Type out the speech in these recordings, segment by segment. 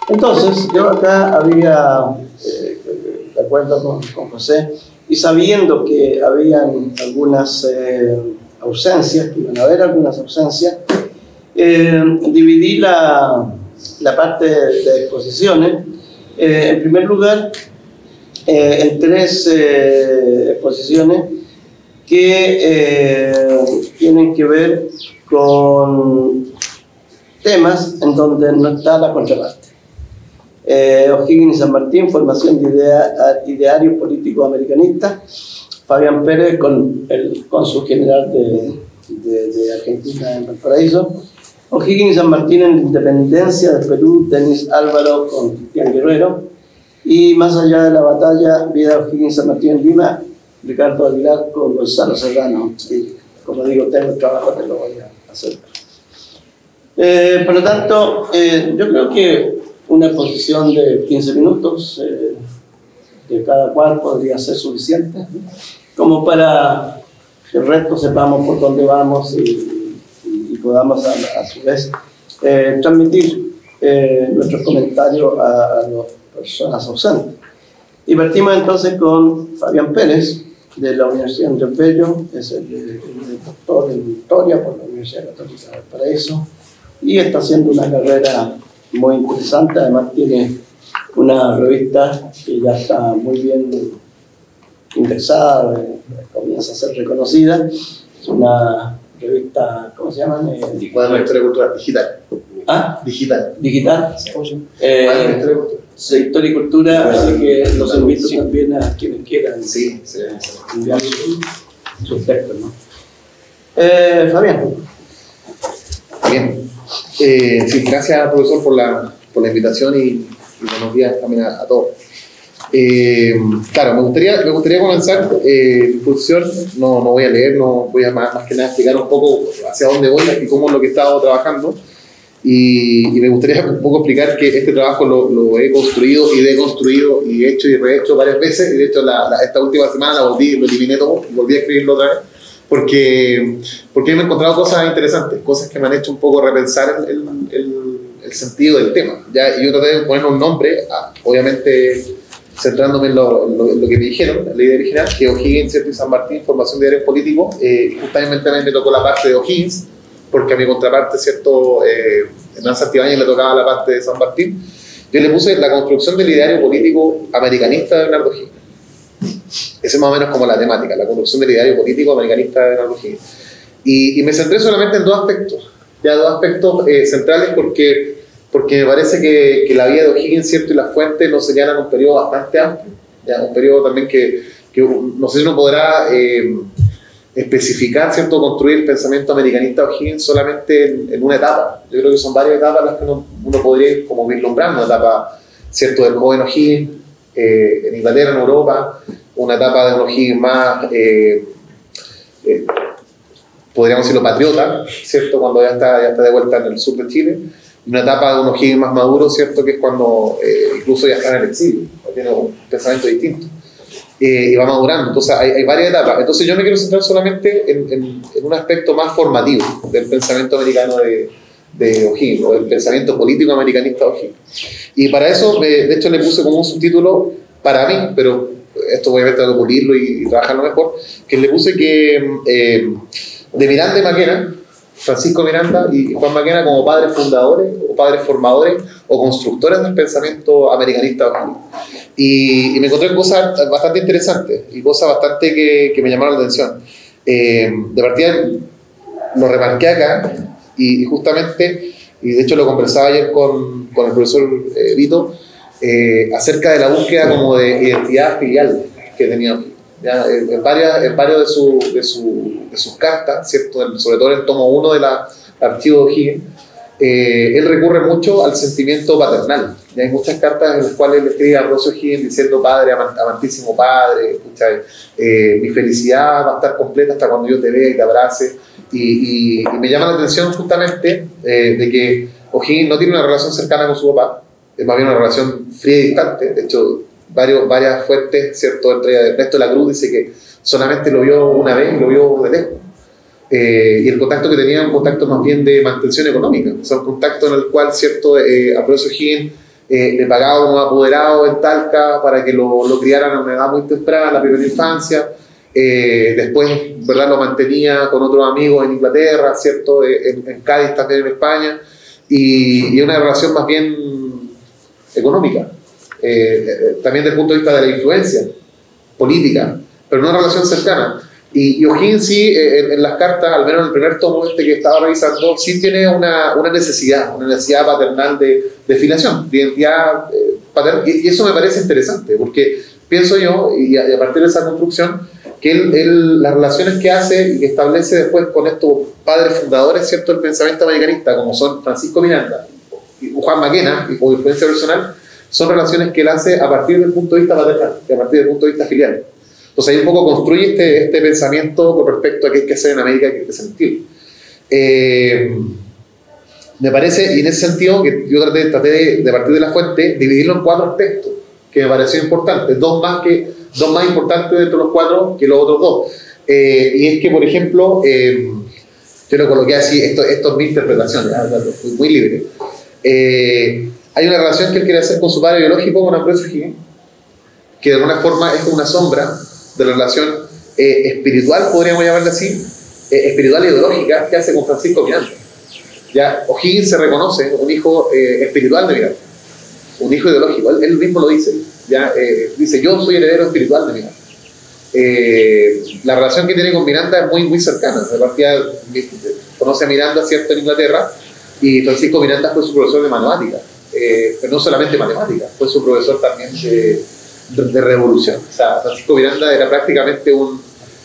Entonces, yo acá había, de acuerdo con José, y sabiendo que habían algunas ausencias, que iban a haber algunas ausencias, dividí la parte de exposiciones, en primer lugar, en tres exposiciones que tienen que ver con temas en donde no está la contraparte. O'Higgins y San Martín, formación de ideario político americanista. Fabián Pérez, con el cónsul general de Argentina en Valparaíso. O'Higgins y San Martín en la independencia del Perú, Denis Álvaro con Cristian Guerrero. Y más allá de la batalla, vida O'Higgins y San Martín en Lima, Ricardo Aguilar con Gonzalo Serrano. Y, como digo, tengo el trabajo que lo voy a hacer. Por lo tanto, yo creo que una exposición de 15 minutos de cada cual podría ser suficiente, ¿no? Como para que el resto sepamos por dónde vamos y podamos a su vez transmitir nuestros comentarios a las personas ausentes. Y partimos entonces con Fabián Pérez, de la Universidad Andrés Bello, es el doctor en Historia por la Universidad Católica de Valparaíso, y está haciendo una carrera muy interesante. Además tiene una revista que ya está muy bien indexada, comienza a ser reconocida. Es una revista, ¿cómo se llama? Cuaderno de Historia Cultural, digital. ¿Ah? Digital. Digital. Historia y Cultura, Sí. así que los invito también a quienes quieran enviar sus textos, ¿no? Fabián. Bien. Sí, gracias, profesor, por la invitación y buenos días también a todos. Claro, me gustaría comenzar la introducción. No voy a leer, no voy a más que nada explicar un poco hacia dónde voy y cómo es lo que he estado trabajando. Y me gustaría un poco explicar que este trabajo lo he construido y deconstruido y hecho y rehecho varias veces. Y de hecho, esta última semana lo eliminé todo y volví a escribirlo otra vez. Porque me he encontrado cosas interesantes, cosas que me han hecho un poco repensar el sentido del tema. ¿Ya? Y yo traté de poner un nombre, obviamente centrándome en lo que me dijeron, la idea original, que O'Higgins, ¿cierto? Y San Martín, formación de ideario político. Justamente me tocó la parte de O'Higgins, porque a mi contraparte, ¿cierto? Hernán Santibáñez le tocaba la parte de San Martín. Yo le puse la construcción del ideario político americanista de Bernardo O'Higgins. Esa es más o menos como la temática, la construcción del ideario político americanista de Bernardo O'Higgins. Y me centré solamente en dos aspectos, centrales, porque me parece que la vida de O'Higgins, ¿cierto? Y las fuentes nos señalan un periodo bastante amplio, ¿ya? Un periodo también que no sé si uno podrá especificar, ¿cierto? Construir el pensamiento americanista de O'Higgins solamente en una etapa. Yo creo que son varias etapas las que uno podría ir como vislumbrando. Una etapa, ¿cierto? Del joven O'Higgins en Inglaterra, en Europa, una etapa de un O'Higgins más, podríamos decirlo, patriota, ¿cierto? Cuando ya está de vuelta en el sur de Chile, y una etapa de un O'Higgins más maduro, ¿cierto? Que es cuando incluso ya está en el exilio, tiene un pensamiento distinto. Y va madurando. Entonces hay varias etapas. Entonces yo me quiero centrar solamente en un aspecto más formativo del pensamiento americano de O'Higgins, o del pensamiento político americanista de O'Higgins. Y para eso, de hecho, le puse como un subtítulo para mí, pero esto voy a ver, tengo que pulirlo y trabajarlo mejor, que le puse que de Miranda y Maquena, Francisco Miranda y Juan Maquena, como padres fundadores o padres formadores o constructores del pensamiento americanista de O'Higgins. Y me encontré cosas bastante interesantes y cosas bastante que me llamaron la atención. De partida lo remarqué acá y justamente, y de hecho lo conversaba ayer con el profesor Vito, acerca de la búsqueda como de identidad filial que tenía en varios de sus cartas, ¿cierto? Sobre todo en el tomo 1 del archivo de O'Higgins. Él recurre mucho al sentimiento paternal. Y hay muchas cartas en las cuales él escribe a Rosy O'Higgins diciendo: padre, amantísimo padre, mi felicidad va a estar completa hasta cuando yo te vea y te abrace. Y me llama la atención justamente de que O'Higgins no tiene una relación cercana con su papá, es más bien una relación fría y distante. De hecho, varias fuentes, ¿cierto? Entre Ernesto de la Cruz dice que solamente lo vio una vez y lo vio de lejos. Y el contacto que tenía, un contacto más bien de mantención económica, o sea, un contacto en el cual, ¿cierto? A Rosy O'Higgins le pagaba unos apoderados en Talca para que lo criaran a una edad muy temprana, la primera infancia. Después, ¿verdad?, lo mantenía con otros amigos en Inglaterra, ¿cierto?, en Cádiz, también en España, y una relación más bien económica, también desde el punto de vista de la influencia política, pero no una relación cercana. Y O'Higgins sí, en las cartas, al menos en el primer tomo que estaba revisando, sí tiene una necesidad paternal de filiación, de identidad paternal, y eso me parece interesante, porque pienso yo, y a partir de esa construcción, que las relaciones que hace y que establece después con estos padres fundadores, ¿cierto?, del pensamiento americanista, como son Francisco Miranda y Juan Maquena, y por influencia personal, son relaciones que él hace a partir del punto de vista paternal, y a partir del punto de vista filial. Entonces ahí un poco construye este pensamiento con respecto a qué hay que hacer en América y qué hay que sentir. Me parece, y en ese sentido, que yo traté de partir de la fuente, dividirlo en 4 aspectos, que me pareció importante, dos más importantes dentro de los 4 que los otros 2. Y es que, por ejemplo, yo lo coloqué así, esto es mi interpretación, fui muy libre. Hay una relación que él quiere hacer con su padre biológico, con Ambrosio O'Higgins, que de alguna forma es como una sombra de la relación espiritual, podríamos llamarla así, espiritual e ideológica, que hace con Francisco Miranda. Ya O'Higgins se reconoce un hijo espiritual de Miranda, un hijo ideológico, él mismo lo dice, ya, dice: yo soy heredero espiritual de Miranda. La relación que tiene con Miranda es muy, muy cercana. De partida, conoce a Miranda, ¿cierto?, en Inglaterra, y Francisco Miranda fue su profesor de matemáticas, pero no solamente matemáticas, fue su profesor también de revolución. O sea, Francisco Miranda era prácticamente un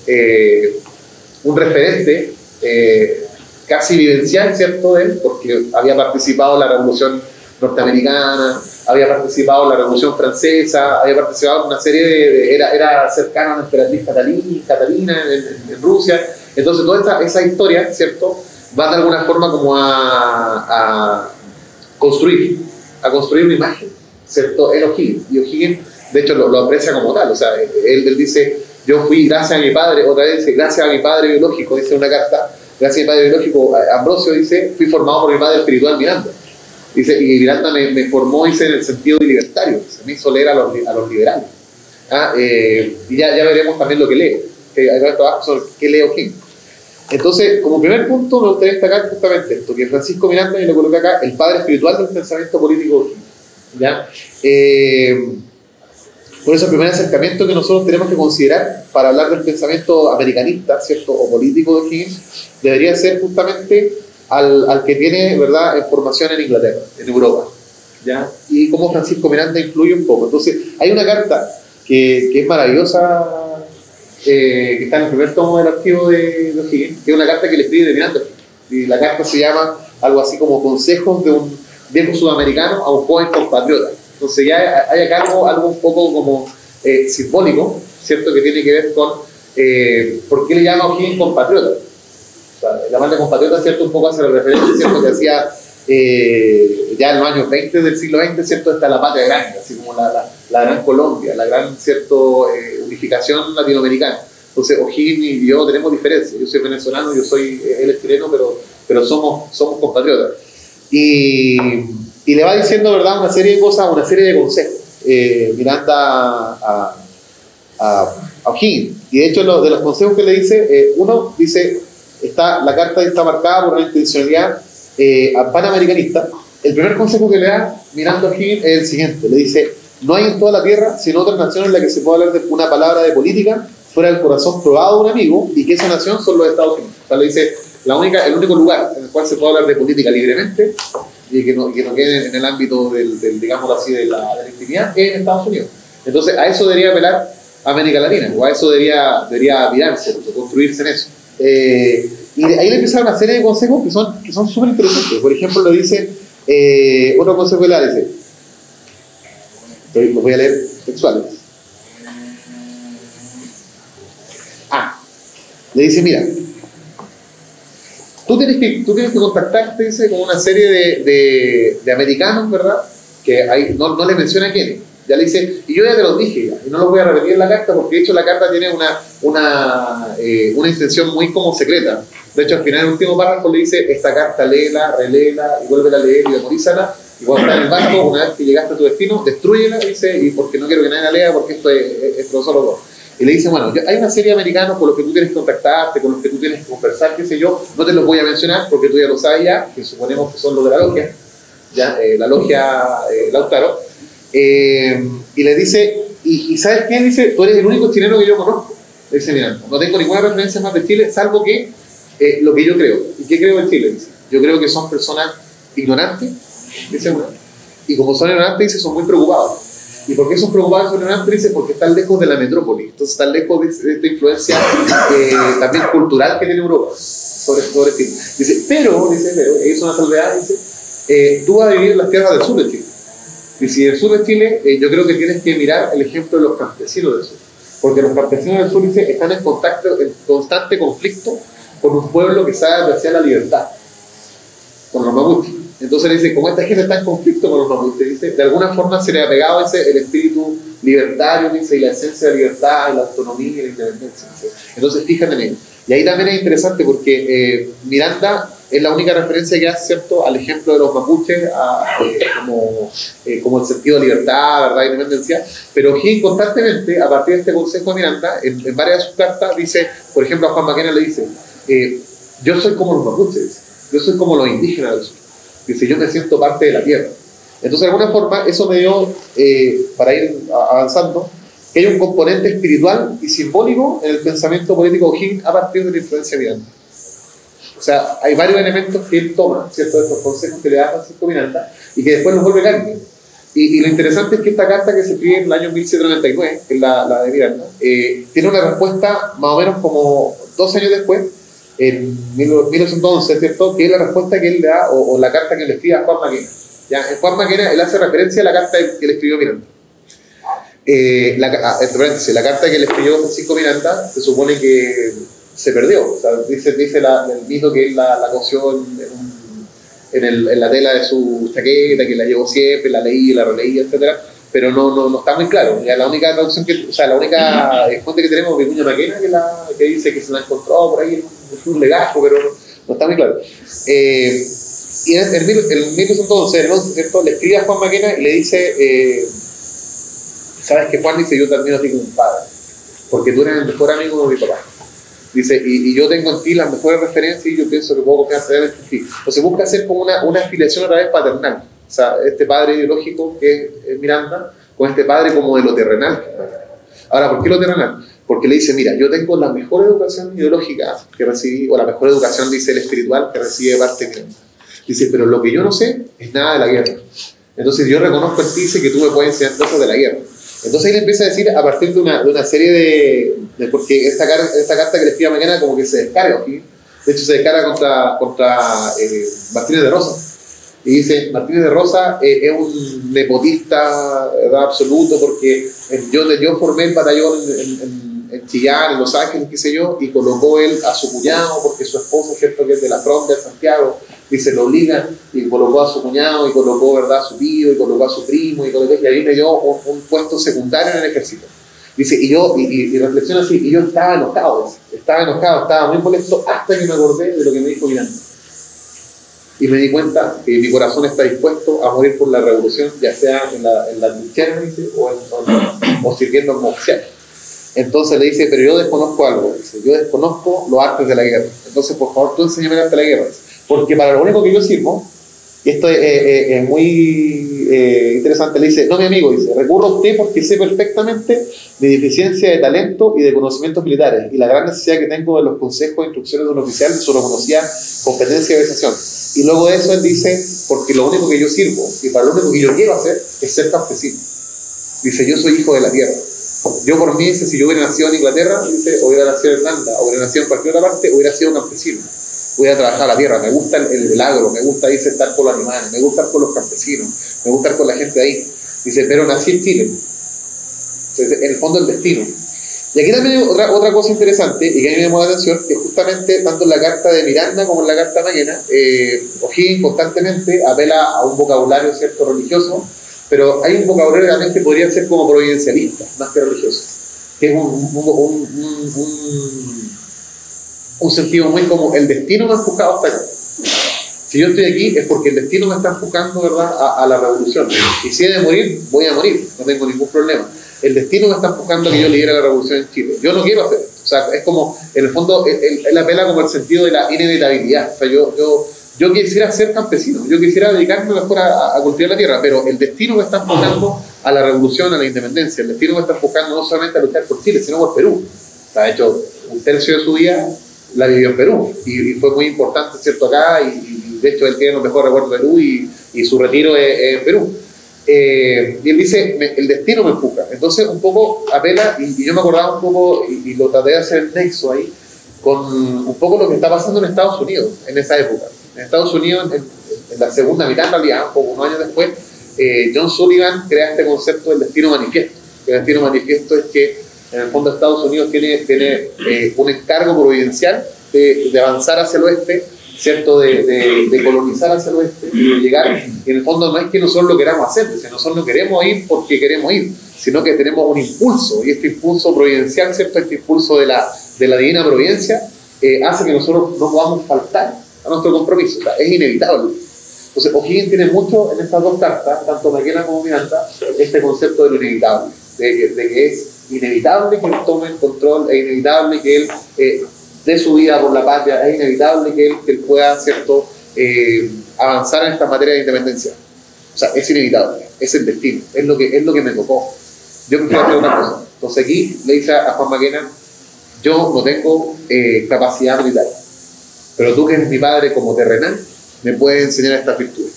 referente casi vivencial, ¿cierto?, de él, porque había participado en la Revolución Norteamericana, había participado en la Revolución Francesa, había participado en una serie era cercano a la emperatriz Catalina en Rusia. Entonces toda esa historia, ¿cierto?, va de alguna forma como a construir una imagen, ¿cierto?, en O'Higgins. Y O'Higgins, de hecho, lo aprecia como tal. O sea, él dice: yo fui, gracias a mi padre, otra vez dice, gracias a mi padre biológico, dice una carta, gracias a mi padre biológico, Ambrosio dice, fui formado por mi padre espiritual Miranda. Dice, y Miranda me formó, dice, en el sentido libertario, se me hizo leer a los liberales. Y ya veremos también lo que lee, que hay varios trabajos sobre qué lee O'Higgins. Entonces, como primer punto, me gustaría destacar justamente esto, que Francisco Miranda, y lo coloqué acá, el padre espiritual del pensamiento político de O'Higgins. ¿Ya? Por eso el primer acercamiento que nosotros tenemos que considerar para hablar del pensamiento americanista, ¿cierto?, o político de O'Higgins, debería ser justamente al que tiene, ¿verdad?, formación en Inglaterra, en Europa, ¿ya? Y cómo Francisco Miranda influye un poco. Entonces, hay una carta que es maravillosa, que está en el primer tomo del archivo de O'Higgins, que es una carta que le escribe de Miranda. Y la carta se llama algo así como Consejos de un viejo sudamericano a un joven compatriota. Entonces ya hay acá algo un poco como simbólico, ¿cierto?, que tiene que ver con por qué le llama a O'Higgins compatriota. O sea, la banda compatriota, ¿cierto?, un poco hace la referencia, ¿cierto?, que hacía ya en los años 20 del siglo XX, ¿cierto?, está la patria grande, así como la gran Colombia, la gran, ¿cierto?, unificación latinoamericana. Entonces O'Higgins y yo tenemos diferencias. Yo soy venezolano, él es chileno, pero somos compatriotas. Y le va diciendo, ¿verdad?, una serie de cosas, una serie de consejos, Miranda a O'Higgins. Y de hecho, de los consejos que le dice, uno dice, la carta está marcada por una intencionalidad panamericanista. El primer consejo que le da Miranda a O'Higgins es el siguiente: le dice: no hay en toda la tierra sino otra nación en la que se pueda hablar de una palabra de política fuera del corazón probado de un amigo, y que esa nación son los Estados Unidos. O sea, le dice, el único lugar en el cual se puede hablar de política libremente y que no quede en el ámbito digamos así, de la intimidad, es en Estados Unidos. Entonces a eso debería apelar América Latina, o a eso debería mirarse, construirse en eso. Y ahí le empieza una serie de consejos que son súper interesantes. Por ejemplo, le dice, otro consejo que le dice, los voy a leer textuales. Le dice: mira, tú tienes que contactarte, dice, con una serie de americanos, ¿verdad?, que ahí no le menciona a quiénes. Ya le dice, y yo ya te los dije, y no los voy a repetir en la carta, porque de hecho la carta tiene una intención muy como secreta. De hecho, al final, el último párrafo le dice: esta carta léela, reléela y vuélvela a leer y memorízala, Y cuando está en el barco, una vez que llegaste a tu destino, destrúyela, dice, y porque no quiero que nadie la lea, porque esto es solo dos. Y le dice, bueno, hay una serie de americanos con los que tú tienes que contactarte, con los que tú tienes que conversar, qué sé yo, no te los voy a mencionar porque tú ya lo sabes ya, que suponemos que son los de la logia, ya, la logia Lautaro, y le dice, ¿y sabes qué? Dice, tú eres el único chileno que yo conozco. Le dice, mira, no tengo ninguna referencia más de Chile, salvo que lo que yo creo. ¿Y qué creo en Chile? Dice, yo creo que son personas ignorantes, dice uno, y como son ignorantes, dice, son muy preocupados. ¿Y por qué son preocupados y son ignorantes? Dice, porque están lejos de la metrópoli, entonces están lejos de esta influencia también cultural que tiene Europa sobre Chile. Dice, pero es una salvedad, dice, tú vas a vivir en las tierras del sur de Chile. Y si del sur de Chile, yo creo que tienes que mirar el ejemplo de los campesinos del sur. Porque los campesinos del sur, dice, están en constante conflicto con un pueblo que sabe apreciar la libertad, con los mapuches. Entonces le dice, como esta gente está en conflicto con los mapuches, dice, de alguna forma se le ha pegado el espíritu libertario, dice, y la esencia de la libertad, y la autonomía y la independencia. Dice. Entonces fíjate en ello. Y ahí también es interesante porque Miranda es la única referencia que hace, ¿cierto?, al ejemplo de los mapuches, como el sentido de libertad, verdad, independencia, pero O'Higgins constantemente, a partir de este consejo de Miranda, en varias de sus cartas, dice, por ejemplo, a Juan Maquena le dice, yo soy como los mapuches, yo soy como los indígenas del sur, dice, yo me siento parte de la tierra. Entonces, de alguna forma, eso me dio, para ir avanzando, que hay un componente espiritual y simbólico en el pensamiento político de O'Higgins a partir de la influencia de Miranda. O sea, hay varios elementos que él toma, ¿cierto?, de estos consejos que le da Francisco Miranda y que después los vuelve carne. Y lo interesante es que esta carta que se escribe en el año 1799, que es la de Miranda, tiene una respuesta más o menos como 12 años después, en 1911, ¿cierto?, que es la respuesta que él le da, o la carta que le escribe a Juan Maquena. ¿Ya? En Juan Maquena él hace referencia a la carta que le escribió Miranda. La carta que le escribió Francisco Miranda se supone que se perdió, o sea, dice el mito que él la cosió en la tela de su chaqueta, que la llevó siempre, la leía, la releía, etcétera, pero no está muy claro. Ya la única traducción la única fuente que tenemos es Vicuña Maquena, que dice que se la encontró por ahí en un legajo, pero no está muy claro. Y en 1911, ¿cierto?, le escribe a Juan Maquena y le dice, ¿sabes qué, Juan? Dice, yo también a ti como un padre, porque tú eres el mejor amigo de mi papá. Dice, y yo tengo en ti las mejores referencias y yo pienso que puedo confiar en ti. Entonces busca hacer como una afiliación a través paternal. O sea, este padre ideológico que es Miranda, con este padre como de lo terrenal. Ahora, ¿por qué lo terrenal? Porque le dice, mira, yo tengo la mejor educación ideológica que recibí, o la mejor educación, dice el espiritual, que recibí de parte de Miranda. Dice, pero lo que yo no sé es nada de la guerra. Entonces yo reconozco en ti, dice, que tú me puedes enseñar cosas de la guerra. Entonces él empieza a decir, a partir de una serie de porque esta carta que le escribe a Maquena como que se descarga aquí. De hecho se descarga contra Martínez de Rosa. Y dice, Martínez de Rosa es un nepotista, ¿verdad?, absoluto, porque yo formé el batallón en Chillán, en Los Ángeles, qué sé yo, y colocó él a su cuñado, porque su esposo, ¿cierto?, que es de la frontera de Santiago, dice, lo obliga, y colocó a su cuñado, y colocó, ¿verdad?, a su tío, y colocó a su primo, y ahí me dio un puesto secundario en el ejército. Dice, y reflexiona así, y yo estaba enojado, estaba muy molesto, hasta que me acordé de lo que me dijo Miranda. Y me di cuenta que mi corazón está dispuesto a morir por la revolución, ya sea en la trinchera, dice, o sirviendo como oficial. Entonces le dice, pero yo desconozco algo, dice, yo desconozco los artes de la guerra. Entonces, por favor, tú enséñame el arte de la guerra. Porque para lo único que yo sirvo, y esto es muy interesante, le dice, no, mi amigo, dice, recurro a usted porque sé perfectamente mi deficiencia de talento y de conocimientos militares y la gran necesidad que tengo de los consejos e instrucciones de un oficial de su reconocida competencia y organización. Y luego de eso él dice, porque lo único que yo sirvo y para lo único que yo quiero hacer es ser campesino. Dice, yo soy hijo de la tierra. Yo por mí, dice, si yo hubiera nacido en Inglaterra, dice, o hubiera nacido en Irlanda, o hubiera nacido en cualquier otra parte, hubiera sido campesino. Voy a trabajar la tierra, me gusta el agro, me gusta, dice, estar con los animales, me gusta estar con los campesinos, me gusta estar con la gente de ahí. Dice, pero nací en Chile. Entonces, en el fondo el destino. Y aquí también hay otra cosa interesante, y que a mí me llamó la atención, que justamente, tanto en la carta de Miranda como en la carta de Maquena, O'Higgins constantemente apela a un vocabulario, ¿cierto?, religioso, pero hay un vocabulario también que podría ser como providencialista, más que religioso, que es un sentido muy como el destino me ha empujado hasta acá. Si yo estoy aquí es porque el destino me está enfocando, ¿verdad?, a la revolución. Y si he de morir, voy a morir, no tengo ningún problema. El destino me está enfocando a que yo lidere la revolución en Chile. Yo no quiero hacer esto. O sea, es como, en el fondo, él apela como el sentido de la inevitabilidad. O sea, yo quisiera ser campesino, yo quisiera dedicarme mejor a cultivar la tierra, pero el destino me está enfocando a la revolución, a la independencia. El destino me está enfocando no solamente a luchar por Chile, sino por Perú. O sea, de hecho, un tercio de su vida la vivió en Perú y fue muy importante, ¿cierto?, acá, y de hecho él tiene los mejores recuerdos de Perú y su retiro es en Perú. Y él dice, el destino me empuja. Entonces un poco apela, y yo me acordaba un poco, y lo traté de hacer el nexo ahí, con un poco lo que está pasando en Estados Unidos en esa época. En Estados Unidos, en la segunda mitad, en realidad, un poco, unos años después, John Sullivan crea este concepto del destino manifiesto. El destino manifiesto es que en el fondo Estados Unidos tiene un encargo providencial de avanzar hacia el oeste, ¿cierto?, de colonizar hacia el oeste y de llegar. Y en el fondo no es que nosotros lo queramos hacer, o sea, nosotros no queremos ir porque queremos ir, sino que tenemos un impulso, y este impulso providencial, ¿cierto?, este impulso de la divina providencia, hace que nosotros no podamos faltar a nuestro compromiso. O sea, es inevitable. Entonces, O'Higgins tiene mucho en estas dos cartas, tanto Maquena como Miranda, este concepto de lo inevitable, de que es inevitable que él tome el control, es inevitable que él dé su vida por la patria, es inevitable que él pueda, ¿cierto?, avanzar en esta materia de independencia. O sea, es inevitable, es el destino, es lo que me tocó. Yo prefiero hacer una cosa. Entonces aquí le dice a Juan Maquena, yo no tengo capacidad militar, pero tú, que eres mi padre como terrenal, me puedes enseñar estas virtudes.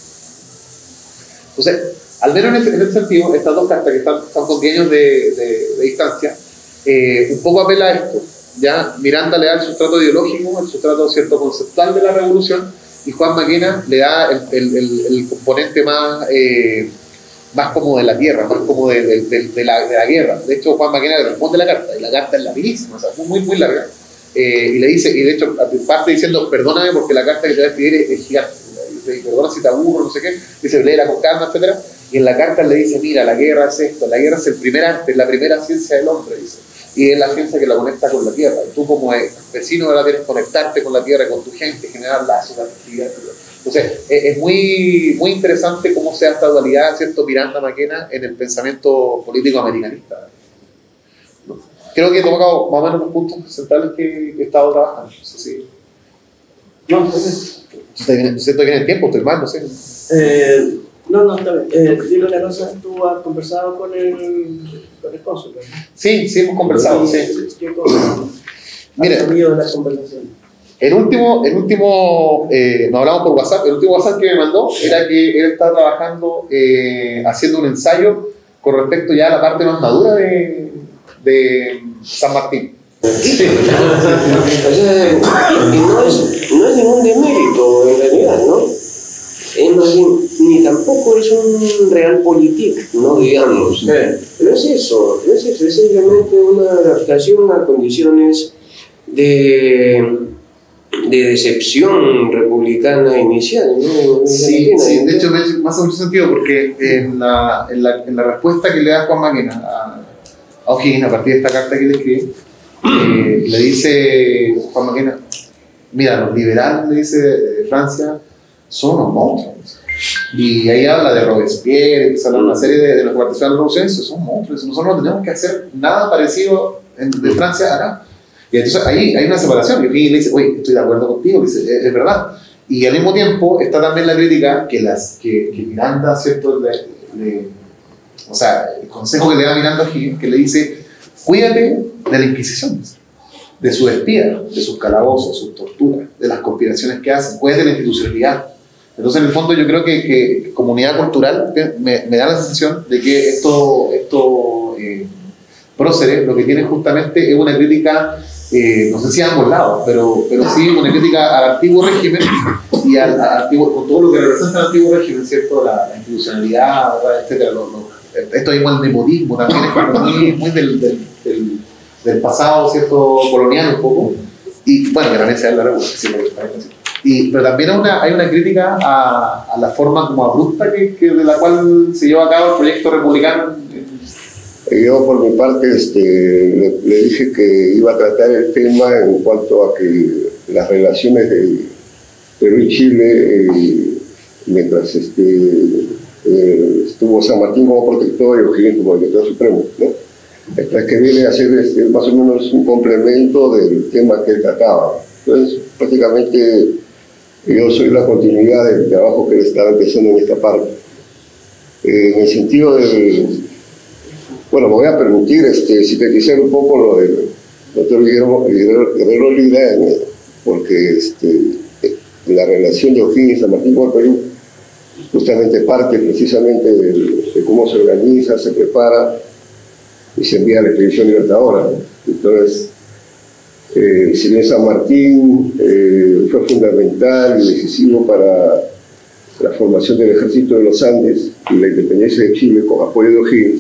Entonces, al menos en ese sentido, estas dos cartas que están con 10 años de distancia, un poco apela a esto. Ya Miranda le da el sustrato ideológico, el sustrato, ¿cierto?, conceptual de la revolución, y Juan Maquena le da el componente más como de la tierra, más como de la guerra. De hecho, Juan Maquena le responde la carta, y la carta es larguísima, o sea, muy, muy larga. Y le dice, y de hecho parte diciendo, perdóname porque la carta que te voy a escribir es gigante, dice, perdona si te aburro, no sé qué, dice, léela con calma, etc. Y en la carta le dice, mira, la guerra es esto, la guerra es el primer arte, es la primera ciencia del hombre, dice, y es la ciencia que la conecta con la tierra, y tú como vecino ahora tienes que conectarte con la tierra, con tu gente, generar lazos, actividad, etc. Entonces, es muy, muy interesante cómo se da esta dualidad, ¿cierto?, Miranda Maquena en el pensamiento político americanista. Creo que he tocado más o menos los puntos centrales que he estado trabajando. No sé si... No, está bien. Siento que viene el tiempo, estoy mal, no sé. No, está bien. Dile una cosa, tú has conversado con el cónsul, ¿no? Sí, hemos conversado, sí. ¿Qué cosa? Mira, ¿Has sabido de la conversación? el último nos hablamos por WhatsApp. El último WhatsApp que me mandó era que él está trabajando, haciendo un ensayo con respecto ya a la parte más madura de San Martín. Sí. Y no es ningún demérito en realidad, ¿no? Es más bien, ni tampoco es un realpolitik, ¿no?, digamos. Sí. Pero es eso, es simplemente una adaptación a condiciones de decepción republicana inicial, ¿no? Sí, de hecho me hace mucho sentido porque en la respuesta que le da Juan Maquena a O'Higgins a partir de esta carta que le escribe, le dice Juan Maquena, mira, los liberales, le dice, de Francia son unos monstruos, y ahí habla de Robespierre, empieza a hablar de una serie de los partisanos de la revolución, son monstruos, nosotros no tenemos que hacer nada parecido de Francia acá. Y entonces ahí hay una separación, y O'Higgins le dice, oye, estoy de acuerdo contigo, le dice, es verdad. Y al mismo tiempo está también la crítica que Miranda, ¿cierto?, o sea, el consejo que le da Miranda a O'Higgins, que le dice, cuídate de la Inquisición, de sus espías, de sus calabozos, sus torturas, de las conspiraciones que hacen, cuídate de la institucionalidad. Entonces, en el fondo, yo creo que comunidad cultural me da la sensación de que esto próceres lo que tiene justamente es una crítica, no sé si a ambos lados, pero sí una crítica al antiguo régimen y al antiguo, con todo lo que representa el antiguo régimen, ¿cierto?, la institucionalidad, etc. Esto mismo, el nepotismo también es como muy del pasado, ¿cierto?, colonial un poco, y bueno, que también se da en la revolución, pero también hay una crítica a la forma como abrupta de la cual se lleva a cabo el proyecto republicano. Yo por mi parte le dije que iba a tratar el tema en cuanto a que las relaciones del Perú y Chile, mientras estuvo San Martín como protector y O'Higgins como director supremo, ¿no? Es que viene a ser más o menos un complemento del tema que él trataba. Entonces, prácticamente yo soy la continuidad del trabajo que él estaba empezando en esta parte. En el sentido del... Bueno, me voy a permitir sintetizar un poco lo del doctor Guerrero Lira, porque la relación de O'Higgins y San Martín con el Perú justamente parte precisamente de cómo se organiza, se prepara y se envía a la expedición libertadora, ¿no? Entonces, si bien San Martín fue fundamental y decisivo para la formación del ejército de los Andes y la independencia de Chile con apoyo de O'Higgins,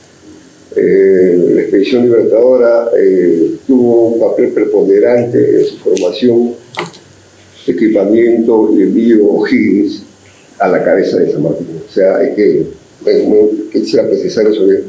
la expedición libertadora tuvo un papel preponderante en su formación, equipamiento y envío O'Higgins a la cabeza de San Martín. O sea, quisiera precisar eso bien.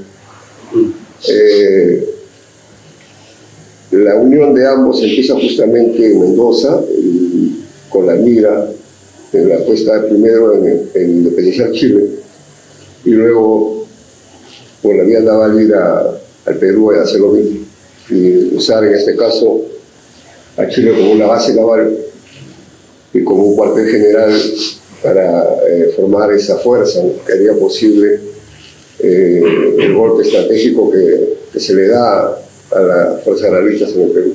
La unión de ambos empieza justamente en Mendoza, con la mira en la puesta primero en independizar Chile y luego por la vía naval ir al Perú y hacer lo mismo y usar en este caso a Chile como una base naval y como un cuartel general para formar esa fuerza, ¿no?, que haría posible el golpe estratégico que se le da a las fuerzas realistas en el Perú.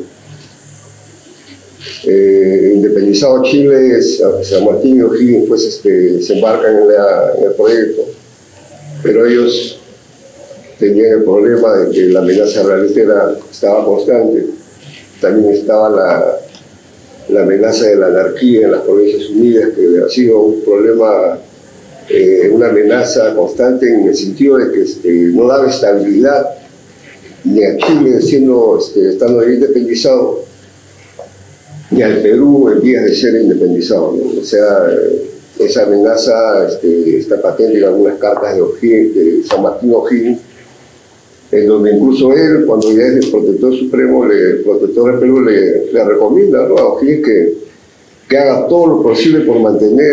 Independizado Chile, San Martín y O'Higgins pues, se embarcan en el proyecto, pero ellos tenían el problema de que la amenaza realista estaba constante. También estaba la amenaza de la anarquía en las Provincias Unidas, que ha sido un problema, una amenaza constante en el sentido de que no daba estabilidad ni a Chile estando ahí independizado, ni al Perú en vías de ser independizado, ¿no? O sea, esa amenaza está patente en algunas cartas de San Martín O'Higgins, en donde incluso él, cuando ya es el protector supremo, el protector del Perú le recomienda, ¿no?, a O'Higgins que haga todo lo posible por mantener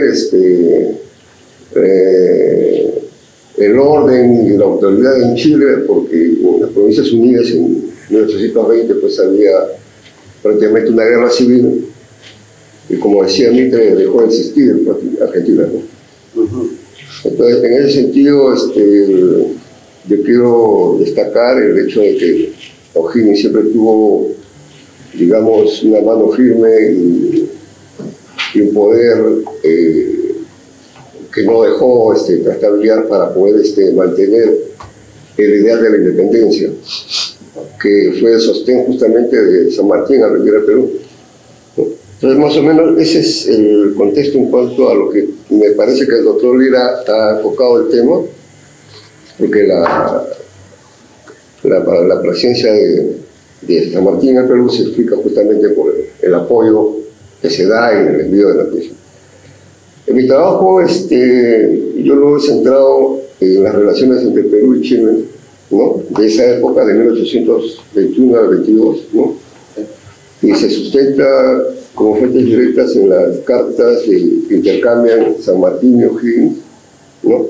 el orden y la autoridad en Chile, porque en las Provincias Unidas en 1820 pues había prácticamente una guerra civil y, como decía Mitre, dejó de existir Argentina, ¿no? Entonces, en ese sentido, yo quiero destacar el hecho de que O'Higgins siempre tuvo, digamos, una mano firme y un poder que no dejó trastabillear para poder mantener el ideal de la independencia, que fue el sostén justamente de San Martín al venir al Perú. Entonces, más o menos, ese es el contexto en cuanto a lo que me parece que el doctor Lira ha enfocado el tema, porque la presencia de San Martín al Perú se explica justamente por el apoyo que se da en el envío de la expedición. En mi trabajo, yo lo he centrado en las relaciones entre Perú y Chile, ¿no?, de esa época, de 1821 al 22, ¿no?, y se sustenta como fuentes directas en las cartas que intercambian San Martín y O'Higgins, ¿no?,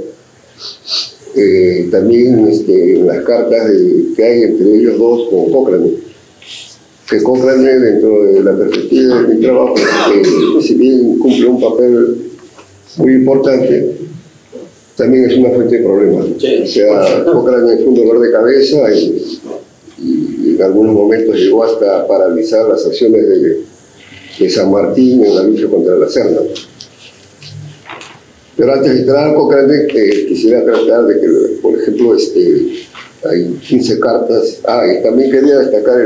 también en las cartas que hay entre ellos dos con Cochrane, que Cochrane, dentro de la perspectiva de mi trabajo, si bien cumple un papel muy importante, también es una fuente de problemas. Sí. O sea, Cochrane fue un dolor de cabeza y en algunos momentos llegó hasta paralizar las acciones de San Martín en la lucha contra la Serna. Pero antes de entrar a Cochrane, quisiera tratar de que, por ejemplo, hay 15 cartas. Y también quería destacar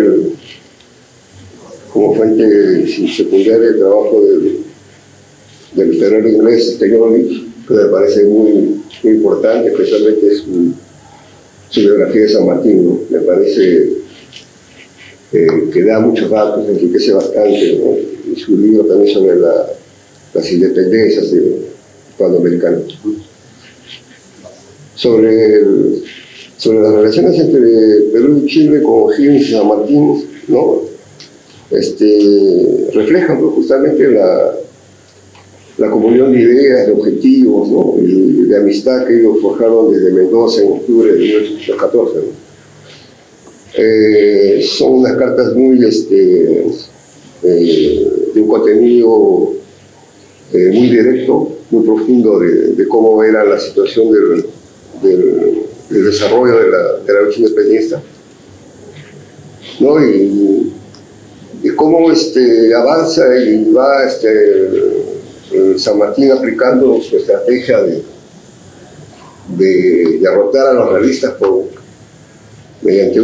como fuente secundaria el trabajo del historiador inglés Stenoni, que me parece muy importante, especialmente su biografía de San Martín, ¿no? Me parece que da muchos datos, enriquece bastante, ¿no? Y su libro también sobre las independencias hispanoamericanas. Sobre las relaciones entre Perú y Chile con O'Higgins y San Martín, ¿no?, reflejan, pues, justamente la comunión de ideas, de objetivos, ¿no? Y de amistad que ellos forjaron desde Mendoza en octubre de 1814, ¿no? Son unas cartas muy de un contenido muy directo, muy profundo de cómo era la situación del desarrollo de la lucha independentista, ¿no? Y cómo avanza y va San Martín aplicando su estrategia de derrotar a los realistas mediante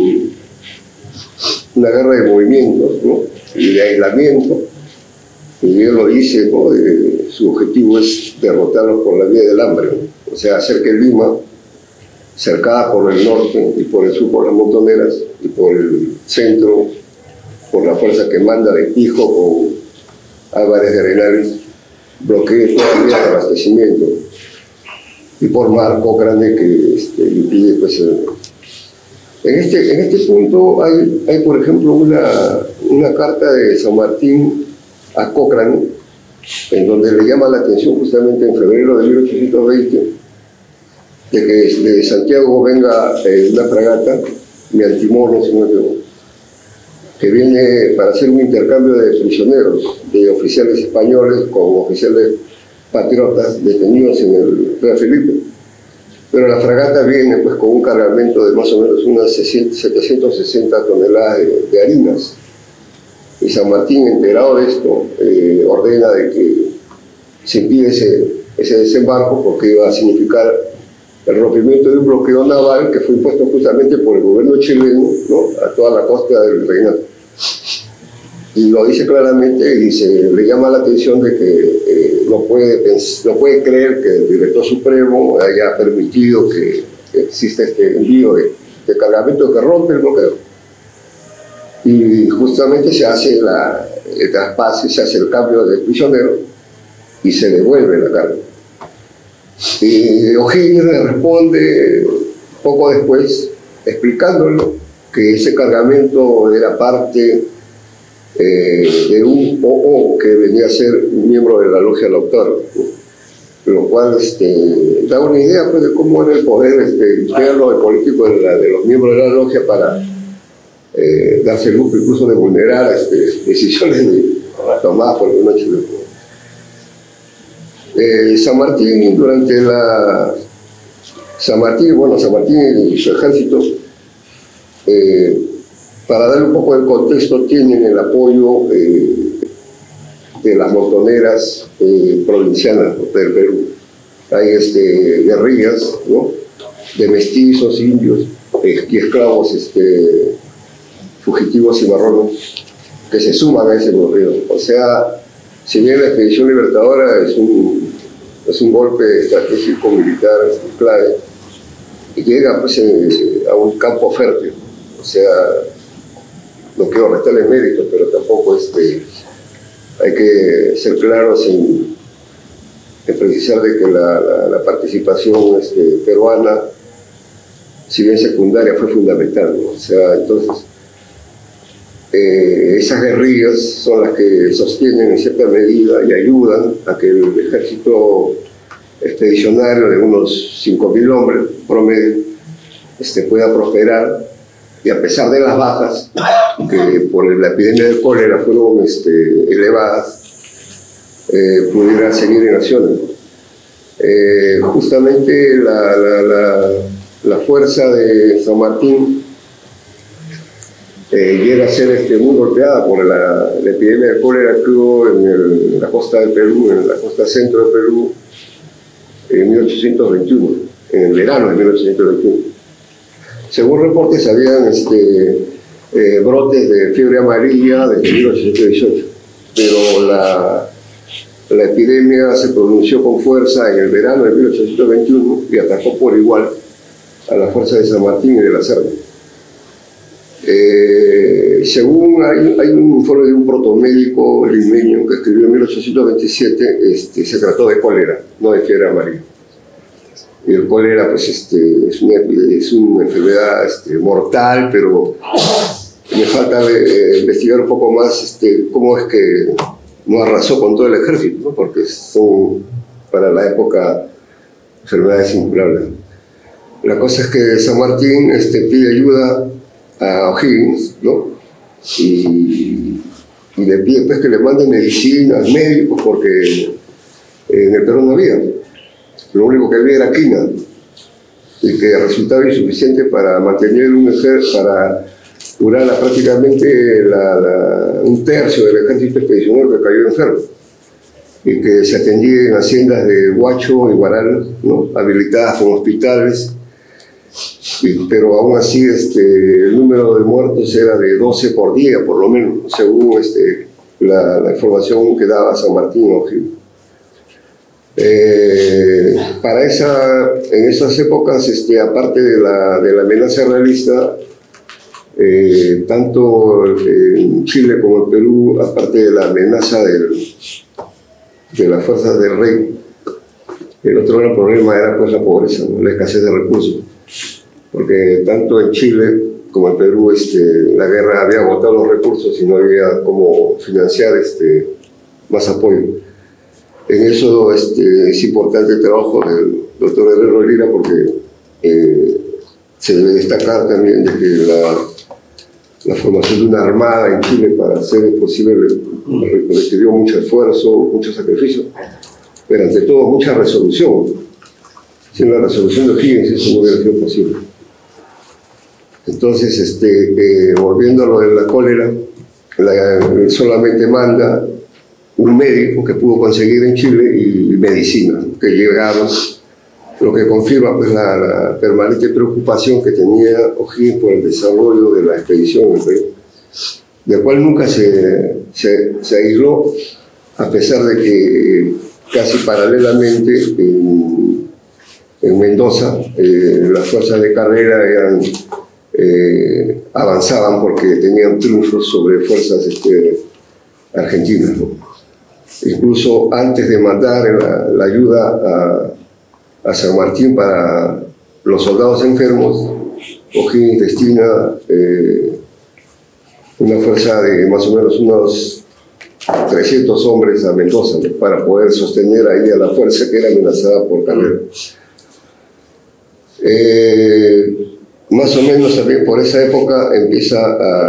una guerra de movimientos, ¿no? Y de aislamiento. Y él lo dice, ¿no? Su objetivo es derrotarlos por la vía del hambre, ¿no? O sea, hacer que Lima, cercada por el norte y por el sur por las montoneras y por el centro por la fuerza que manda de Hijo con Álvarez de Arenales, bloquee toda la vía de abastecimiento, y por mar Cochrane que impide pues en este punto hay por ejemplo una carta de San Martín a Cochrane en donde le llama la atención justamente en febrero de 1820 de que de Santiago venga una fragata mi antimono, que viene para hacer un intercambio de prisioneros, de oficiales españoles con oficiales patriotas detenidos en el Real Felipe. Pero la fragata viene pues con un cargamento de más o menos unas 760 toneladas de harinas. Y San Martín, enterado de esto, ordena de que se impide ese desembarco porque iba a significar el rompimiento de un bloqueo naval que fue impuesto justamente por el gobierno chileno, ¿no? A toda la costa del Virreinato. Y lo dice claramente y le llama la atención de que no puede creer que el director supremo haya permitido que exista este envío de cargamento que rompe el bloqueo. Y justamente se hace el traspase, se hace el cambio de prisionero y se devuelve la carga. Y O'Higgins le responde poco después explicándolo que ese cargamento era parte de un OO que venía a ser un miembro de la logia Lautaro, ¿no? Lo cual da una idea pues, de cómo era el poder interno y político de los miembros de la logia para darse el lujo incluso de vulnerar decisiones tomadas por el gobierno chileno. San Martín San Martín y su ejército, para darle un poco de contexto, tienen el apoyo de las montoneras provincianas, ¿no? Del Perú. Hay guerrillas, ¿no? De mestizos, indios y esclavos fugitivos y marrones que se suman a ese bloqueo. O sea, si bien la expedición libertadora es un golpe estratégico militar clave, y llega pues a un campo fértil, o sea, no quiero restarle mérito, pero tampoco hay que ser claros en precisar de que la participación peruana, si bien secundaria, fue fundamental, ¿no? O sea, entonces esas guerrillas son las que sostienen en cierta medida y ayudan a que el ejército expedicionario de unos 5.000 hombres promedio pueda prosperar, y a pesar de las bajas que por la epidemia de cólera fueron elevadas, pudiera seguir en acciones. Justamente la fuerza de San Martín llega a ser muy golpeada por la epidemia de cólera que hubo en la costa del Perú, en la costa centro del Perú, en 1821, en el verano de 1821. Según reportes, habían brotes de fiebre amarilla desde 1818, pero la epidemia se pronunció con fuerza en el verano de 1821 y atacó por igual a la fuerza de San Martín y de la Serna. Según hay un informe de un protomédico limeño que escribió en 1827, se trató de cólera, no de fiebre amarilla. Y el cólera pues, es una enfermedad mortal, pero me falta investigar un poco más cómo es que no arrasó con todo el ejército, ¿no? Porque son para la época enfermedades incurables. La cosa es que San Martín pide ayuda a O'Higgins, ¿no? Y le pide pues, que le manden medicinas, médicos, porque en el Perú no había. Lo único que había era quina, y que resultaba insuficiente para mantener un ejército, para curar prácticamente un tercio del ejército expedicionario que cayó enfermo, y que se atendía en haciendas de Huacho y Guaral, ¿no? Habilitadas con hospitales, pero aún así el número de muertos era de 12 por día, por lo menos, según la información que daba San Martín O'Higgins. En esas épocas, aparte de la amenaza realista, tanto en Chile como en Perú, aparte de la amenaza de las fuerzas del rey, el otro gran problema era pues la pobreza, ¿no? La escasez de recursos, porque tanto en Chile como en Perú la guerra había agotado los recursos y no había cómo financiar más apoyo. En eso es importante el trabajo del doctor Herrero Lira, porque se debe destacar también de que la formación de una armada en Chile para hacer posible requirió mucho esfuerzo, mucho sacrificio, pero ante todo mucha resolución. Sin la resolución de O'Higgins eso no hubiera sido posible. Entonces, volviendo a lo de la cólera, solamente manda un médico que pudo conseguir en Chile y medicinas que llegaron, lo que confirma pues, la permanente preocupación que tenía O'Higgins por el desarrollo de la expedición en Perú, del cual nunca se aisló, a pesar de que casi paralelamente en Mendoza las fuerzas de Carrera avanzaban porque tenían triunfos sobre fuerzas argentinas, ¿no? Incluso antes de mandar la ayuda a San Martín para los soldados enfermos, O'Higgins destina una fuerza de más o menos unos 300 hombres a Mendoza, ¿no? Para poder sostener ahí a la fuerza que era amenazada por Carrera. Más o menos también por esa época empieza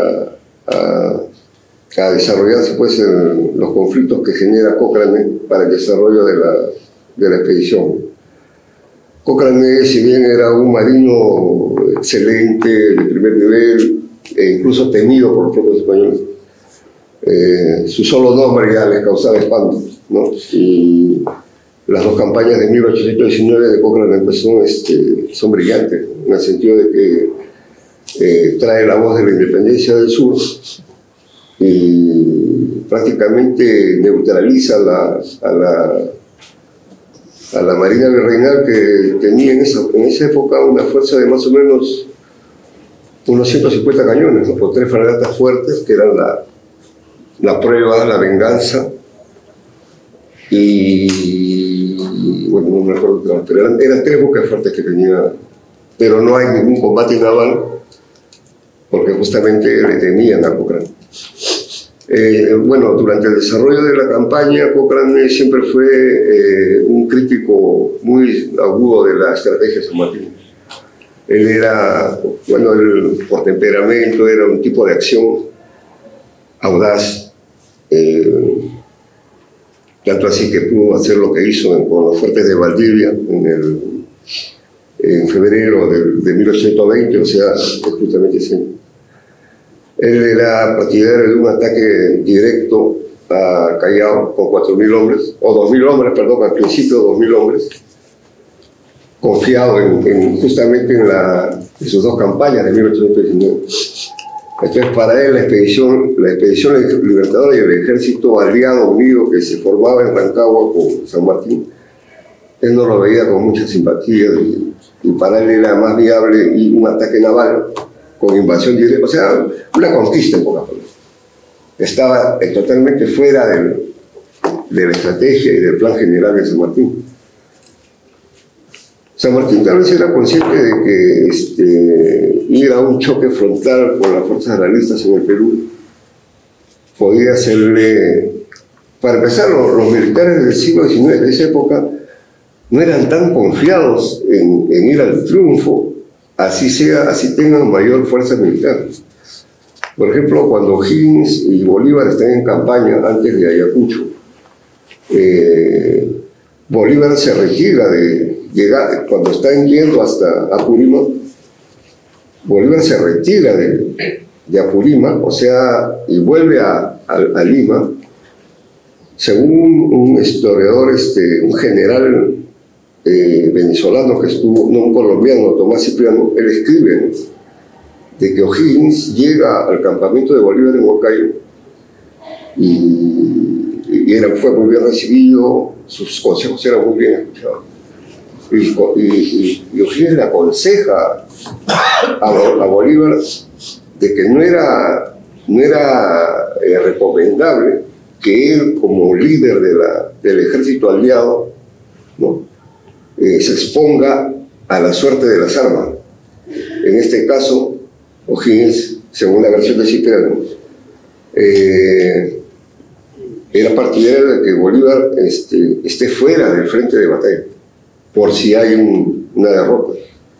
a desarrollarse pues, los conflictos que genera Cochrane para el desarrollo de la expedición. Cochrane, si bien era un marino excelente, de primer nivel, e incluso temido por los propios españoles, su solo nombre ya les causaba espanto, ¿no? Y las dos campañas de 1819 de Cochrane pues, son brillantes, en el sentido de que trae la voz de la independencia del sur y prácticamente neutraliza a la Marina Virreinal, que tenía en esa época una fuerza de más o menos unos 150 cañones, ¿no? Por 3 fragatas fuertes, que eran la Prueba, la Venganza y bueno, no me acuerdo, pero eran 3 buques fuertes que tenía, pero no hay ningún combate naval porque justamente le temían a Cochrane. Bueno, durante el desarrollo de la campaña, Cochrane siempre fue un crítico muy agudo de la estrategia de San Martín. Él era, bueno, por temperamento, era un tipo de acción audaz, tanto así que pudo hacer lo que hizo con los fuertes de Valdivia en febrero de 1820, o sea, justamente ese año. Él era partidario de un ataque directo a Callao con 4.000 hombres, o 2.000 hombres, perdón, al principio 2.000 hombres, confiado justamente en sus dos campañas de 1819. Entonces, para él, la expedición libertadora y el ejército aliado unido que se formaba en Rancagua con San Martín, él no lo veía con mucha simpatía y para él era más viable un ataque naval con invasión directa, o sea, una conquista en pocas palabras. Estaba totalmente fuera de la estrategia y del plan general de San Martín. San Martín tal vez era consciente de que ir a un choque frontal con las fuerzas realistas en el Perú podía hacerle para empezar, los militares del siglo XIX, de esa época, no eran tan confiados en ir al triunfo, así tengan mayor fuerza militar. Por ejemplo, cuando O'Higgins y Bolívar están en campaña antes de Ayacucho, Bolívar se retira de llegar, cuando están yendo hasta Apurímac, Bolívar se retira de Apurímac, o sea, y vuelve a Lima. Según un historiador, un general venezolano que estuvo, no un colombiano, Tomás Cipriano, él escribe, ¿no?, de que O'Higgins llega al campamento de Bolívar en Huancayo y fue muy bien recibido, sus consejos eran muy bien escuchados. Y O'Higgins le aconseja a Bolívar de que no era recomendable que él, como líder del ejército aliado, ¿no?, se exponga a la suerte de las armas. En este caso, O'Higgins, según la versión de Cipriano, era partidario de que Bolívar esté fuera del frente de batalla, por si hay una derrota.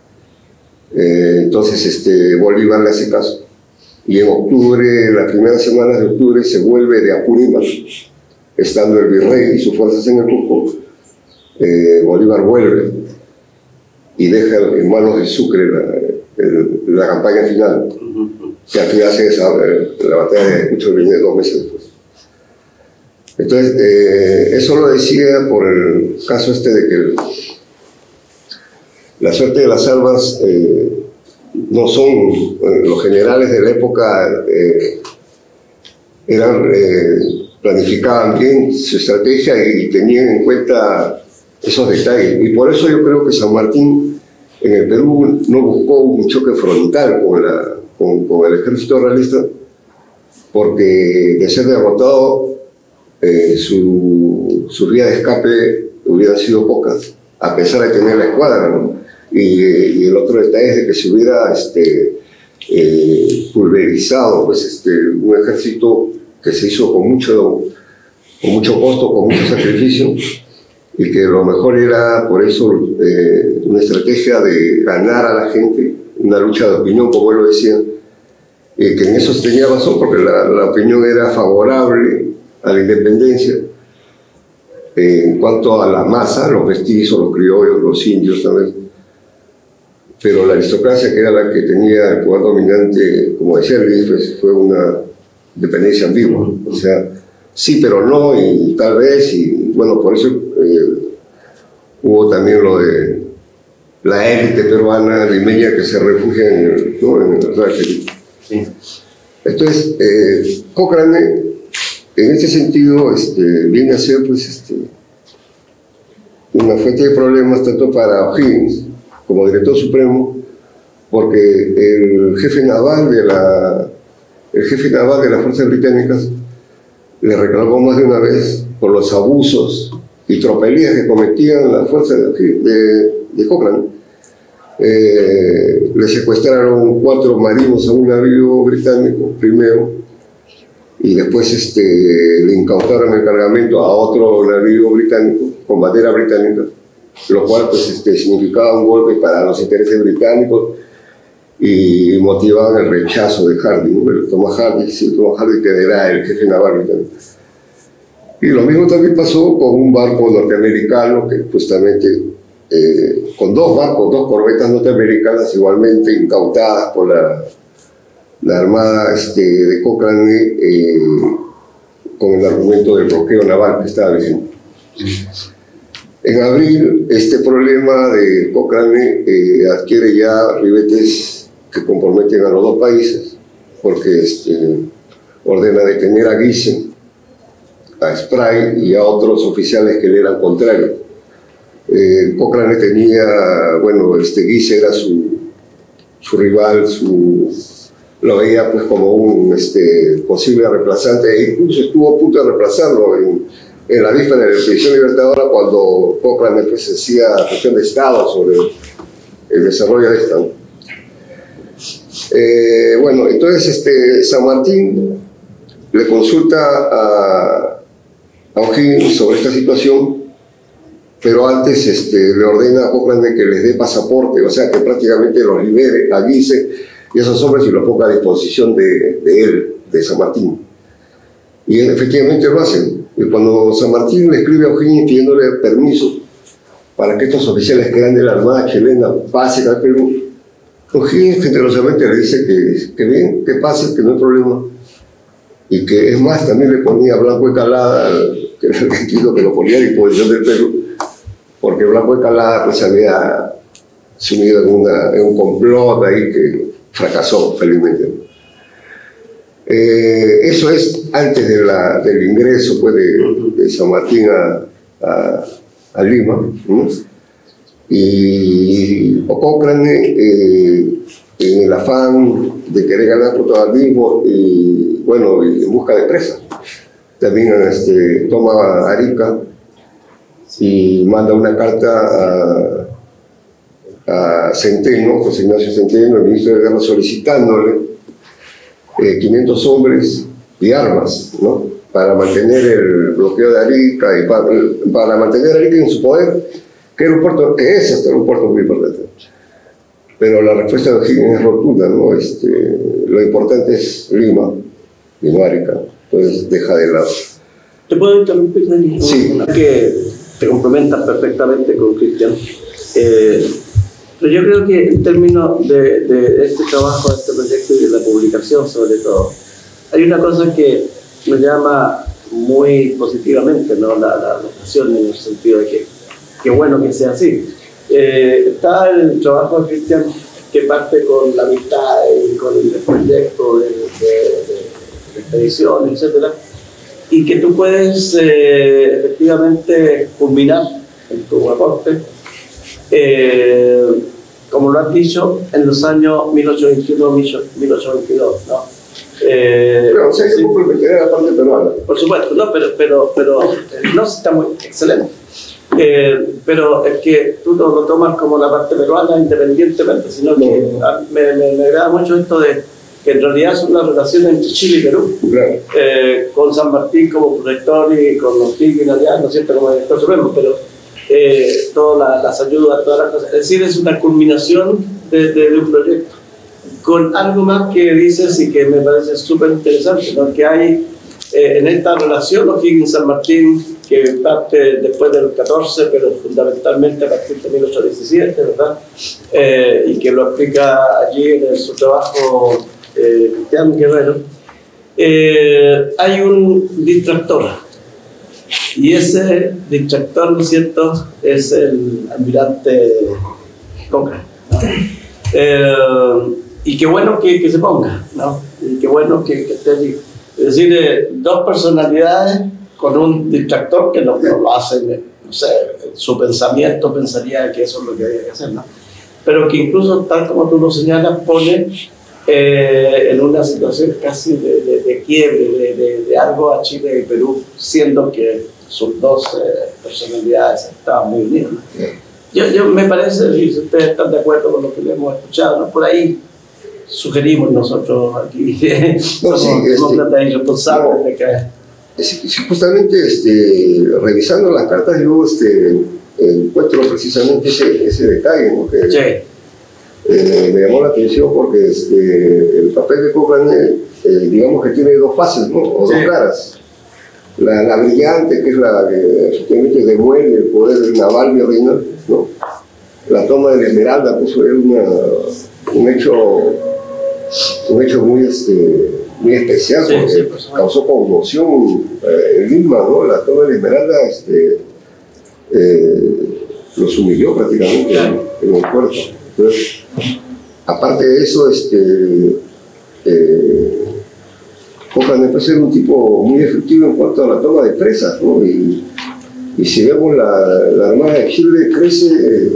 Entonces Bolívar le hace caso. Y en octubre, las primeras semanas de octubre, se vuelve de Apurímac, estando el virrey y sus fuerzas en el Cusco. Bolívar vuelve y deja en manos de Sucre la campaña final, que al final se la batalla de Ayacucho viene 2 meses después. Entonces, eso lo decía por el caso de que la suerte de las armas no son, los generales de la época planificaban bien su estrategia y tenían en cuenta esos detalles. Y por eso yo creo que San Martín en el Perú no buscó un choque frontal con el ejército realista, porque de ser derrotado sus vías de escape hubieran sido pocas, a pesar de tener la escuadra, ¿no? Y el otro detalle es de que se hubiera pulverizado pues, un ejército que se hizo con mucho costo, con mucho sacrificio, y que lo mejor era, por eso, una estrategia de ganar a la gente, una lucha de opinión, como él lo decía, que en eso tenía razón, porque la opinión era favorable a la independencia. En cuanto a la masa, los mestizos, los criollos, los indios también, pero la aristocracia, que era la que tenía el poder dominante, como decía Luis, pues, fue una dependencia ambigua, o sea, sí pero no, y tal vez, y bueno, por eso hubo también lo de la élite peruana limeña que se refugia en el régimen. Sí. Entonces, Cochrane, en este sentido, viene a ser pues, una fuente de problemas tanto para O'Higgins como director supremo, porque el jefe naval de las fuerzas británicas le reclamó más de una vez por los abusos y tropelías que cometían las fuerzas de Cochrane. Le secuestraron 4 marinos a un navío británico primero, y después le incautaron el cargamento a otro navío británico con bandera británica, lo cual pues, significaba un golpe para los intereses británicos y motivaban el rechazo de Harding, ¿no? Thomas Harding, que era el jefe naval británico. Y lo mismo también pasó con un barco norteamericano que justamente, con 2 barcos, 2 corbetas norteamericanas igualmente incautadas por la armada de Cochrane, con el argumento del bloqueo naval que estaba vigente. En abril, este problema de Cochrane adquiere ya ribetes que comprometen a los 2 países, porque ordena detener a Guisen, a Spry y a otros oficiales que le eran contrarios. Cochrane tenía, bueno, Guisen era su rival, lo veía pues como un posible reemplazante, e incluso estuvo a punto de reemplazarlo en la víspera de la expedición libertadora, cuando Cochrane pues hacía cuestión de Estado sobre el desarrollo de esta. Bueno, entonces San Martín le consulta a O'Higgins sobre esta situación, pero antes le ordena a Cochrane que les dé pasaporte, o sea, que prácticamente los libere, avise, y esos hombres y los ponga a disposición de él, de San Martín. Y efectivamente lo hacen. Y cuando San Martín le escribe a O'Higgins pidiéndole permiso para que estos oficiales que eran de la Armada chilena pasen al Perú, O'Higgins generosamente le dice que bien, que pase, que no hay problema. Y que es más, también le ponía Blanco de Calada, que era el argentino que lo ponía a disposición del Perú, porque Blanco de Calada pues había sumido en un complot ahí que fracasó felizmente. Eso es antes del ingreso pues, de San Martín a Lima, ¿no? Y Cochrane, en el afán de querer ganar protagonismo y bueno, en busca de presa, también toma Arica y manda una carta a Centeno, José Ignacio Centeno, el ministro de Guerra, solicitándole 500 hombres y armas, ¿no? Para mantener el bloqueo de Arica y para mantener Arica en su poder, que era un puerto, que es hasta un puerto muy importante. Pero la respuesta de O'Higgins es rotunda, ¿no? Lo importante es Lima y no Arica, entonces deja de lado. ¿Te puedo interrumpir, Dani? Sí. Que te complementas perfectamente con Cristian. Pero yo creo que en términos de este trabajo, de este proyecto y de la publicación sobre todo, hay una cosa que me llama muy positivamente, ¿no? La notación, en el sentido de que qué bueno que sea así. Está el trabajo de Cristian que parte con la amistad y con el proyecto de expedición, etcétera, y que tú puedes efectivamente culminar en tu aporte, como lo has dicho, en los años 1821-1822, ¿no? Pero o sea, hay que complementar la parte peruana. Por supuesto, no, pero no, está muy excelente. Pero es que tú no lo tomas como la parte peruana independientemente, sino que me agrada mucho esto de que en realidad son las relaciones entre Chile y Perú, Claro. con San Martín como protector y con los O'Higgins allá, ¿no es cierto?, como director supremo, pero todas las ayudas, todas las cosas. Es decir, es una culminación de un proyecto. Con algo más que dices y que me parece súper interesante, ¿no? Que hay en esta relación O'Higgins-San Martín, que parte después del 14, pero fundamentalmente a partir de 1817, ¿verdad? Y que lo explica allí en su trabajo Cristian Guerrero. Hay un distractor, y ese distractor, ¿no es cierto?, es el almirante Cochrane, ¿no? Y qué bueno que se ponga, ¿no? Y qué bueno que esté allí. Es decir, dos personalidades con un distractor que no lo hacen, no sé, su pensamiento pensaría que eso es lo que había que hacer, ¿no? Pero que incluso, tal como tú lo señalas, pone en una situación casi de quiebre, de algo a Chile y Perú, siendo que sus dos personalidades estaban muy unidas, ¿no? Yo me parece, si ustedes están de acuerdo con lo que le hemos escuchado, ¿no? Por ahí sugerimos nosotros aquí, somos demócratas irresponsables de que... Justamente revisando las cartas yo encuentro precisamente ese detalle, ¿no? Que me llamó la atención porque el papel de Cochrane digamos que tiene dos fases, ¿no? O dos caras. La brillante, que es la que efectivamente demuele el poder naval virreinal, ¿no? La toma de la Esmeralda, pues fue un hecho muy especial, porque causó conmoción en Lima, ¿no? La toma de la Esmeralda los humilló prácticamente en el puerto. Entonces, aparte de eso, Cochrane puede ser un tipo muy efectivo en cuanto a la toma de presas, ¿no? Y si vemos la Armada de Chile crece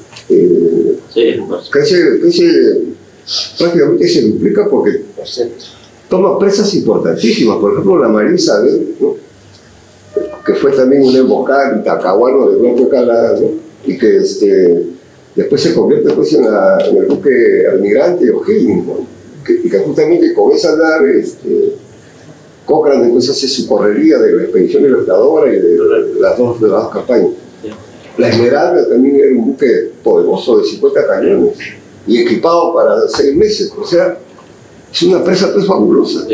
prácticamente se duplica porque toma presas importantísimas, por ejemplo la María Isabel, ¿no? Que fue también una emboscada en Talcahuano de Blanco de Calada, ¿no? Y que después se convierte pues, en el buque almirante O'Higgins, ¿no? Y que justamente comienza a dar Cochrane después hace su correría de la expedición libertadora y de las dos campañas. La Esmeralda también era un buque poderoso de 50 cañones y equipado para 6 meses. O sea, es una presa pues fabulosa.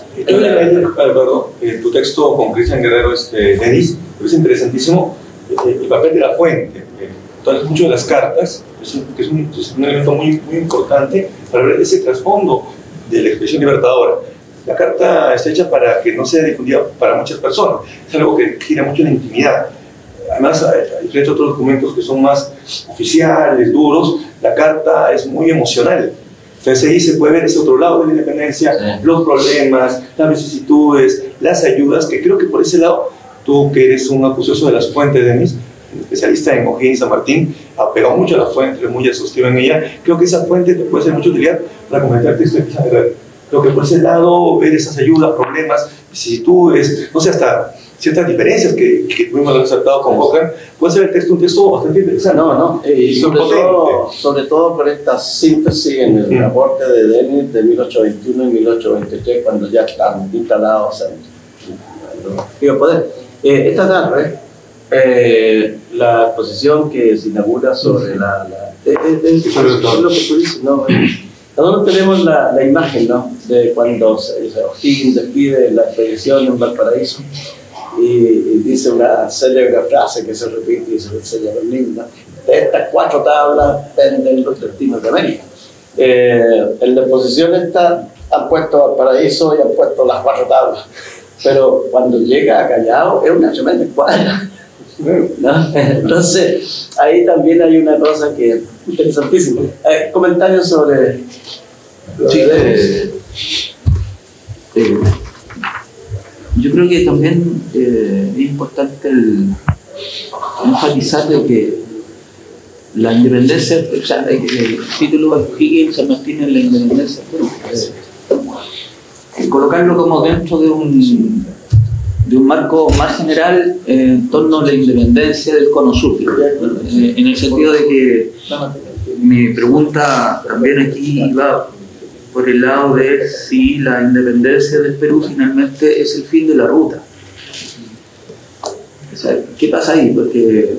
En tu texto con Cristian Guerrero, Denis, es interesantísimo el papel de la fuente. Entonces, muchas de las cartas, que es un elemento muy importante para ver ese trasfondo de la expedición libertadora. La carta está hecha para que no sea difundida para muchas personas. Es algo que gira mucho en la intimidad. Además, a diferencia de otros documentos que son más oficiales, duros, la carta es muy emocional. Entonces ahí se puede ver ese otro lado de la independencia, los problemas, las vicisitudes, las ayudas, que creo que por ese lado, tú que eres un acucioso de las fuentes, Denis, especialista en O'Higgins y San Martín, ha pegado mucho a la fuente, es muy exhaustivo en ella. Creo que esa fuente te puede ser mucha utilidad para comentar el texto de Cristian Guerrero. Creo que por ese lado, ver esas ayudas, problemas, vicisitudes, no sé, hasta ciertas diferencias que tuvimos resaltado con Cochrane, puede ser el texto un texto bastante interesante. Y sobre todo por esta síntesis en el aporte de Denis de 1821 y 1823, cuando ya están instalados en el poder. Esta tarde, la exposición que se inaugura sobre lo que tú dices, ¿no? Nosotros tenemos la imagen, ¿no?, de cuando O'Higgins despide la expedición en Valparaíso y dice una célebre frase que se repite y se enseña a los niños: de estas 4 tablas penden los destinos de América. En la exposición esta han puesto Valparaíso y han puesto las 4 tablas, pero cuando llega a Callao es una tremenda escuadra, ¿no? Entonces ahí también hay una cosa que es interesantísima. Comentarios sobre yo creo que también es importante enfatizar de que la independencia, o sea, el título de O'Higgins y San Martín en la independencia, colocarlo como dentro de un marco más general en torno a la independencia del Cono Sur, en el sentido de que mi pregunta también aquí va por el lado de si la independencia del Perú finalmente es el fin de la ruta. O sea, ¿qué pasa ahí? Porque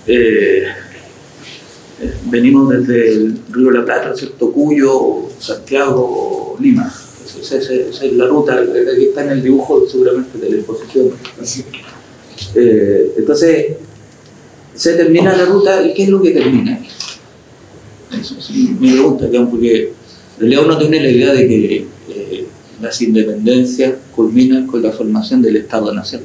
venimos desde el Río de la Plata, ¿cierto? Cuyo, Santiago, Lima. Esa es la ruta que está en el dibujo seguramente de la exposición. Entonces, se termina la ruta, ¿y qué es lo que termina? Esa es mi pregunta, porque León no tiene la idea de que las independencias culminan con la formación del Estado-Nación.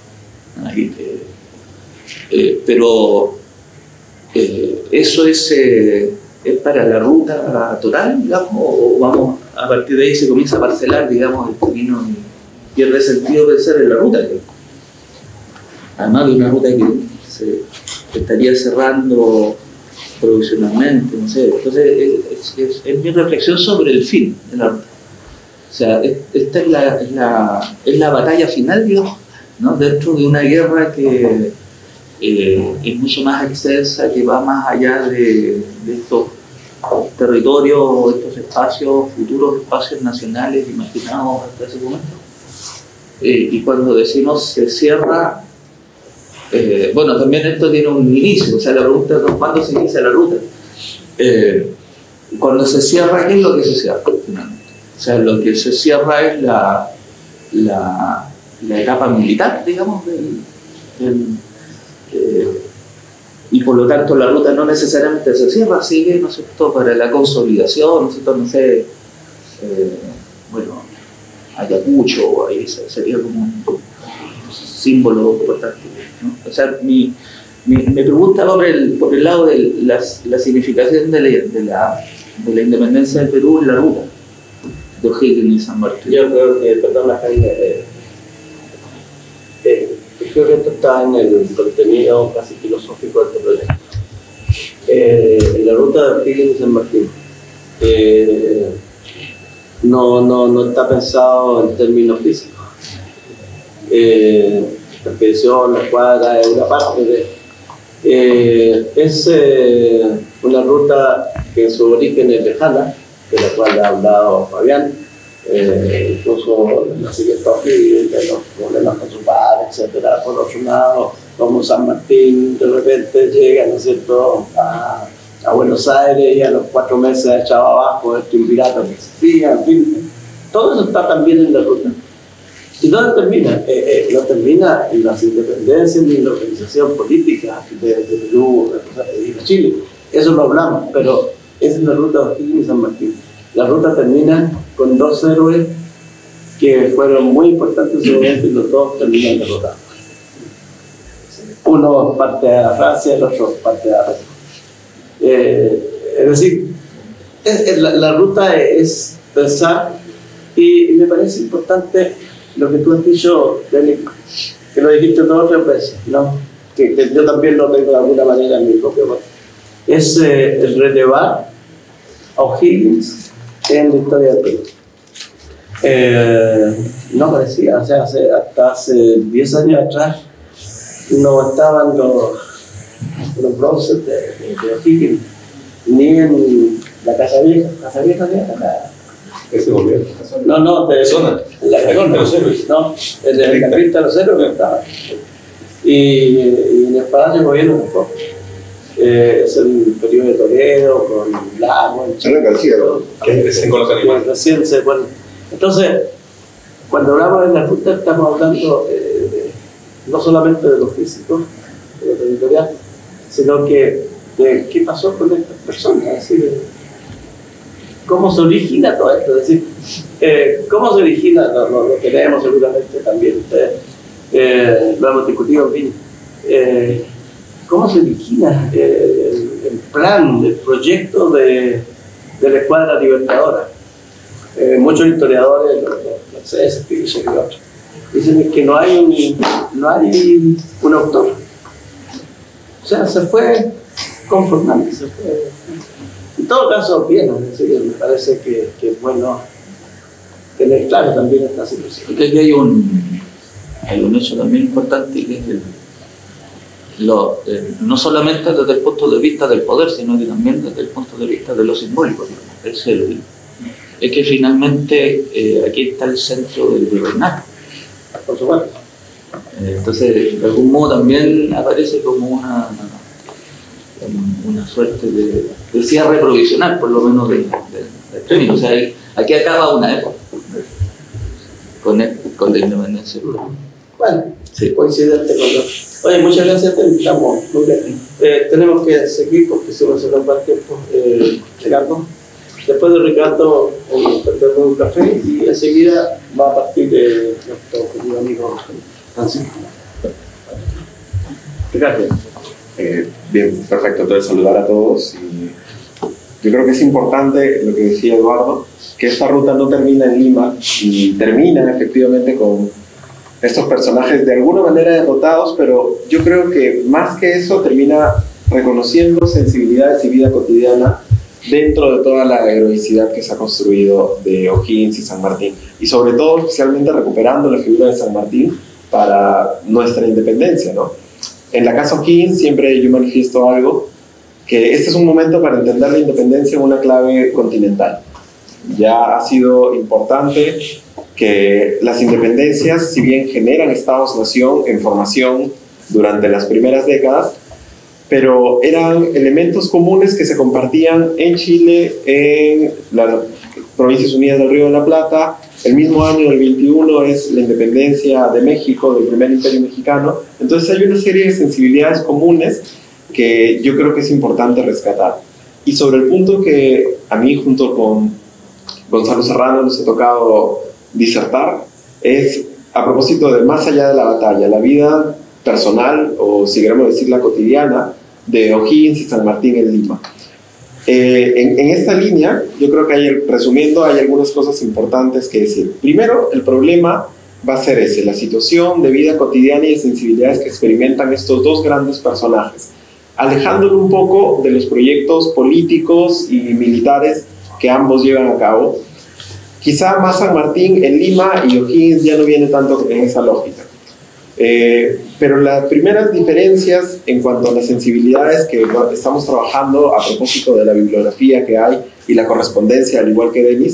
Pero eso es para la ruta total, digamos, o vamos, a partir de ahí se comienza a parcelar, digamos, el camino y pierde sentido pensar en la ruta. Además de una ruta que se estaría cerrando provisionalmente, no sé. Entonces, es mi reflexión sobre el fin de la ruta. O sea, esta es la batalla final, digamos, ¿no?, dentro de una guerra que es mucho más extensa, que va más allá de estos territorios, estos espacios, futuros espacios nacionales imaginados hasta ese momento. Y cuando decimos se cierra, bueno, también esto tiene un inicio, o sea, la pregunta es ¿cuándo se inicia la ruta? Cuando se cierra, ¿qué es lo que se cierra finalmente? O sea, lo que se cierra es la etapa militar, digamos, y por lo tanto la ruta no necesariamente se cierra, sigue, ¿no es cierto?, para la consolidación, ¿no es cierto?, no sé, bueno, Ayacucho, ahí sería como un símbolo importante, ¿no? O sea, mi pregunta va por el lado de la significación de la independencia del Perú en la ruta de O'Higgins y San Martín. Yo creo que, perdón, Jaime, creo que esto está en el contenido casi filosófico de este proyecto. En la ruta de O'Higgins y San Martín no está pensado en términos físicos. La expedición, la escuadra es una parte de... es una ruta que en su origen es lejana, de la cual ha hablado Fabián, incluso el nacimiento de los problemas con su padre, etcétera. Por otro lado, como San Martín de repente llega, ¿no es cierto?, a Buenos Aires y a los 4 meses ha echado abajo este pirata que existía, en fin. Todo eso está también en la ruta. ¿Y dónde termina? No termina en las independencias ni en la organización política de Perú y de Chile. Eso lo hablamos, pero es en la ruta de O'Higgins y San Martín. La ruta termina con 2 héroes que fueron muy importantes en su momento y los dos terminan derrotados. Uno parte de Francia, el otro parte de África. Es decir, la ruta es pensar, y me parece importante lo que tú has dicho, Denis, que lo dijiste 2 o 3 veces, ¿no? Que yo también lo tengo de alguna manera en mi propio voz. Es el relevar a O'Higgins en la historia del Perú. No parecía, o sea, hasta hace 10 años atrás no estaban los bronces de O'Higgins, ni en la Casa Vieja. ¿Casa Vieja ni acá? Ese gobierno. No, de zona. La Cripta de los Héroes. No, en la Cripta de los Héroes no estaba. Y en el Palacio de Gobierno tampoco. Es el periodo de Toledo, con Lago, Alan García, ¿no? Que crecen con los animales. Recién se, bueno. Entonces, cuando hablamos de la ruta, estamos hablando no solamente de lo físico, de lo territorial, sino que de qué pasó con estas personas, es decir, cómo se origina todo esto, es decir, cómo se origina, lo tenemos seguramente también ustedes, lo hemos discutido, en fin, cómo se origina el plan, el proyecto de la Escuadra Libertadora. Muchos historiadores, no sé, y otros, dicen que no hay un autor. O sea, se fue conformando, se fue. En todo caso, bien, es decir, me parece que es bueno tener claro también esta situación. Porque aquí hay un hecho también importante, que es no solamente desde el punto de vista del poder, sino que también desde el punto de vista de lo simbólico. Es que finalmente aquí está el centro del virreinato. Por supuesto. Entonces, de algún modo también aparece como una suerte de cierre provisional, por lo menos del término. O sea, aquí acaba una época con la independencia. Bueno, sí. Coincidente con los. Oye, muchas gracias, te invitamos. Muy bien. Tenemos que seguir porque se nos va el tiempo. Ricardo. Después de Ricardo, prendernos un café y enseguida va a partir de nuestro querido amigo Francisco. Ricardo. Bien, perfecto. Entonces, saludar a todos. Y yo creo que es importante lo que decía Eduardo, que esta ruta no termina en Lima y termina efectivamente con estos personajes de alguna manera derrotados, pero yo creo que más que eso termina reconociendo sensibilidades y vida cotidiana dentro de toda la heroicidad que se ha construido de O'Higgins y San Martín, y sobre todo especialmente recuperando la figura de San Martín para nuestra independencia, ¿no? En la Casa O'Higgins siempre yo manifiesto algo, que este es un momento para entender la independencia en una clave continental. Ya ha sido importante que las independencias, si bien generan estados-nación en formación durante las primeras décadas, pero eran elementos comunes que se compartían en Chile, en las Provincias Unidas del Río de la Plata. El mismo año del 21 es la independencia de México, del primer imperio mexicano. Entonces hay una serie de sensibilidades comunes que yo creo que es importante rescatar. Y sobre el punto que a mí, junto con Gonzalo Serrano, nos ha tocado disertar, es a propósito de más allá de la batalla, la vida personal, o si queremos decir la cotidiana, de O'Higgins y San Martín en Lima. En esta línea, yo creo que resumiendo, hay algunas cosas importantes que decir. Primero, el problema va a ser ese, la situación de vida cotidiana y de sensibilidades que experimentan estos dos grandes personajes, alejándolo un poco de los proyectos políticos y militares que ambos llevan a cabo. Quizá más San Martín en Lima y O'Higgins ya no viene tanto en esa lógica. Pero las primeras diferencias en cuanto a las sensibilidades que estamos trabajando a propósito de la bibliografía que hay y la correspondencia, al igual que Denis,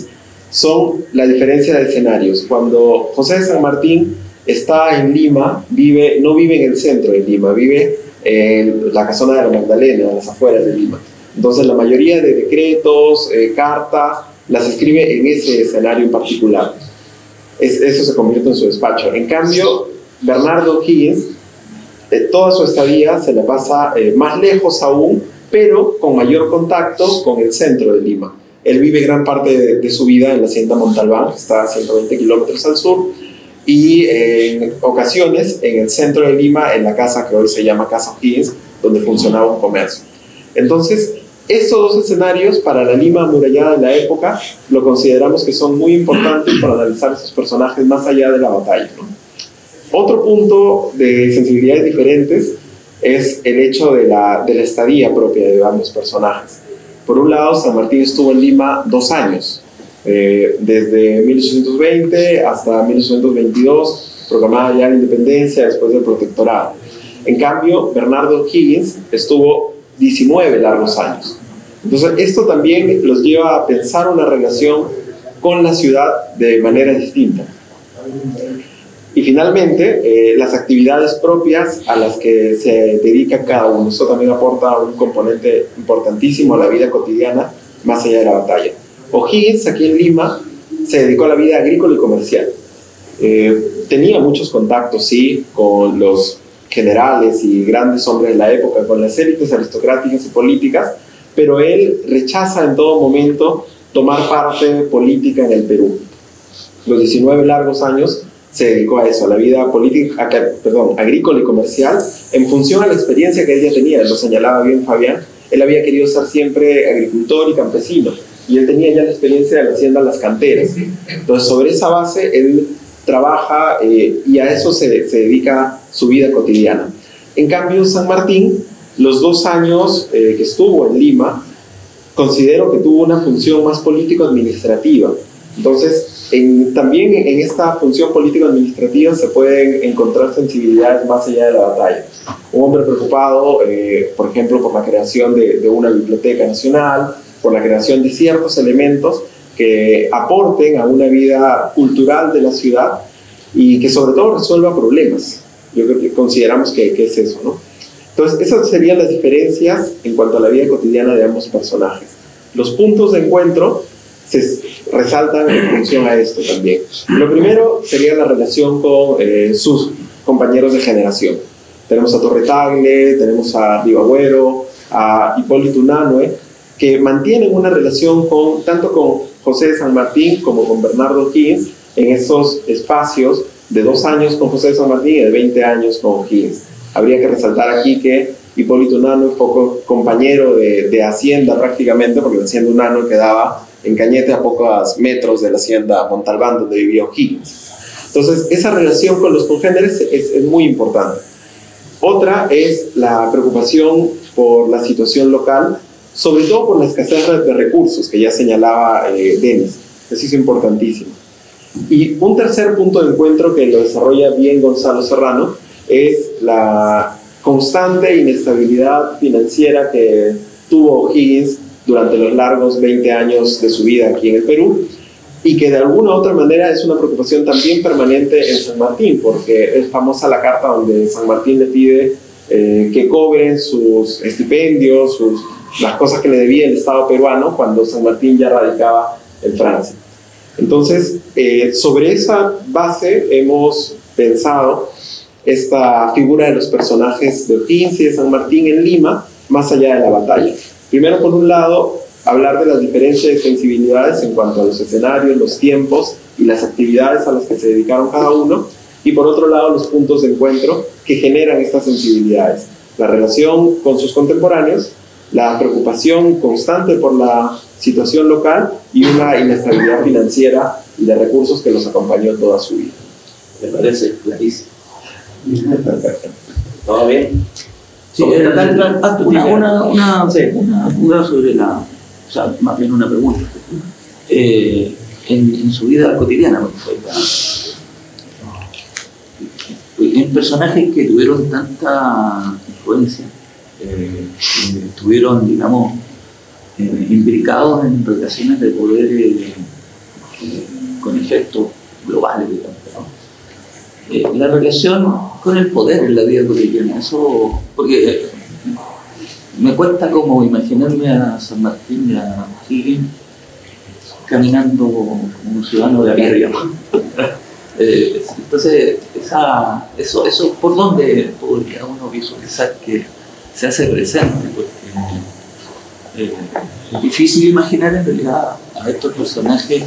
son la diferencia de escenarios. Cuando José de San Martín está en Lima, no vive en el centro de Lima, vive en la casona de la Magdalena, a las afueras de Lima. Entonces la mayoría de decretos, cartas, las escribe en ese escenario en particular. Eso se convierte en su despacho. En cambio, Bernardo O'Higgins, toda su estadía se la pasa más lejos aún, pero con mayor contacto con el centro de Lima. Él vive gran parte de su vida en la hacienda Montalbán, que está a 120 kilómetros al sur, y en ocasiones en el centro de Lima, en la casa que hoy se llama Casa O'Higgins, donde funcionaba un comercio. Entonces, estos dos escenarios para la Lima amurallada de la época lo consideramos que son muy importantes para analizar estos personajes más allá de la batalla, ¿no? Otro punto de sensibilidades diferentes es el hecho de la estadía propia de ambos personajes. Por un lado, San Martín estuvo en Lima 2 años, desde 1820 hasta 1822, proclamada ya la independencia después del protectorado. En cambio, Bernardo O'Higgins estuvo 19 largos años. Entonces, esto también los lleva a pensar una relación con la ciudad de manera distinta. Y finalmente, las actividades propias a las que se dedica cada uno. Eso también aporta un componente importantísimo a la vida cotidiana, más allá de la batalla. O'Higgins, aquí en Lima, se dedicó a la vida agrícola y comercial. Tenía muchos contactos, sí, con los generales y grandes hombres de la época, con las élites aristocráticas y políticas, pero él rechaza en todo momento tomar parte política en el Perú. Los 19 largos años se dedicó a eso, a la vida política, agrícola y comercial, en función a la experiencia que él ya tenía. Lo señalaba bien Fabián, él había querido ser siempre agricultor y campesino, y él tenía ya la experiencia de la hacienda Las Canteras. Entonces, sobre esa base, él trabaja y a eso se dedica su vida cotidiana. En cambio, San Martín, los 2 años que estuvo en Lima, considero que tuvo una función más político-administrativa. Entonces, también en esta función político-administrativa se pueden encontrar sensibilidades más allá de la batalla. Un hombre preocupado, por ejemplo, por la creación de una biblioteca nacional, por la creación de ciertos elementos que aporten a una vida cultural de la ciudad y que sobre todo resuelva problemas. Yo creo que consideramos que es eso, ¿no? Entonces, esas serían las diferencias en cuanto a la vida cotidiana de ambos personajes. Los puntos de encuentro se resaltan en función a esto también. Lo primero sería la relación con sus compañeros de generación. Tenemos a Torre Tagle, tenemos a Ribagüero, a Hipólito Unanue, que mantienen una relación tanto con José de San Martín como con Bernardo O'Higgins en esos espacios de 2 años con José de San Martín y de 20 años con O'Higgins. Habría que resaltar aquí que Hipólito Unanue fue compañero de hacienda prácticamente, porque la hacienda Unanue quedaba en Cañete, a pocos metros de la hacienda Montalbán, donde vivía O'Higgins. Entonces, esa relación con los congéneres es muy importante. Otra es la preocupación por la situación local, sobre todo por la escasez de recursos que ya señalaba Denis. Eso es importantísimo. Y un tercer punto de encuentro que lo desarrolla bien Gonzalo Serrano es la constante inestabilidad financiera que tuvo O'Higgins durante los largos 20 años de su vida aquí en el Perú, y que de alguna u otra manera es una preocupación también permanente en San Martín, porque es famosa la carta donde San Martín le pide que cobren sus estipendios, las cosas que le debía el Estado peruano cuando San Martín ya radicaba en Francia. Entonces, sobre esa base hemos pensado esta figura de los personajes de O'Higgins y de San Martín en Lima, más allá de la batalla. Primero, por un lado, hablar de las diferentes sensibilidades en cuanto a los escenarios, los tiempos y las actividades a las que se dedicaron cada uno, y por otro lado, los puntos de encuentro que generan estas sensibilidades. La relación con sus contemporáneos, la preocupación constante por la situación local y una inestabilidad financiera y de recursos que los acompañó toda su vida. Me parece clarísimo. ¿Todo bien? Sí, una duda sobre o sea, más bien una pregunta. En su vida cotidiana, en personajes que tuvieron tanta influencia, estuvieron, digamos, implicados en relaciones de poder efectos globales, digamos, ¿no? La relación con el poder en la vida cotidiana, eso, porque me cuesta como imaginarme a San Martín y a Higgins caminando como un ciudadano de a pie, digamos. Entonces, eso ¿por dónde podría uno visualizar que se hace presente? Porque es difícil imaginar en realidad a estos personajes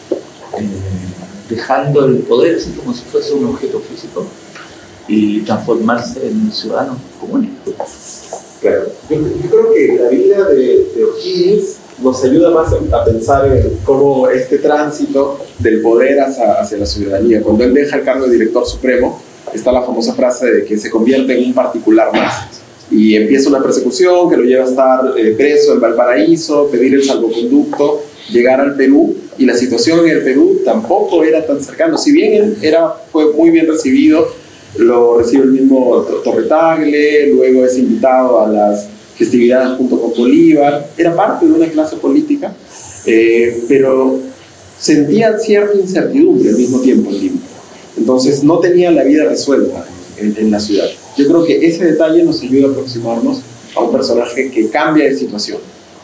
dejando el poder así como si fuese un objeto físico y transformarse en ciudadanos comunes. Claro. Yo creo que la vida de O'Higgins nos ayuda más a pensar en cómo este tránsito del poder hacia la ciudadanía. Cuando él deja el cargo de director supremo, está la famosa frase de que se convierte en un particular más. Y empieza una persecución que lo lleva a estar preso en Valparaíso, pedir el salvoconducto, llegar al Perú, y la situación en el Perú tampoco era tan cercana. Si bien él fue muy bien recibido, lo recibe el mismo Torre Tagle, luego es invitado a las festividades junto con Bolívar, era parte de una clase política, pero sentía cierta incertidumbre al mismo tiempo en Lima. Entonces no tenía la vida resuelta en la ciudad. Yo creo que ese detalle nos ayuda a aproximarnos a un personaje que cambia de situación.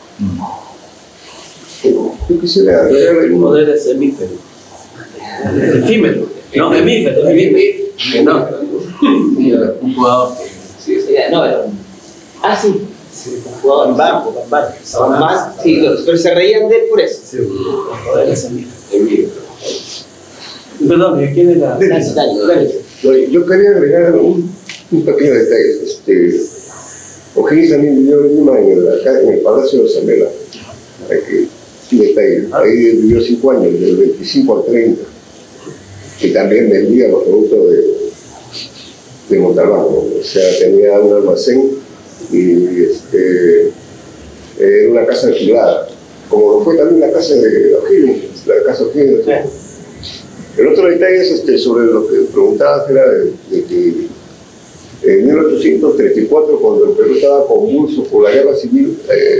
Yo quisiera agregar El poder es hemífero. Efímero. No, hemífero. No. Un jugador. Sí, no, pero. Ah, sí. Un jugador. Bambar. Sí, pero se reían de él por eso. Sí, el poder es hemífero. Perdón, ¿quién es la...? Yo quería agregar un pequeño detalle. O'Higgins también vivió en el Palacio de Zamela. Ahí vivió 5 años, del 25 al 30. Y también vendía los productos de Montalbán. O sea, tenía un almacén y era una casa alquilada, como lo fue también la casa de O'Higgins, la casa O'Higgins. El otro detalle es sobre lo que preguntabas, era de que en 1834, cuando el Perú estaba convulso por la guerra civil,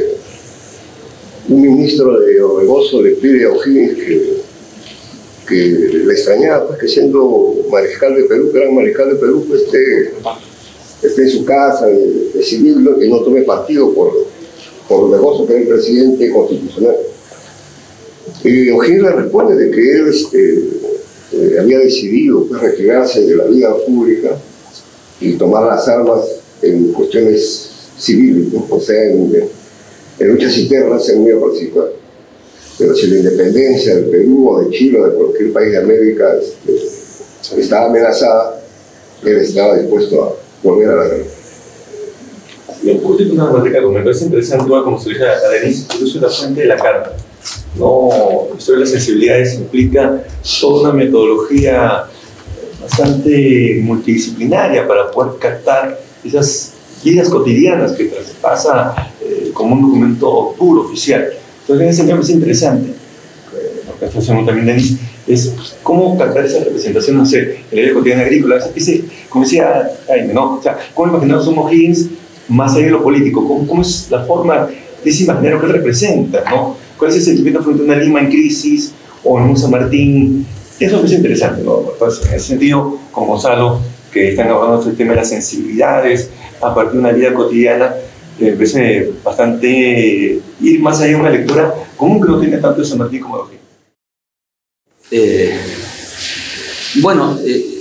un ministro de Orbegoso le pide a O'Higgins que le extrañaba, pues, que siendo mariscal de Perú, gran mariscal de Perú, pues, esté en su casa, de civil, que no tome partido por Orbegoso, que era el presidente constitucional. Y O'Higgins le responde de que él había decidido, pues, retirarse de la vida pública y tomar las armas en cuestiones civiles, ¿no? O sea, en luchas internas él no iba a participar. Pero si la independencia del Perú o de Chile o de cualquier país de América estaba amenazada, él estaba dispuesto a volver a la guerra. Yo tengo una matemática que me parece interesante, como se dice a Denise, yo soy la fuente de la carta. No, la historia de las sensibilidades implica toda una metodología bastante multidisciplinaria para poder captar esas vidas cotidianas que traspasa como un documento duro, oficial. Entonces, en ese sentido es interesante, lo que está haciendo también Denise, es cómo captar esa representación, no sé, en la vida cotidiana agrícola, como decía Jaime, ¿no? O sea, cómo imaginarnos un O'Higgins más allá de lo político, cómo es la forma de ese imaginario que él representa, ¿no? ¿Cuál es el sentimiento frente a una Lima en crisis o en un San Martín? Eso es interesante, ¿no? Entonces, en ese sentido, con Gonzalo, que están abordando el tema de las sensibilidades a partir de una vida cotidiana, me parece bastante ir más allá de una lectura común que no tiene tanto de San Martín como de O'Higgins. Bueno,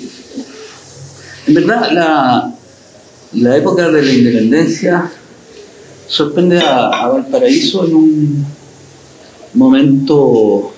en verdad la época de la independencia sorprende a Valparaíso en un momento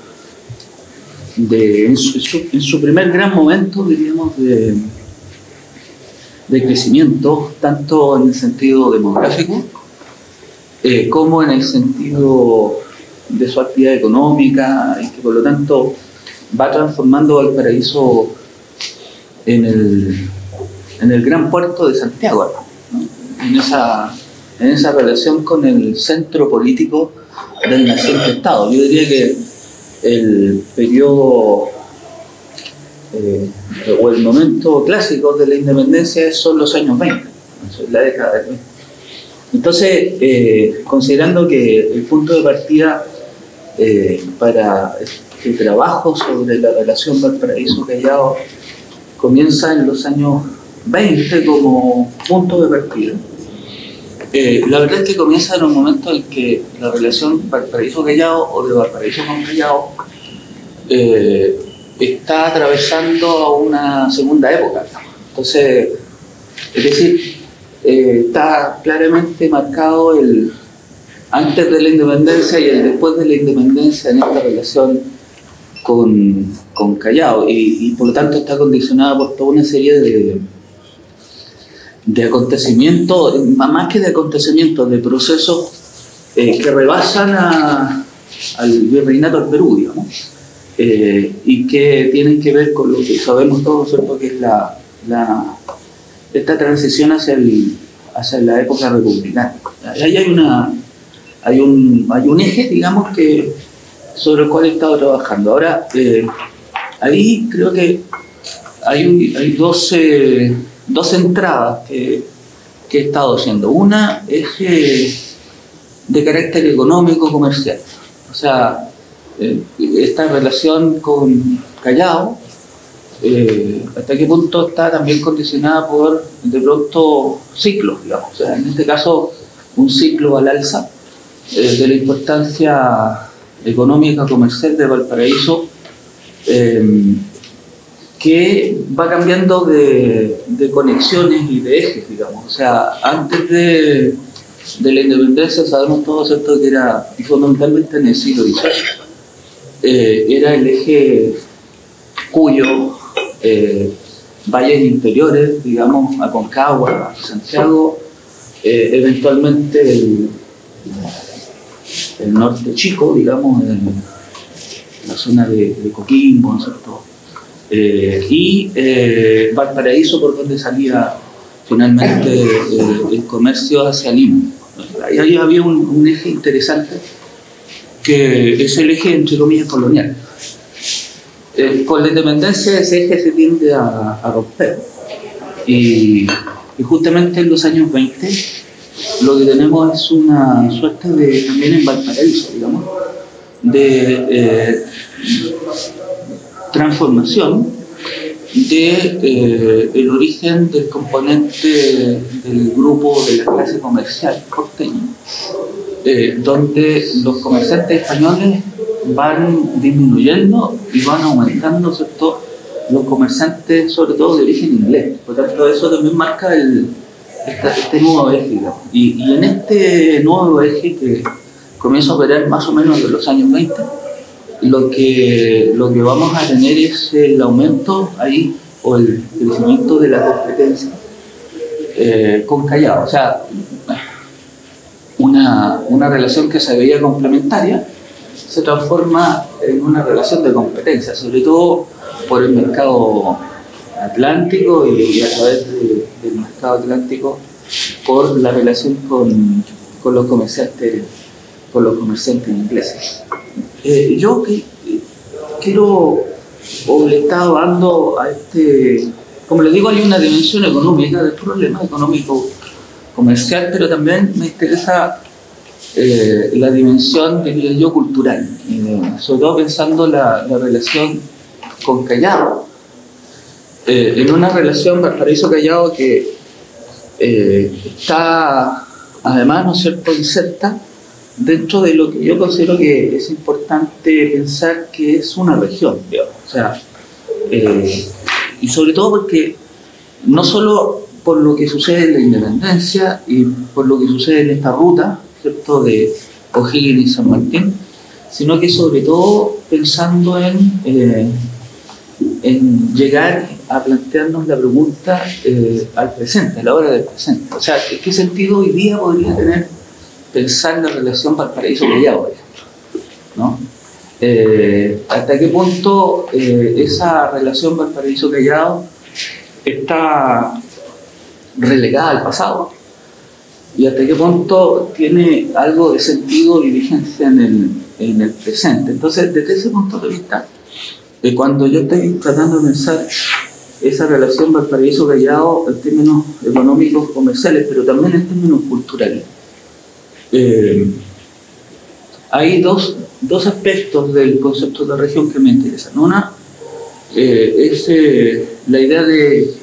en su primer gran momento, diríamos, de crecimiento, tanto en el sentido demográfico como en el sentido de su actividad económica, y que por lo tanto va transformando Valparaíso en el gran puerto de Santiago, ¿no? en esa relación con el centro político del naciente Estado. Yo diría que el periodo o el momento clásico de la independencia son los años 20, la década del 20. Entonces, considerando que el punto de partida para trabajo sobre la relación Valparaíso-Callao comienza en los años 20 como punto de partida. La verdad es que comienza en un momento en que la relación Valparaíso-Callao o de Valparaíso con Callao está atravesando una segunda época. Entonces, es decir, está claramente marcado el antes de la independencia y el después de la independencia en esta relación con Callao, y por lo tanto está condicionada por toda una serie de acontecimientos, más que de acontecimientos, de procesos que rebasan al virreinato del Perú, digamos, y que tienen que ver con lo que sabemos todos, ¿cierto?, que es esta transición hacia la época republicana. Ahí hay un eje, digamos, sobre el cual he estado trabajando. Ahora, ahí creo que hay dos entradas que he estado haciendo. Una es de carácter económico, comercial. O sea, esta relación con Callao, hasta qué punto está también condicionada por, de pronto, ciclos, digamos. O sea, en este caso, un ciclo al alza de la importancia económica, comercial de Valparaíso, que va cambiando de conexiones y de ejes, digamos. O sea, antes de la independencia sabemos todos, ¿cierto?, que era, y fundamentalmente en el siglo XVIII, era el eje Cuyo, valles interiores, digamos, Aconcagua, Santiago, eventualmente el norte chico, digamos, en la zona de Coquimbo, ¿no es cierto? Y Valparaíso, por donde salía finalmente el comercio hacia Lima. Ahí había un eje interesante, que es el eje, entre comillas, colonial. Con la independencia ese eje se tiende a romper. Y justamente en los años 20 lo que tenemos es una suerte de, también en Valparaíso, digamos, de transformación el origen del componente del grupo de la clase comercial porteña, donde los comerciantes españoles van disminuyendo y van aumentando, ¿cierto?, los comerciantes, sobre todo de origen inglés. Por tanto, eso también marca este nuevo eje, digamos. Y en este nuevo eje, que comienza a operar más o menos de los años 20, lo que vamos a tener es el aumento ahí, o el crecimiento de la competencia con Callao. O sea, una relación que se veía complementaria se transforma en una relación de competencia, sobre todo por el mercado atlántico y a través del mercado atlántico por la relación con los comerciantes ingleses. Yo quiero, o le he estado dando a como les digo, hay una dimensión económica del problema, económico comercial, pero también me interesa la dimensión, diría yo, cultural, sobre todo pensando la relación con Callao, en una relación Valparaíso-Callao que está además, ¿no es cierto?, inserta dentro de lo que yo considero que es importante pensar que es una región, digamos. O sea, y sobre todo porque no solo por lo que sucede en la independencia y por lo que sucede en esta ruta, ¿cierto?, de O'Higgins y San Martín, sino que sobre todo pensando en llegar a plantearnos la pregunta al presente, a la hora del presente. O sea, ¿qué sentido hoy día podría tener pensar la relación Valparaíso-Callao, por ejemplo, ¿no? ¿Hasta qué punto esa relación Valparaíso-Callao está relegada al pasado? ¿Y hasta qué punto tiene algo de sentido y vigencia en el presente? Entonces, desde ese punto de vista, cuando yo estoy tratando de pensar esa relación Valparaíso-Callao en términos económicos, comerciales, pero también en términos culturales, hay dos dos aspectos del concepto de región que me interesan. Una es la idea de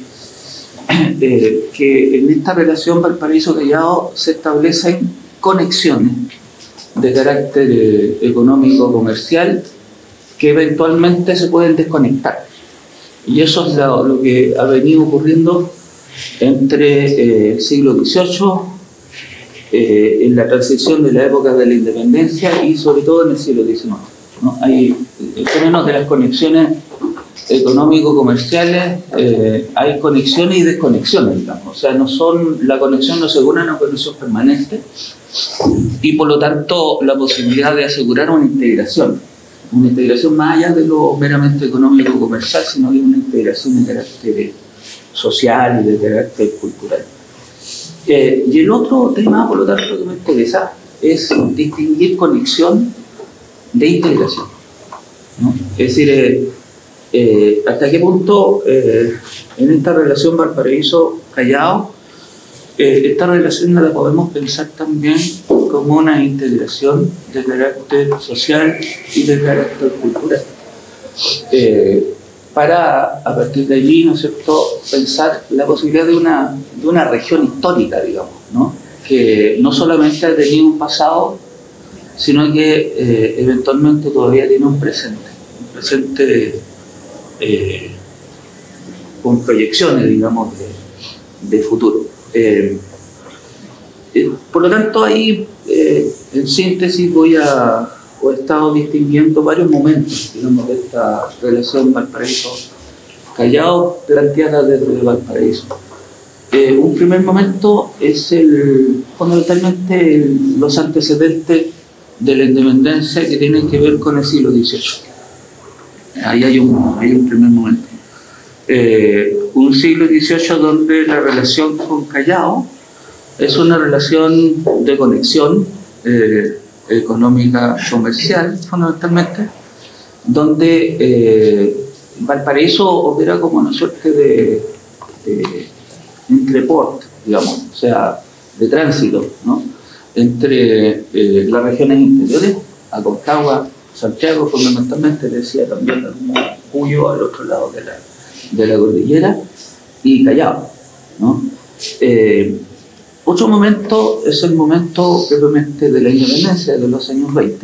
que en esta relación Valparaíso-Callao se establecen conexiones de carácter económico-comercial que eventualmente se pueden desconectar. Y eso es lo que ha venido ocurriendo entre el siglo XVIII, en la transición de la época de la independencia y sobre todo en el siglo XIX, ¿no? Hay, en términos de las conexiones económico-comerciales, hay conexiones y desconexiones, digamos. O sea, la conexión no es una conexión permanente, y por lo tanto la posibilidad de asegurar una integración más allá de lo meramente económico-comercial, sino que una integración de carácter social y de carácter cultural. Y el otro tema, por lo tanto, que me interesa es distinguir conexión de integración, ¿no? Es decir, hasta qué punto en esta relación Valparaíso-Callao, esta relación la podemos pensar también como una integración de carácter social y de carácter cultural, para a partir de allí, ¿no es cierto?, pensar la posibilidad de una región histórica, digamos, ¿no?, que no solamente ha tenido un pasado, sino que eventualmente todavía tiene un presente con proyecciones, digamos, de futuro. Por lo tanto, ahí, en síntesis, he estado distinguiendo varios momentos, digamos, de esta relación Valparaíso-Callao planteada desde Valparaíso. Un primer momento es fundamentalmente los antecedentes de la independencia que tienen que ver con el siglo XVIII. Ahí hay un primer momento. Un siglo XVIII donde la relación con Callao es una relación de conexión económica comercial, fundamentalmente, donde Valparaíso opera como una suerte de entreport, digamos, o sea, de tránsito, ¿no?, entre las regiones interiores, Aconcagua, Santiago, fundamentalmente, decía también Cuyo, al otro lado de la cordillera, y Callao, ¿no? Otro momento es el momento propiamente de la independencia de los años 20,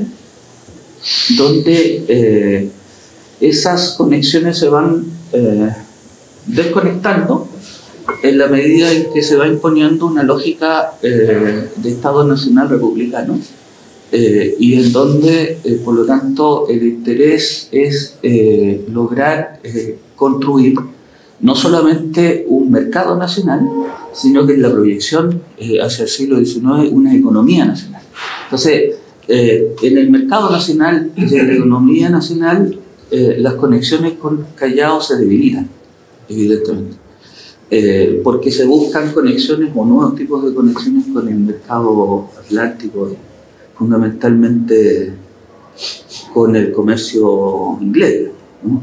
donde esas conexiones se van desconectando en la medida en que se va imponiendo una lógica de Estado nacional republicano, y en donde, por lo tanto, el interés es lograr construir no solamente un mercado nacional, sino que en la proyección hacia el siglo XIX una economía nacional. Entonces, en el mercado nacional y en la economía nacional, las conexiones con Callao se debilitan, evidentemente, porque se buscan conexiones o nuevos tipos de conexiones con el mercado atlántico, fundamentalmente con el comercio inglés, ¿no?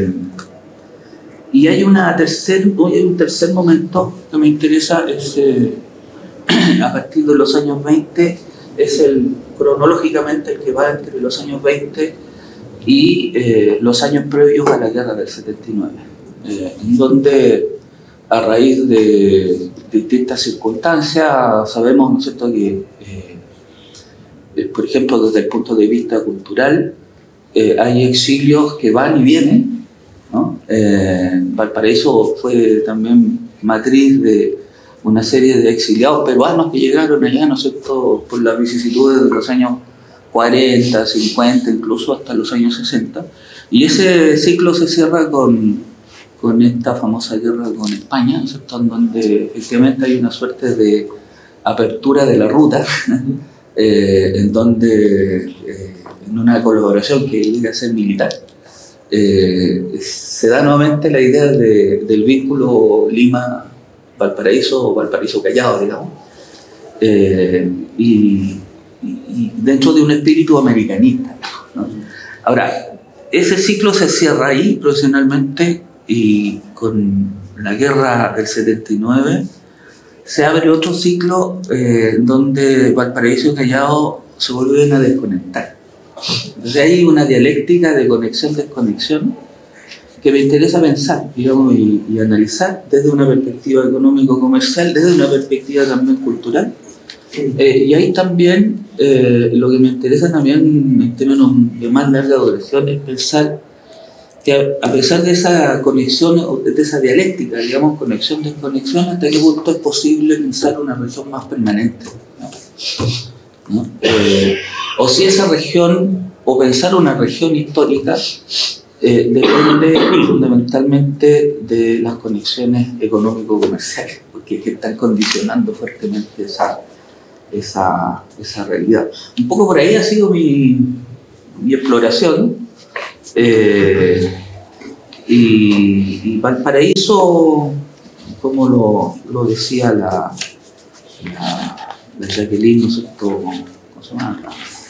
Y hay un tercer momento que me interesa, es a partir de los años 20, es cronológicamente el que va entre los años 20 y los años previos a la guerra del 79, en donde, a raíz de distintas circunstancias, sabemos, ¿no es cierto?, que por ejemplo, desde el punto de vista cultural, hay exilios que van y vienen, ¿no? Valparaíso fue también matriz de una serie de exiliados peruanos que llegaron allá, ¿no es cierto?, por las vicisitudes de los años 40, 50, incluso hasta los años 60. Y ese ciclo se cierra con esta famosa guerra con España, ¿no es cierto?, en donde efectivamente hay una suerte de apertura de la ruta, en donde, en una colaboración que llega a ser militar, se da nuevamente la idea del vínculo Lima-Valparaíso o Valparaíso-Callao, digamos, y dentro de un espíritu americanista, ¿no? Ahora, ese ciclo se cierra ahí profesionalmente, y con la guerra del 79 se abre otro ciclo donde Valparaíso y Callao se vuelven a desconectar. Entonces hay una dialéctica de conexión-desconexión que me interesa pensar, digamos, y analizar desde una perspectiva económico-comercial, desde una perspectiva también cultural. Y ahí también lo que me interesa también en términos de más larga duración es pensar que a pesar de esa conexión, o de esa dialéctica, digamos, conexión-desconexión, hasta qué punto es posible pensar una región más permanente, ¿no? O si esa región, o pensar una región histórica, depende fundamentalmente de las conexiones económico-comerciales, porque es que están condicionando fuertemente esa realidad. Un poco por ahí ha sido mi exploración, y Valparaíso, como lo decía la Jacqueline, ¿no es cierto? ¿Cómo se llama?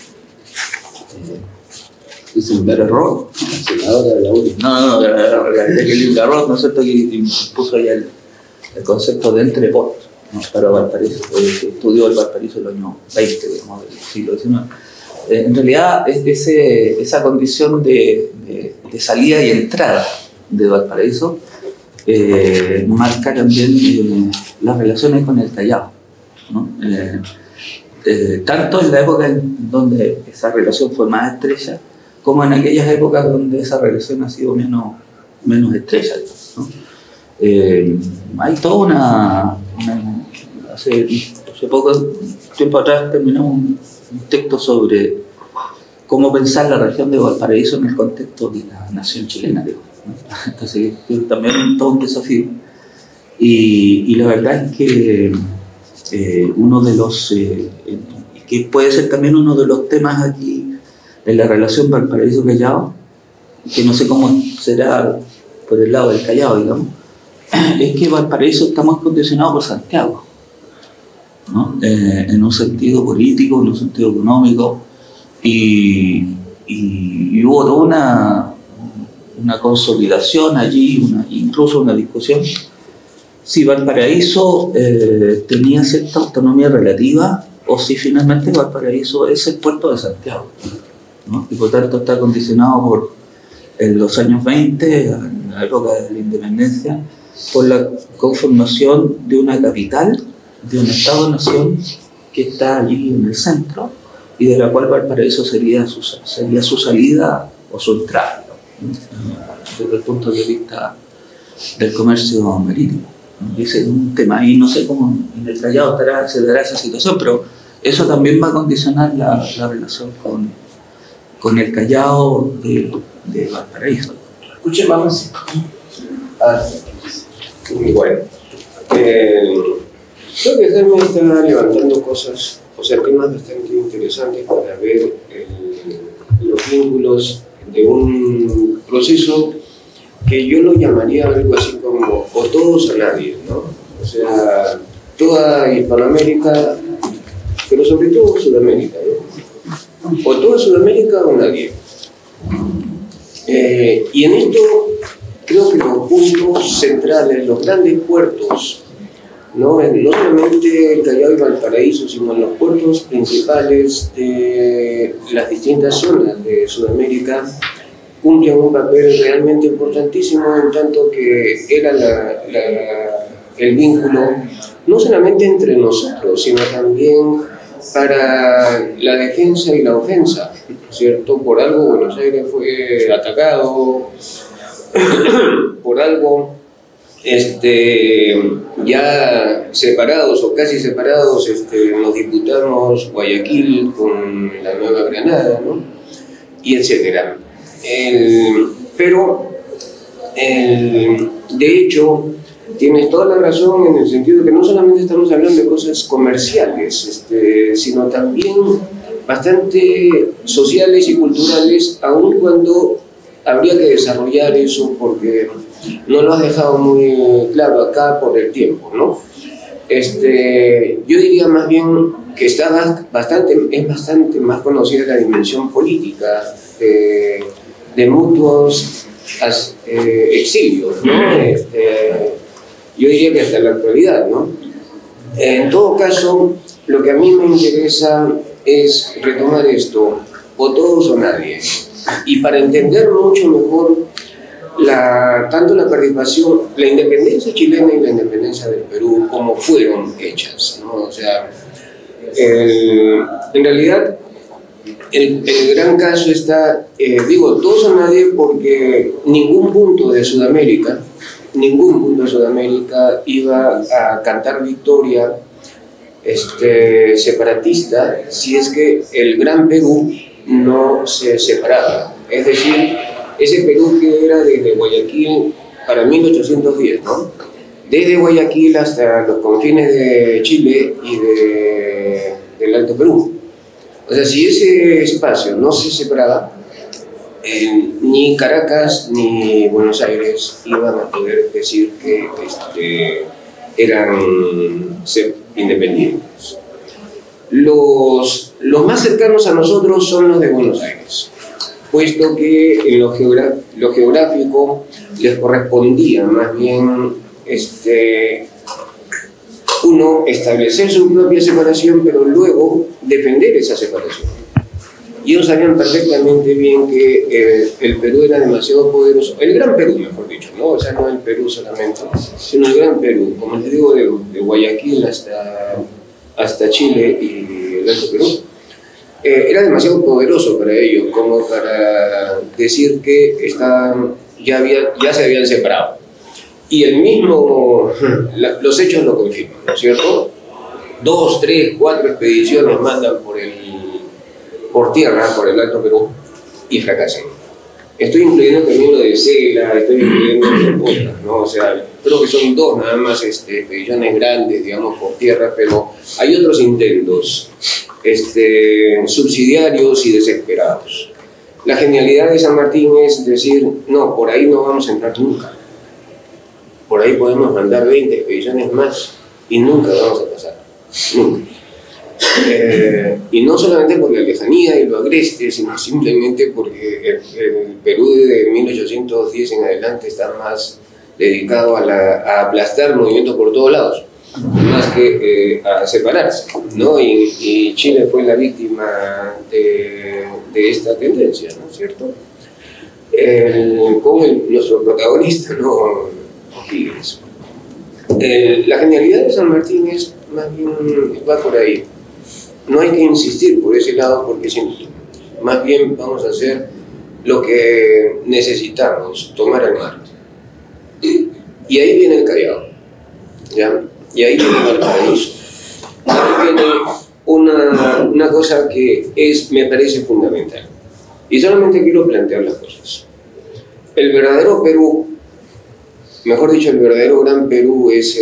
Garrot, senadora de la UDI. No, Jacqueline Garrot, ¿no es cierto?, que puso ahí el concepto de entreport, ¿no?, para Valparaíso, que estudió el Valparaíso en el año 20, digamos, del siglo XIX. En realidad, esa condición de salida y entrada de Valparaíso marca también las relaciones con el Callao, ¿no? Tanto en la época en donde esa relación fue más estrecha, como en aquellas épocas donde esa relación ha sido menos estrecha, ¿no? Hay toda hace poco tiempo atrás terminamos un texto sobre cómo pensar la región de Valparaíso en el contexto de la nación chilena, ¿no? Entonces también es todo un desafío, y la verdad es que uno de los que puede ser también uno de los temas aquí en la relación Valparaíso-Callao, que no sé cómo será por el lado del Callao, digamos, es que Valparaíso está muy condicionado por Santiago, ¿no? En un sentido político, en un sentido económico, y hubo toda una consolidación allí, incluso una discusión si Valparaíso tenía cierta autonomía relativa o si finalmente Valparaíso es el puerto de Santiago, ¿no? Y por tanto está condicionado en los años 20, en la época de la independencia, por la conformación de una capital, de un Estado-nación que está allí en el centro, y de la cual Valparaíso sería su salida o su entrada, ¿no?, desde el punto de vista del comercio marítimo. Ese es un tema, y no sé cómo en el Callao se dará esa situación, pero eso también va a condicionar la relación con el Callao de Valparaíso. Escuche, vamos. Bueno, creo que Jaime está levantando cosas, o sea, temas bastante interesantes para ver los vínculos de un proceso que yo lo llamaría algo así como o todos a nadie, ¿no? O sea, toda Hispanoamérica, pero sobre todo Sudamérica, ¿no? O toda Sudamérica o nadie. Y en esto creo que los puntos centrales, los grandes puertos, no solamente el Callao y Valparaíso, sino los puertos principales de las distintas zonas de Sudamérica, cumplen un papel realmente importantísimo, en tanto que era el vínculo no solamente entre nosotros, sino también para la defensa y la ofensa, ¿cierto? Por algo Buenos Aires fue atacado, por algo ya separados o casi separados nos disputamos Guayaquil con la Nueva Granada, ¿no? Y etcétera. De hecho, tienes toda la razón en el sentido de que no solamente estamos hablando de cosas comerciales, sino también bastante sociales y culturales, aun cuando habría que desarrollar eso porque no lo has dejado muy claro acá por el tiempo, ¿no? Yo diría más bien que es bastante más conocida la dimensión política de mutuos exilios, ¿no? Yo diría que hasta la actualidad, ¿no? En todo caso, lo que a mí me interesa es retomar esto. o todos o nadie. Y para entender mucho mejor tanto la participación, la independencia chilena y la independencia del Perú, como fueron hechas, ¿no? O sea, en realidad, el gran caso está, digo, todos o nadie, porque ningún punto de Sudamérica iba a cantar victoria separatista si es que el Gran Perú no se separaba. Es decir, ese Perú que era desde Guayaquil para 1810, ¿no? Desde Guayaquil hasta los confines de Chile y del Alto Perú. O sea, si ese espacio no se separaba, ni Caracas ni Buenos Aires iban a poder decir que eran independientes. Los más cercanos a nosotros son los de Buenos Aires, puesto que en lo geográfico les correspondía más bien uno establecer su propia separación, pero luego defender esa separación. Y ellos sabían perfectamente bien que el Perú era demasiado poderoso, el Gran Perú, mejor dicho, ¿no? O sea, no el Perú solamente, sino el Gran Perú, como les digo, de Guayaquil hasta Chile y el Alto Perú. Era demasiado poderoso para ellos como para decir que ya se habían separado. Y los hechos lo confirman, ¿no es cierto? 2, 3, 4 expediciones mandan por tierra, por el Alto Perú, y fracasan. Estoy incluyendo también lo de Cela, estoy incluyendo otras, ¿no? O sea, creo que son 2 nada más expediciones grandes, digamos, por tierra, pero hay otros intentos subsidiarios y desesperados. La genialidad de San Martín es decir, no, por ahí no vamos a entrar nunca. Por ahí podemos mandar 20 expediciones más y nunca vamos a pasar. Nunca. Y no solamente por la lejanía y lo agreste, sino simplemente porque el Perú de 1810 en adelante está más dedicado a aplastar movimientos por todos lados, más que a separarse, ¿no? Y Chile fue la víctima de esta tendencia, ¿no es cierto? Con nuestro protagonista, ¿no? Higgins. La genialidad de San Martín es más bien va por ahí. No hay que insistir por ese lado porque más bien vamos a hacer lo que necesitamos, tomar el mar. Y ahí viene el Callao, ¿ya? Y ahí viene Valparaíso. Ahí viene una cosa que me parece fundamental. Y solamente quiero plantear las cosas. El verdadero Perú, mejor dicho, el verdadero Gran Perú es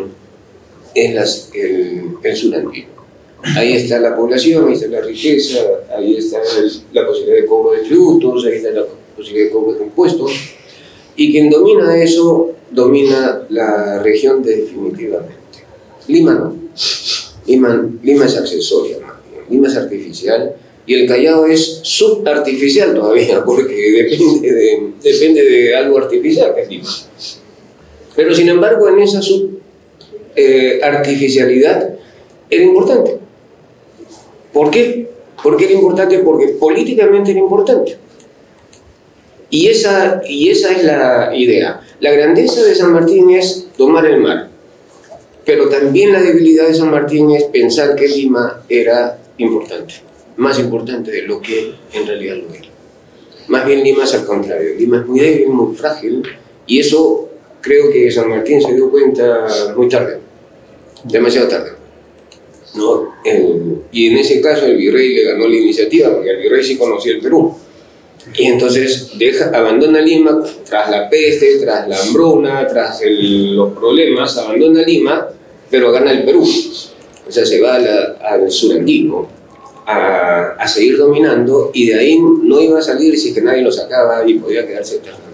el surandino. Ahí está la población, ahí está la riqueza, ahí está la posibilidad de cobro de tributos, ahí está la posibilidad de cobro de impuestos. Y quien domina eso, domina la región definitivamente. Lima no. Lima es accesoria, ¿no? Lima es artificial y el Callao es subartificial todavía, porque depende de algo artificial que es Lima. Pero sin embargo, en esa subartificialidad era importante. ¿Por qué? ¿Por qué era importante? Porque políticamente era importante. Y esa es la idea. La grandeza de San Martín es tomar el mar. Pero también la debilidad de San Martín es pensar que Lima era importante. Más importante de lo que en realidad lo era. Más bien Lima es al contrario. Lima es muy débil, muy frágil. Y eso creo que San Martín se dio cuenta muy tarde. Demasiado tarde. ¿No? Y en ese caso el virrey le ganó la iniciativa, porque el virrey sí conocía el Perú. Y entonces abandona Lima tras la peste, tras la hambruna, tras los problemas, abandona Lima, pero gana el Perú. O sea, se va al surandino a seguir dominando, y de ahí no iba a salir si es que nadie lo sacaba y podía quedarse eternamente.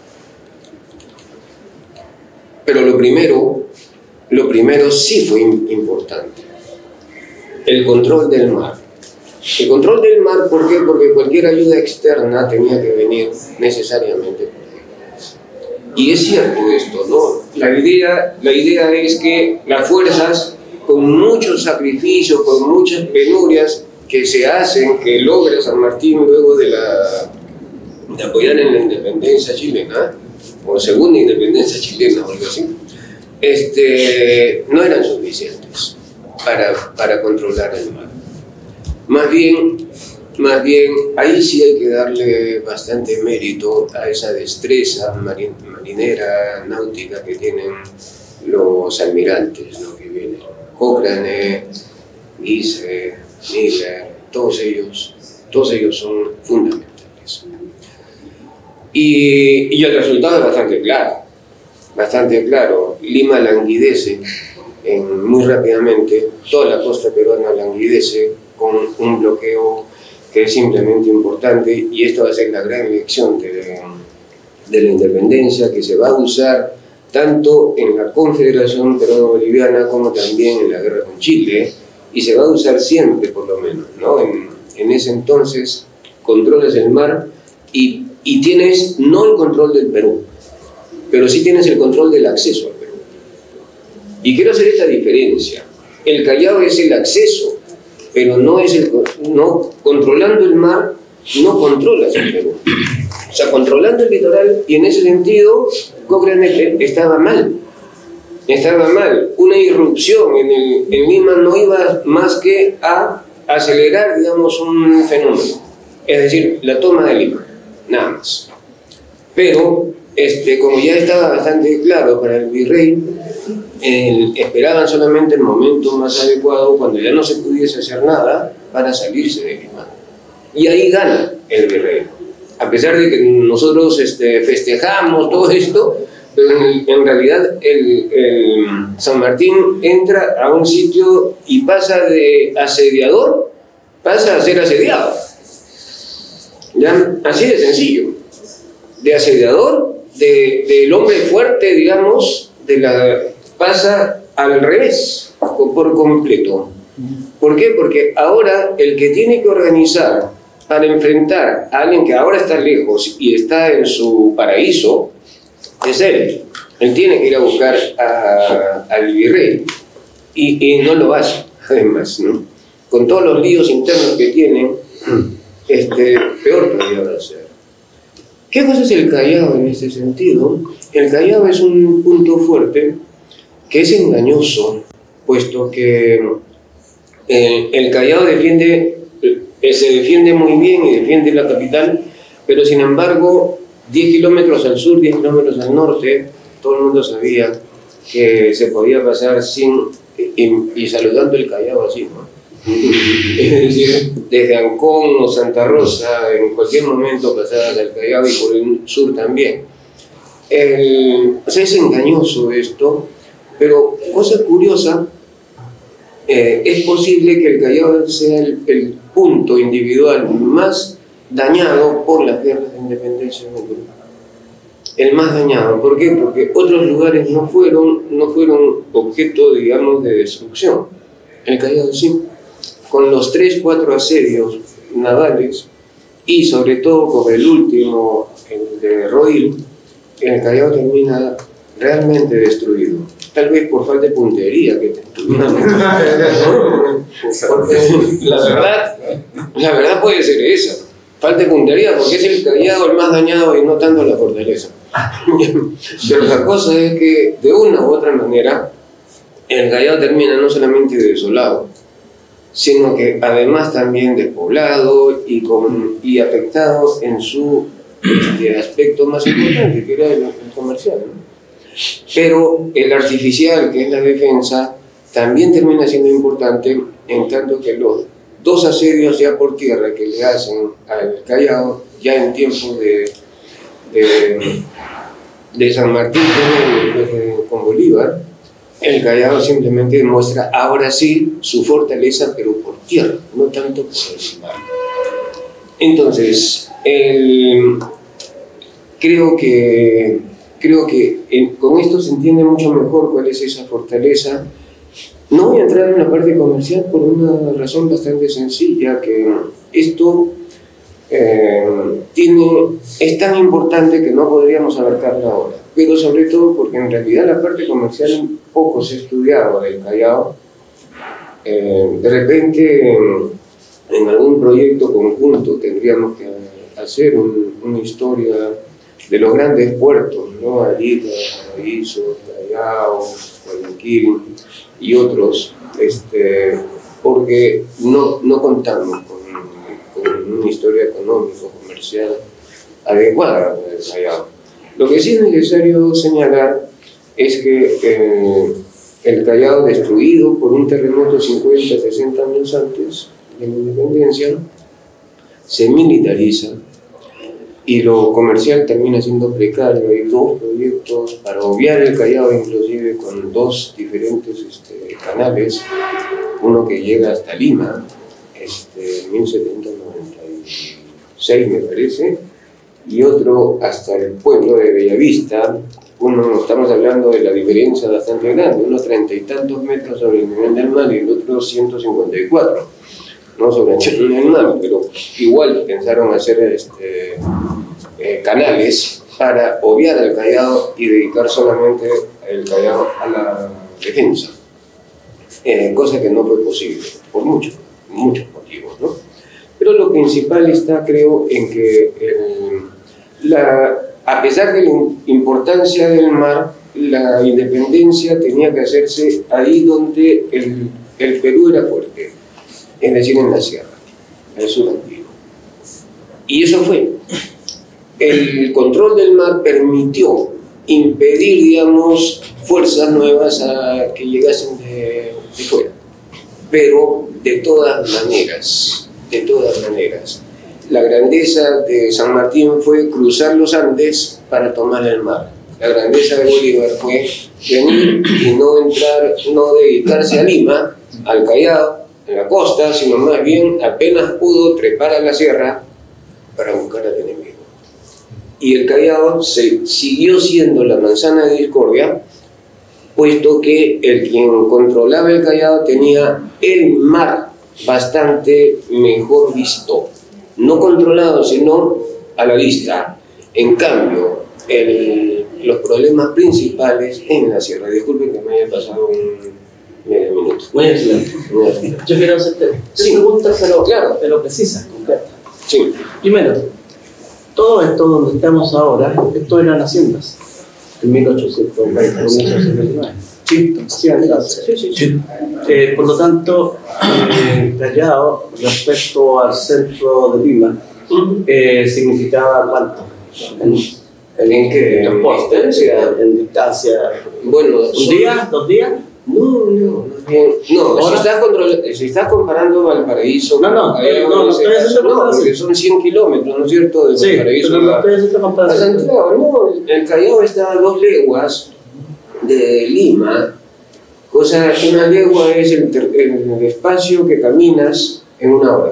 Pero lo primero sí fue importante. El control del mar. El control del mar, ¿por qué? Porque cualquier ayuda externa tenía que venir necesariamente por ahí. Y es cierto esto, ¿no? La idea es que las fuerzas, con muchos sacrificios, con muchas penurias, que se hacen, que logra San Martín luego de apoyar en la independencia chilena, o segunda independencia chilena o algo así, no eran suficientes para controlar el mar. Más bien, ahí sí hay que darle bastante mérito a esa destreza marinera, náutica que tienen los almirantes, ¿no? Que vienen. Cochrane, Giese, Miller, todos ellos son fundamentales. Y el resultado es bastante claro. Lima languidece muy rápidamente, toda la costa peruana languidece con un bloqueo que es simplemente importante, y esta va a ser la gran lección de la independencia, que se va a usar tanto en la Confederación Peruano-Boliviana como también en la guerra con Chile, y se va a usar siempre, por lo menos, ¿no? En ese entonces controlas el mar y tienes no el control del Perú, pero sí tienes el control del acceso al Perú. Y quiero hacer esta diferencia. El Callao es el acceso, pero no controlando el mar, no controlas el Perú. O sea, controlando el litoral, y en ese sentido, Cochrane estaba mal. Una irrupción en Lima no iba más que a acelerar, digamos, un fenómeno. Es decir, la toma de Lima, nada más. Pero, como ya estaba bastante claro para el virrey, esperaban solamente el momento más adecuado, cuando ya no se pudiese hacer nada, para salirse de Lima. Y ahí gana el virrey. A pesar de que nosotros festejamos todo esto, pero en realidad el San Martín entra a un sitio y pasa de asediador, pasa a ser asediado. ¿Ya? Así de sencillo. De asediador, del hombre fuerte, digamos, pasa al revés, por completo. ¿Por qué? Porque ahora el que tiene que organizar para enfrentar a alguien que ahora está lejos y está en su paraíso, es él. Él tiene que ir a buscar al virrey, y no lo hace, además, ¿no? Con todos los líos internos que tienen, peor todavía va a ser. ¿Qué cosa es el Callao en este sentido? El Callao es un punto fuerte que es engañoso, puesto que el Callao se defiende muy bien y defiende la capital, pero sin embargo 10 kilómetros al sur, 10 kilómetros al norte, todo el mundo sabía que se podía pasar y saludando el Callao así, ¿no? Es decir, desde Ancón o Santa Rosa, en cualquier momento pasabas al Callao, y por el sur también. O sea, es engañoso esto, pero cosa curiosa, es posible que el Callao sea el punto individual más dañado por las guerras de independencia en el Perú. El más dañado. ¿Por qué? Porque otros lugares no fueron objeto, digamos, de destrucción. El Callao sí. Con los 3-4 asedios navales, y sobre todo con el último, el de Roil, el Callao termina realmente destruido. Tal vez por falta de puntería que la verdad puede ser esa. Falta de puntería, porque es el Callao el más dañado y no tanto la fortaleza. Pero la cosa es que, de una u otra manera, el Callao termina no solamente desolado, sino que además también despoblado y afectado en su aspecto más importante, que era el comercial, ¿no? Pero el artificial, que es la defensa, también termina siendo importante, en tanto que los 2 asedios ya por tierra que le hacen al Callao, ya en tiempos de San Martín con Bolívar, el Callao simplemente demuestra ahora sí su fortaleza, pero por tierra, no tanto por el mar. Entonces, creo que con esto se entiende mucho mejor cuál es esa fortaleza. No voy a entrar en la parte comercial por una razón bastante sencilla, que esto es tan importante que no podríamos abarcarla ahora, pero sobre todo porque en realidad la parte comercial poco se ha estudiado del Callao. De repente en algún proyecto conjunto tendríamos que hacer una historia de los grandes puertos, ¿no? Arica, Paraíso, Callao, Guayaquil y otros, porque no contamos con una historia económica, comercial adecuada para el Callao. Lo que sí es necesario señalar es que el Callao, destruido por un terremoto 50, 60 años antes de la independencia, se militariza y lo comercial termina siendo precario. Hay dos proyectos para obviar el Callao, inclusive con dos diferentes canales, uno que llega hasta Lima, en 1796 me parece, y otro hasta el pueblo de Bellavista. Uno, estamos hablando de la diferencia bastante grande, unos 30 y tantos metros sobre el nivel del mar y el otro 154, no sobre el nivel del mar, pero igual pensaron hacer canales para obviar el Callao y dedicar solamente el Callao a la defensa, cosa que no fue posible por muchos motivos, ¿no? Pero lo principal está, creo, en que a pesar de la importancia del mar, la independencia tenía que hacerse ahí donde el Perú era fuerte, es decir, en la sierra, en el sur antiguo. Y eso fue. El control del mar permitió impedir, digamos, fuerzas nuevas que llegasen de fuera. Pero de todas maneras, la grandeza de San Martín fue cruzar los Andes para tomar el mar. La grandeza de Bolívar fue venir y no dedicarse a Lima, al Callao, en la costa, sino más bien apenas pudo trepar a la sierra para buscar al enemigo. Y el Callao siguió siendo la manzana de discordia, puesto que quien controlaba el Callao tenía el mar bastante mejor visto. No controlado, sino a la vista. En cambio, los problemas principales en la sierra. Disculpen que me haya pasado un medio minuto. Muy excelente. Yo quiero hacerte tres preguntas, pero precisas, concretas. Sí. Primero, todo esto donde estamos ahora, esto eran haciendas, en 1820, 1829. Sí. Por lo tanto, Callao, respecto al centro de Lima, significaba ¿cuánto? ¿En qué transporte? En distancia. Bueno, ¿Un día? ¿2 días? No, si estás comparando Valparaíso, no, porque son 100 kilómetros, ¿no es cierto? De Valparaíso a Santiago. No, el Callao está a 2 leguas de Lima, cosa que una legua es el espacio que caminas en 1 hora.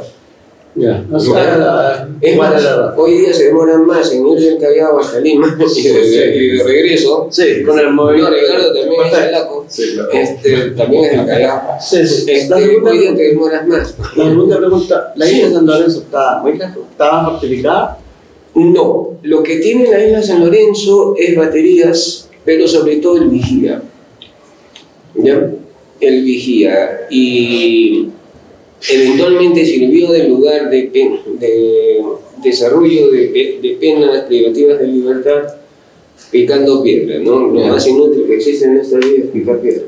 Hoy día se demoran más en ir del Callao hasta Lima y de regreso. Sí, con el movimiento. Ricardo también es el Laco. También es el Callao. Hoy día te demoras más. La segunda pregunta: ¿la isla de San Lorenzo estaba muy lejos? ¿Estaba fortificada? No, lo que tiene la isla de San Lorenzo es baterías, pero sobre todo el vigía. ¿Ya? El vigía. Y eventualmente sirvió de lugar de desarrollo de penas privativas de libertad picando piedra, ¿no? Lo más inútil que existe en esta vida es picar piedra.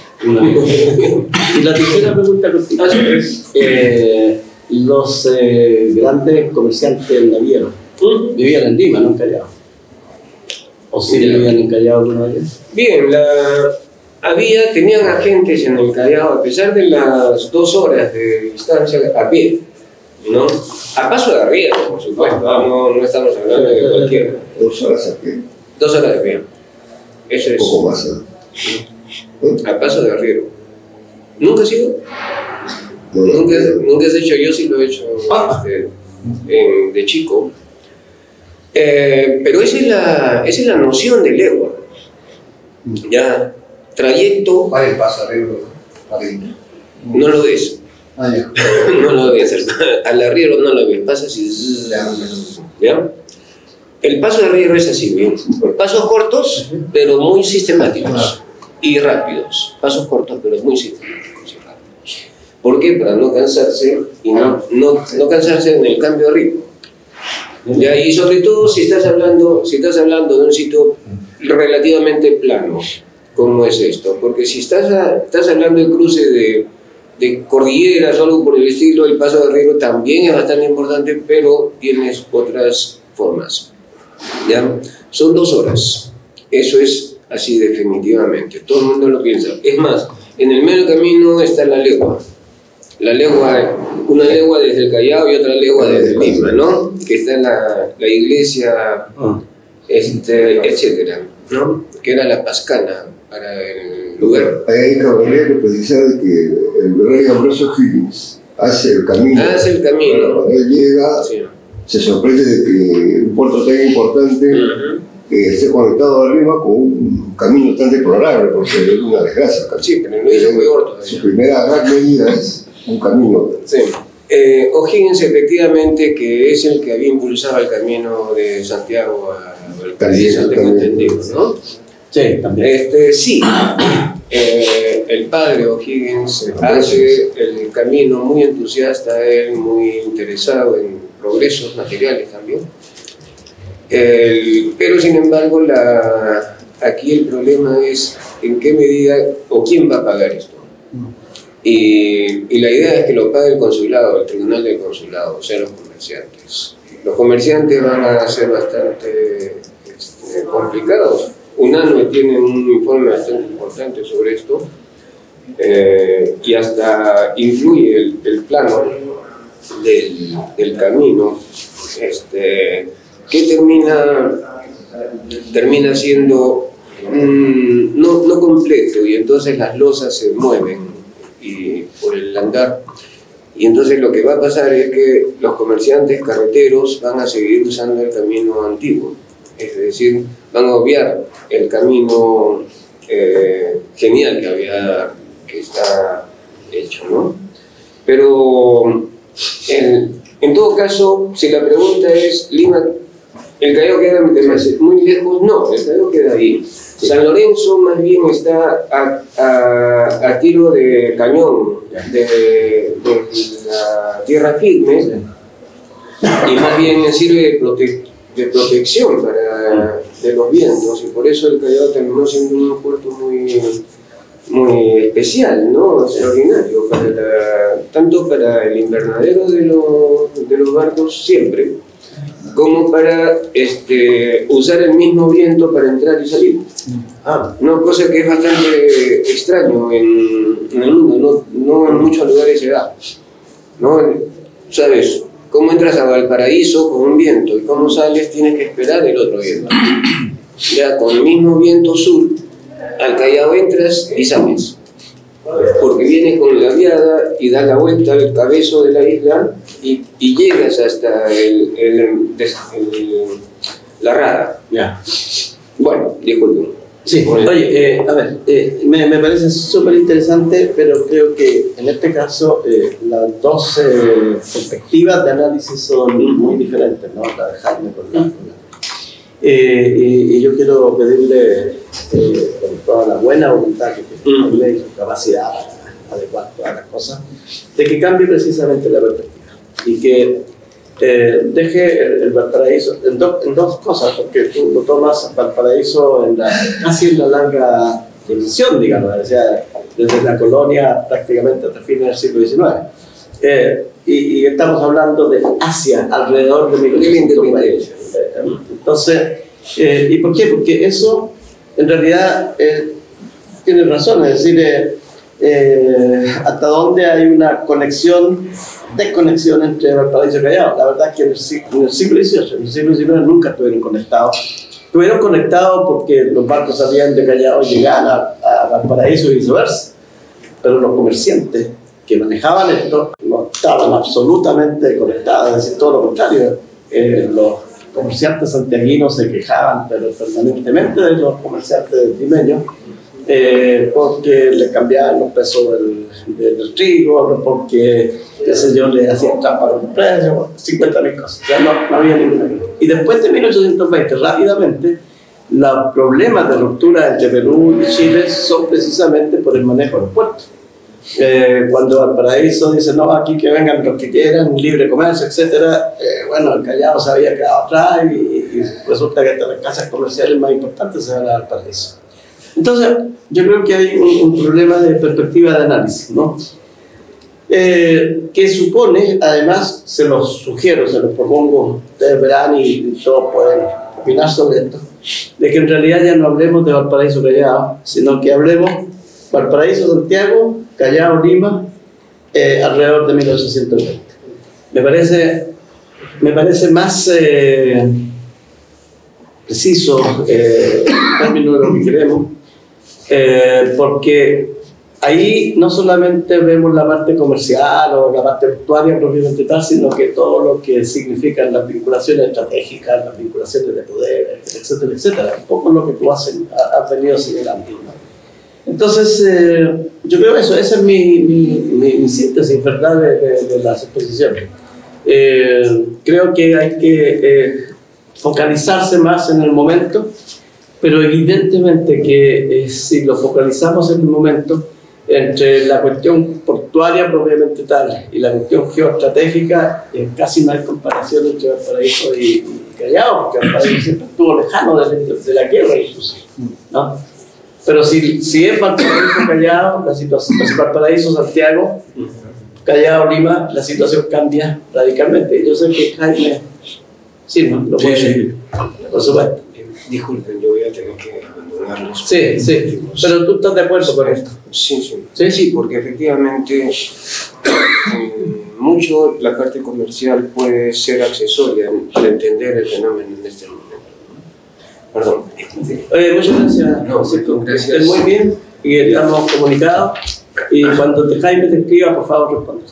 Y la tercera pregunta es los grandes comerciantes navieros vivían en Lima, no en Callao. ¿O sí vivían en Callao alguna vez? Bien, tenían agentes en el Callao, a pesar de las 2 horas de distancia a pie, ¿no? A paso de arriero, por supuesto, no estamos hablando de cualquier. 2 horas a pie. 2 horas de pie. Eso es. Un poco más. A paso de arriero. ¿Nunca has ido? ¿Nunca has hecho? Yo sí lo he hecho de chico. Pero esa es la noción de legua. Ya. Trayecto. ¿Cuál es el paso arriero? No lo ves. No lo ves. Al arriero no lo ves. Pasa así. ¿Ya? El paso de arriero es así, ¿bien? Pasos cortos, pero muy sistemáticos y rápidos. Pasos cortos, pero muy sistemáticos y rápidos. ¿Por qué? Para no cansarse y no cansarse en el cambio de ritmo. ¿Ya? Y sobre todo si estás hablando de un sitio relativamente plano, como es esto, porque si estás hablando de cruce de cordilleras o algo por el estilo, el Paso de Herrero también es bastante importante, pero tienes otras formas. ¿Ya? Son 2 horas, eso es así definitivamente, todo el mundo lo piensa. Es más, en el medio del camino está la legua, una legua desde el Callao y otra legua desde Lima, ¿no? Que está la iglesia, etcétera, ¿no? Que era la Pascana para el lugar. Ahí cabría que precisar que el rey Ambrosio Higgins hace el camino. Cuando él llega, sí, se sorprende de que un puerto tan importante esté conectado a Lima con un camino tan deplorable, porque es una desgracia. Sí, pero no hizo peor todavía. Su primera gran medida es un camino. Sí. O'Higgins, efectivamente, que es el que había impulsado el camino de Santiago a Valparaíso, tengo entendido, ¿no? Sí, también. Sí. El padre O'Higgins hace el camino muy entusiasta, él muy interesado en progresos materiales también. Pero sin embargo, aquí el problema es en qué medida o quién va a pagar esto. Y la idea es que lo pague el consulado, el tribunal del consulado, o sea, los comerciantes. Los comerciantes van a ser bastante complicados. UNANUE tiene un informe bastante importante sobre esto y hasta incluye el plano del camino que termina siendo no completo, y entonces las losas se mueven por el andar, y entonces lo que va a pasar es que los comerciantes carreteros van a seguir usando el camino antiguo, es decir, van a obviar el camino genial que está hecho, ¿no? Pero en todo caso, si la pregunta es Lima, ¿el Callao queda muy lejos? No, el Callao queda ahí. San Lorenzo más bien está a tiro de cañón de la tierra firme, y más bien sirve de protección de los vientos, y por eso el Callao terminó siendo un puerto muy especial, ¿no? Extraordinario, tanto para el invernadero de los barcos siempre, como para usar el mismo viento para entrar y salir. Una cosa que es bastante extraño en el mundo, no en muchos lugares se da, ¿no? ¿Sabes? Cómo entras a Valparaíso con un viento y cómo sales tienes que esperar el otro viento. Ya con el mismo viento sur, al Callao entras y sales, porque vienes con la viada y das la vuelta al cabezo de la isla y llegas hasta la rada. Ya. Bueno, disculpen. Sí, oye, a ver, me parece súper interesante, pero creo que en este caso las dos perspectivas de análisis son muy diferentes, ¿no? La de Jaime con la y yo quiero pedirle con toda la buena voluntad que tiene y su capacidad para adecuar todas las cosas, de que cambie precisamente la perspectiva y que deje el Valparaíso en dos cosas, porque tú lo tomas Valparaíso casi en la larga dimensión, digamos, o sea, desde la colonia prácticamente hasta fines del siglo XIX. Y estamos hablando de Asia, alrededor de 1820. Entonces, ¿y por qué? Porque eso, en realidad, tiene razón, es decir, hasta dónde hay una desconexión entre Valparaíso y Callao. La verdad es que en el siglo XVIII, en el siglo XIX nunca estuvieron conectados. Estuvieron conectados porque los barcos salían de Callao y llegaban a Valparaíso y viceversa. Pero los comerciantes que manejaban esto no estaban absolutamente conectados, es decir, todo lo contrario. Los comerciantes santiaguinos se quejaban pero permanentemente de los comerciantes limeños, porque le cambiaban los pesos del trigo, porque, qué sé yo, le hacían trampa con los precios, 50.000 cosas. Ya no había ninguna. Y después de 1820, rápidamente, los problemas de ruptura entre Perú y Chile son precisamente por el manejo de los puertos. Cuando Valparaíso dice, no, aquí que vengan los que quieran, libre comercio, etc. Bueno, el Callao se había quedado atrás y resulta que hasta las casas comerciales más importantes se van a Valparaíso. Entonces, yo creo que hay un problema de perspectiva de análisis, ¿no? Que supone, además, se los sugiero, se los propongo, ustedes verán y todos pueden opinar sobre esto, de que en realidad ya no hablemos de Valparaíso Callao, sino que hablemos Valparaíso Santiago, Callao Lima, alrededor de 1820. Me parece más preciso el término de lo que queremos, porque ahí no solamente vemos la parte comercial o la parte portuaria propiamente tal, sino que todo lo que significan las vinculaciones estratégicas, las vinculaciones de poder, etcétera, etcétera. Un poco lo que tú has venido señalando, ¿no? Entonces, yo creo que esa es mi síntesis, ¿verdad?, de las exposiciones. Creo que hay que focalizarse más en el momento, pero evidentemente que si lo focalizamos en el momento, entre la cuestión portuaria propiamente tal y la cuestión geoestratégica, casi no hay comparación entre Valparaíso y Callao, porque Valparaíso siempre estuvo lejano de la guerra inclusive, ¿no? Pero si es Valparaíso Callao, la situación, es Valparaíso Santiago, Callao Lima, la situación cambia radicalmente. Yo sé que Jaime, sí, ¿no? Lo puede decir, por supuesto. Disculpen, yo voy a tener que abandonarlos. Sí, sí, pero tú estás de acuerdo con esto. Sí, porque efectivamente mucho la parte comercial puede ser accesoria para entender el fenómeno en este momento. Perdón. Muchas gracias. No, gracias. Muy bien, y estamos comunicados. Y cuando Jaime te escriba, por favor, responde.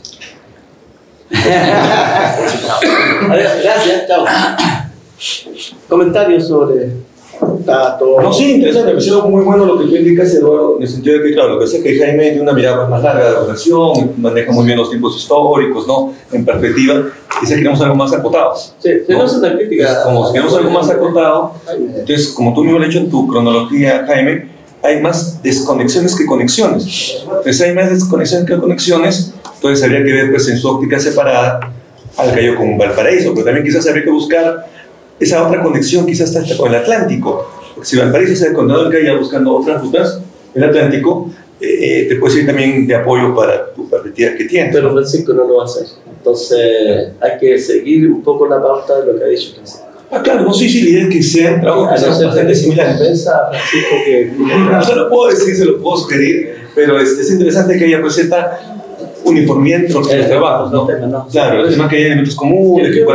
Gracias, chao. Comentarios sobre datos. No, sí, interesante. Me pareció muy bueno lo que tú indicas, Eduardo, en el sentido de que, claro, lo que hace que Jaime tiene una mirada más larga de la relación, maneja muy bien los tiempos históricos, ¿no? En perspectiva, quizás queremos algo más acotado. Sí, ¿no? Es una crítica. Entonces, como si queremos algo más acotado, entonces, como tú mismo lo has hecho en tu cronología, Jaime, hay más desconexiones que conexiones. Entonces, hay más desconexiones que conexiones, entonces habría que ver, pues, en su óptica separada al Callao con Valparaíso, pero también quizás habría que buscar esa otra conexión, quizás hasta con el Atlántico. Porque si Valparaíso se ha encontrado el Callao buscando otras rutas, el Atlántico te puede servir también de apoyo para tu perspectiva que tienes. Pero Francisco no lo va a hacer. Entonces, hay que seguir un poco la pauta de lo que ha dicho Francisco. Claro, no sé si la idea es que sean trabajos bastante similares. Pensa, Francisco, que no se lo puedo decir, se lo puedo sugerir, pero es interesante que haya pues esta uniformidad entre los trabajos, ¿no? Claro, el tema que hay elementos comunes, yo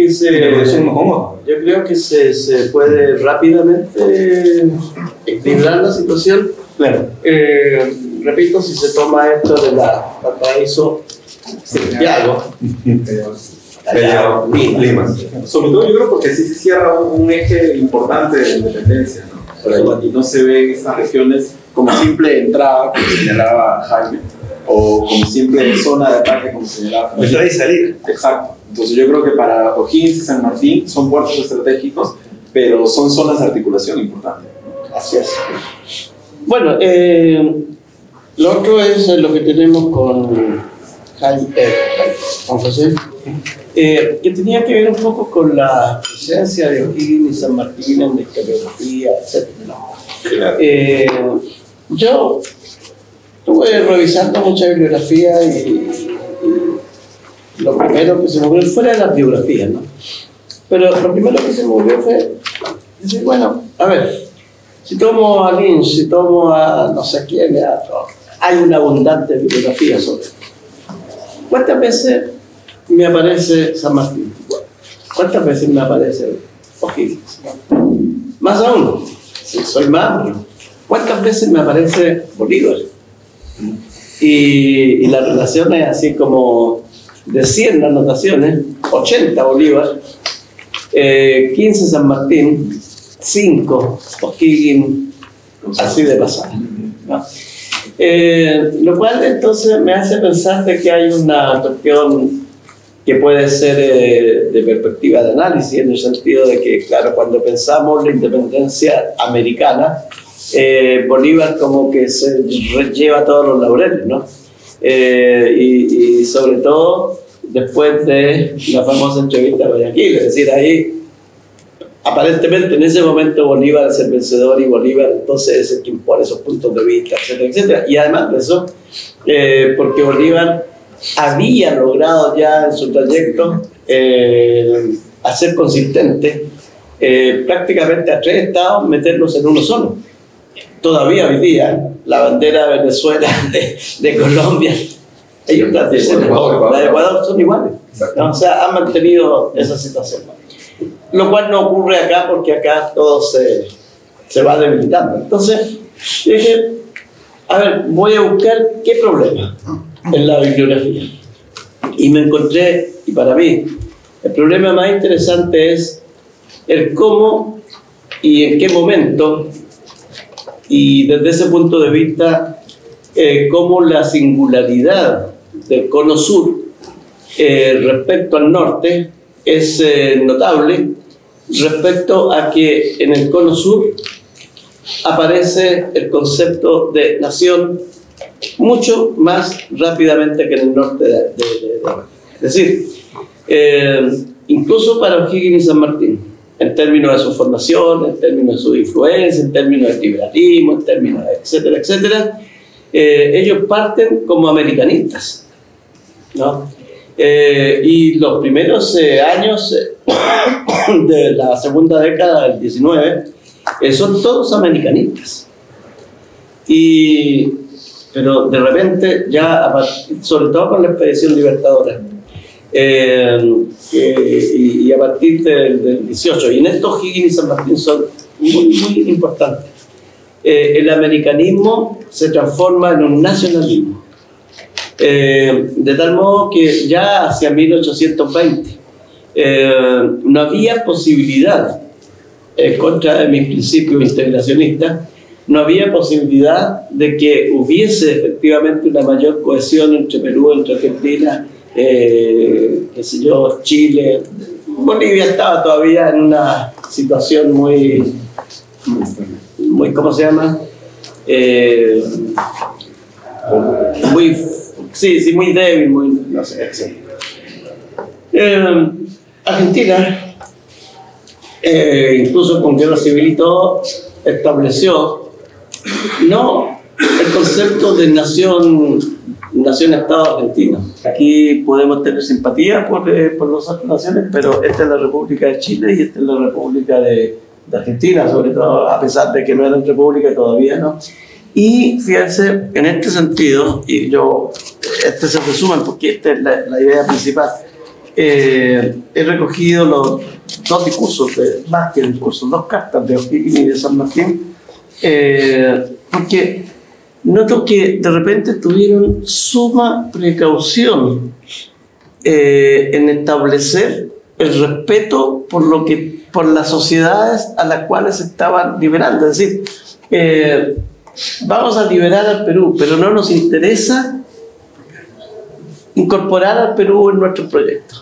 creo que se puede rápidamente equilibrar la situación. Claro. Repito, si se toma esto de la Valparaíso Santiago, Lima. Sobre todo yo creo porque así se cierra un eje importante de independencia, ¿no? Y no se ven estas regiones como simple entrada, como señalaba Jaime, o como simple zona de ataque, como señalaba Jaime. Entrada y salida. Exacto. Entonces yo creo que para O'Higgins y San Martín son puertos estratégicos, pero son zonas de articulación importantes. Así es. Bueno, lo otro es lo que tenemos con Jaime, con José, que tenía que ver un poco con la presencia de O'Higgins y San Martín en la historiografía, etc. Yo estuve revisando mucha bibliografía y lo primero que se me ocurrió, fuera de las biografías, ¿no? Pero lo primero que se me ocurrió fue decir, bueno, a ver, si tomo a Lynch, si tomo a no sé quién, hay una abundante bibliografía sobre esto. ¿Cuántas veces me aparece San Martín? ¿Cuántas veces me aparece O'Higgins? Más aún, si soy más amplio, ¿cuántas veces me aparece Bolívar? Y la relación es así como de 100 anotaciones, 80 Bolívar, 15 San Martín, 5 O'Higgins, así de pasada, ¿no? Lo cual entonces me hace pensar de que hay una cuestión que puede ser de perspectiva de análisis, en el sentido de que, claro, cuando pensamos la independencia americana, Bolívar como que se lleva todos los laureles, ¿no? y sobre todo después de la famosa entrevista a Guayaquil, es decir, ahí aparentemente en ese momento Bolívar es el vencedor y Bolívar entonces es el que impone esos puntos de vista, etcétera, etcétera. Y además de eso, porque Bolívar había logrado ya en su trayecto hacer consistente prácticamente a 3 estados, meterlos en uno solo. Todavía hoy día la bandera de Venezuela, de Colombia, ellos la de Ecuador son iguales, ¿no? O sea, han mantenido esa situación, lo cual no ocurre acá porque acá todo se va debilitando. Entonces dije, a ver, voy a buscar qué problema en la bibliografía, y me encontré, y para mí el problema más interesante es el cómo y en qué momento, y desde ese punto de vista cómo la singularidad del cono sur respecto al norte es notable, respecto a que en el cono sur aparece el concepto de nación mucho más rápidamente que en el norte de es decir, incluso para O'Higgins y San Martín, en términos de su formación, en términos de su influencia, en términos de liberalismo, en términos de etcétera, etcétera, ellos parten como americanistas, ¿no? Y los primeros años de la segunda década del 19 son todos americanistas. Pero de repente, ya sobre todo con la expedición libertadora, y a partir del 18, y en estos Higgins y San Martín son muy importantes, el americanismo se transforma en un nacionalismo, de tal modo que ya hacia 1820 no había posibilidad, contra de mis principios integracionistas, no había posibilidad de que hubiese efectivamente una mayor cohesión entre Perú, entre Argentina, qué sé yo, Chile. Bolivia estaba todavía en una situación muy ¿cómo se llama? Muy débil, no sé, etc. Argentina, incluso con guerra civil y todo, estableció no el concepto de nación-estado argentino. Aquí podemos tener simpatía por las otras naciones, pero esta es la República de Chile y esta es la República de Argentina, sobre todo, a pesar de que no eran república todavía, ¿no? Y fíjense, en este sentido, y este es el resumen porque esta es la idea principal, he recogido los 2 discursos, más que discursos, 2 cartas de O'Higgins y de San Martín, porque noto que de repente tuvieron suma precaución en establecer el respeto por las sociedades a las cuales se estaban liberando. Es decir, vamos a liberar al Perú, pero no nos interesa incorporar al Perú en nuestro proyecto.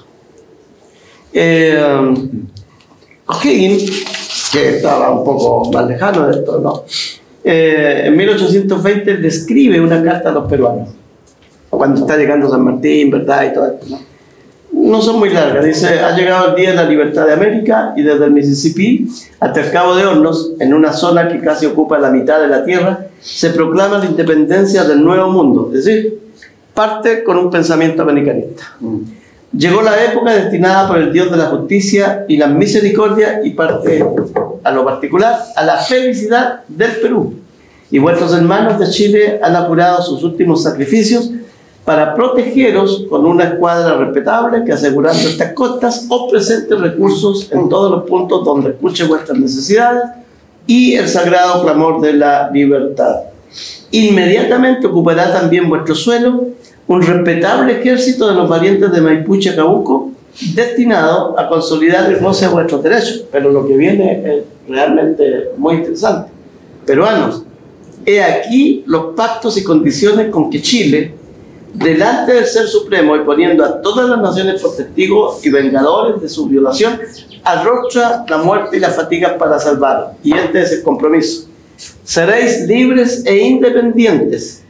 O'Higgins, que estaba un poco más lejano de esto, ¿no? En 1820 describe una carta a los peruanos, cuando está llegando San Martín, ¿verdad? Y todo esto, ¿no? No son muy largas. Dice: ha llegado el día de la libertad de América, y desde el Mississippi hasta el Cabo de Hornos, en una zona que casi ocupa la mitad de la tierra, se proclama la independencia del Nuevo Mundo. Es decir, parte con un pensamiento americanista. Llegó la época destinada por el Dios de la justicia y la misericordia, y parte a lo particular a la felicidad del Perú. Y vuestros hermanos de Chile han apurado sus últimos sacrificios para protegeros con una escuadra respetable que, asegurando estas costas, os presente recursos en todos los puntos donde escuche vuestras necesidades y el sagrado clamor de la libertad. Inmediatamente ocupará también vuestro suelo un respetable ejército de los valientes de Maipú y Chacabuco, destinado a consolidar el goce de vuestros derechos. Pero lo que viene es realmente muy interesante. Peruanos, he aquí los pactos y condiciones con que Chile, delante del Ser Supremo y poniendo a todas las naciones por testigos y vengadores de su violación, arrocha la muerte y las fatigas para salvar. Y este es el compromiso: seréis libres e independientes,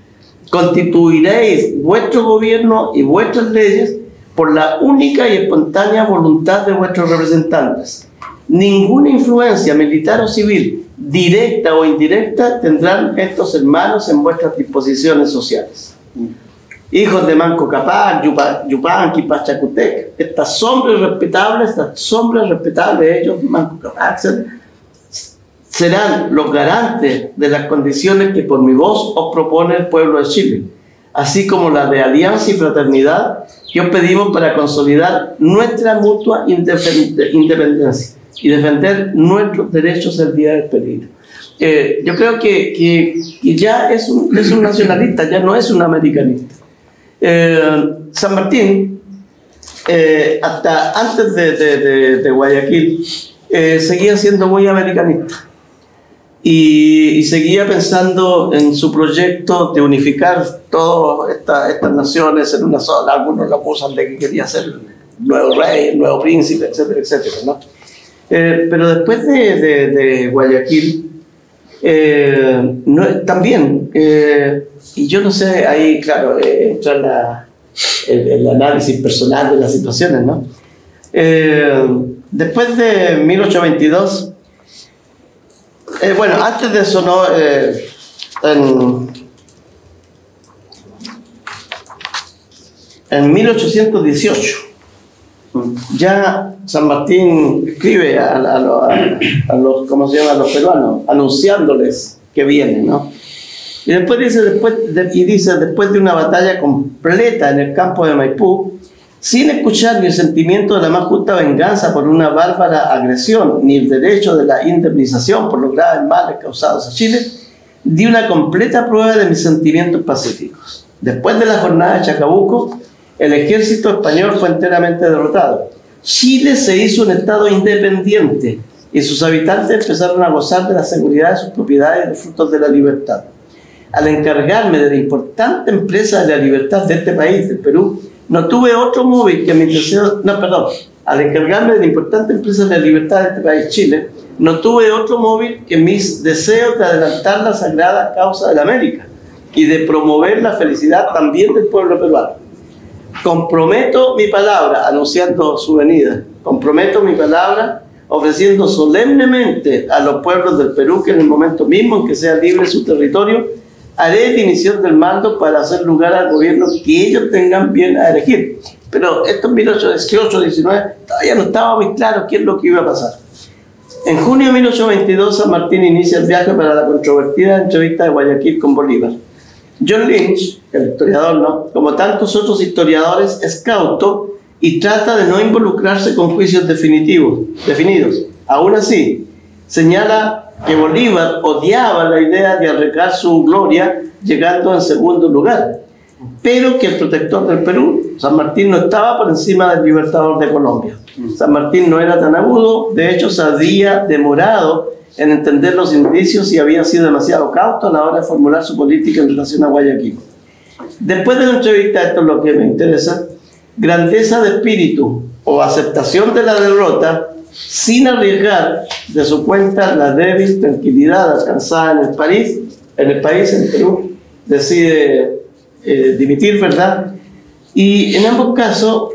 constituiréis vuestro gobierno y vuestras leyes por la única y espontánea voluntad de vuestros representantes. Ninguna influencia militar o civil, directa o indirecta, tendrán estos hermanos en vuestras disposiciones sociales. Hijos de Manco Cápac, Yupanqui, Pachacutec, estas sombras respetables, ellos, Manco Cápac, serán los garantes de las condiciones que por mi voz os propone el pueblo de Chile, así como la de alianza y fraternidad que os pedimos para consolidar nuestra mutua independencia y defender nuestros derechos el día del peligro. Yo creo que ya es un nacionalista, ya no es un americanista. San Martín, hasta antes de Guayaquil, seguía siendo muy americanista y seguía pensando en su proyecto de unificar todas estas naciones en una sola. Algunos lo acusan de que quería ser el nuevo rey, el nuevo príncipe, etcétera, etcétera, ¿no? Pero después de Guayaquil, también, y yo no sé, ahí claro, entra el análisis personal de las situaciones, ¿no? Después de 1822, bueno, antes de eso, ¿no? En 1818, ya San Martín escribe a los, ¿cómo se llama?, a los peruanos, anunciándoles que vienen, ¿no? Y después dice, después de una batalla completa en el campo de Maipú, sin escuchar ni el sentimiento de la más justa venganza por una bárbara agresión, ni el derecho de la indemnización por los graves males causados a Chile, di una completa prueba de mis sentimientos pacíficos. Después de la jornada de Chacabuco, el ejército español fue enteramente derrotado. Chile se hizo un estado independiente y sus habitantes empezaron a gozar de la seguridad de sus propiedades y los frutos de la libertad. Al encargarme de la importante empresa de la libertad de este país, del Perú, no tuve otro móvil que mis deseos... Al encargarme de la importante empresa de la libertad de este país, Chile, no tuve otro móvil que mis deseos de adelantar la sagrada causa de la América y de promover la felicidad también del pueblo peruano. Comprometo mi palabra, anunciando su venida, comprometo mi palabra ofreciendo solemnemente a los pueblos del Perú que en el momento mismo en que sea libre su territorio, haré dimisión del mando para hacer lugar al gobierno que ellos tengan bien a elegir. Pero esto en 1818-19 todavía no estaba muy claro qué es lo que iba a pasar. En junio de 1822, San Martín inicia el viaje para la controvertida entrevista de Guayaquil con Bolívar. John Lynch, el historiador, ¿no?, como tantos otros historiadores, es cauto y trata de no involucrarse con juicios definidos. Aún así, señala que Bolívar odiaba la idea de arreglar su gloria llegando en segundo lugar, pero que el protector del Perú, San Martín, no estaba por encima del libertador de Colombia. San Martín no era tan agudo, de hecho se había demorado en entender los indicios y había sido demasiado cauto a la hora de formular su política en relación a Guayaquil. Después de la entrevista, esto es lo que me interesa: grandeza de espíritu o aceptación de la derrota sin arriesgar de su cuenta la débil tranquilidad alcanzada en el país, en Perú, decide dimitir, ¿verdad? Y en ambos casos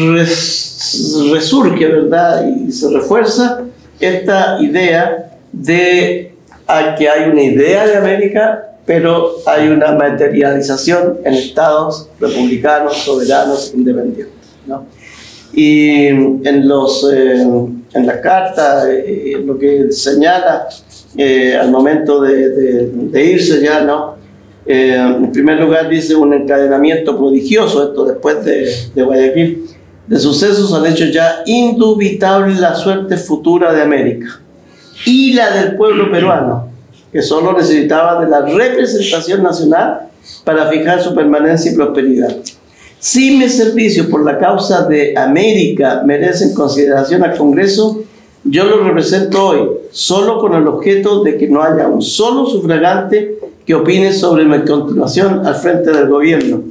resurge, ¿verdad?, y se refuerza esta idea de que hay una idea de América, pero hay una materialización en estados republicanos, soberanos, independientes, ¿no? Y en las cartas, lo que señala al momento de irse ya, ¿no? En primer lugar dice un encadenamiento prodigioso, esto después de Guayaquil, de sucesos han hecho ya indubitable la suerte futura de América y la del pueblo peruano, que solo necesitaba de la representación nacional para fijar su permanencia y prosperidad. Si mis servicios por la causa de América merecen consideración al Congreso, yo lo represento hoy, solo con el objeto de que no haya un solo sufragante que opine sobre mi continuación al frente del gobierno.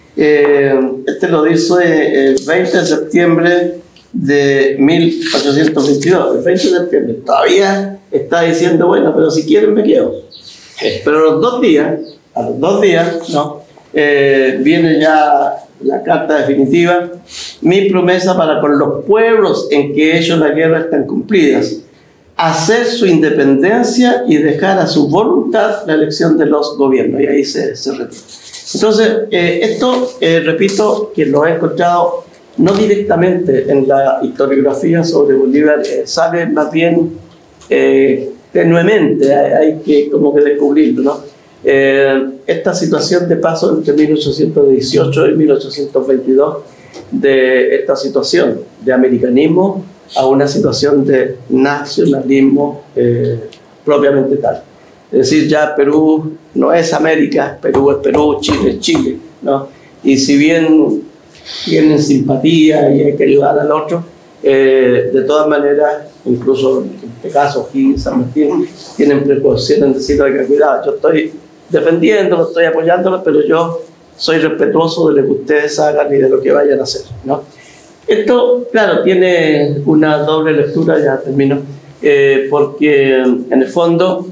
Este lo dice el 20 de septiembre de 1822, el 20 de septiembre. Todavía está diciendo, bueno, pero si quieren me quedo. Pero a los dos días, ¿no?, viene ya la carta definitiva. Mi promesa para con los pueblos en que ellos la guerra están cumplidas: hacer su independencia y dejar a su voluntad la elección de los gobiernos. Y ahí se retira. Entonces, esto, repito, que lo he encontrado no directamente en la historiografía sobre Bolívar, sale más bien tenuemente, hay que como que descubrirlo, ¿no? Esta situación de paso entre 1818 y 1822, de esta situación de americanismo a una situación de nacionalismo propiamente tal. Es decir, ya Perú no es América, Perú es Perú, Chile es Chile, ¿no? Y si bien tienen simpatía y hay que ayudar al otro, de todas maneras, incluso en este caso Higgins, San Martín, tienen precaución en decir, oiga, cuidado, yo estoy defendiéndolo, estoy apoyándolo, pero yo soy respetuoso de lo que ustedes hagan y de lo que vayan a hacer, ¿no? Esto, claro, tiene una doble lectura, ya termino, porque en el fondo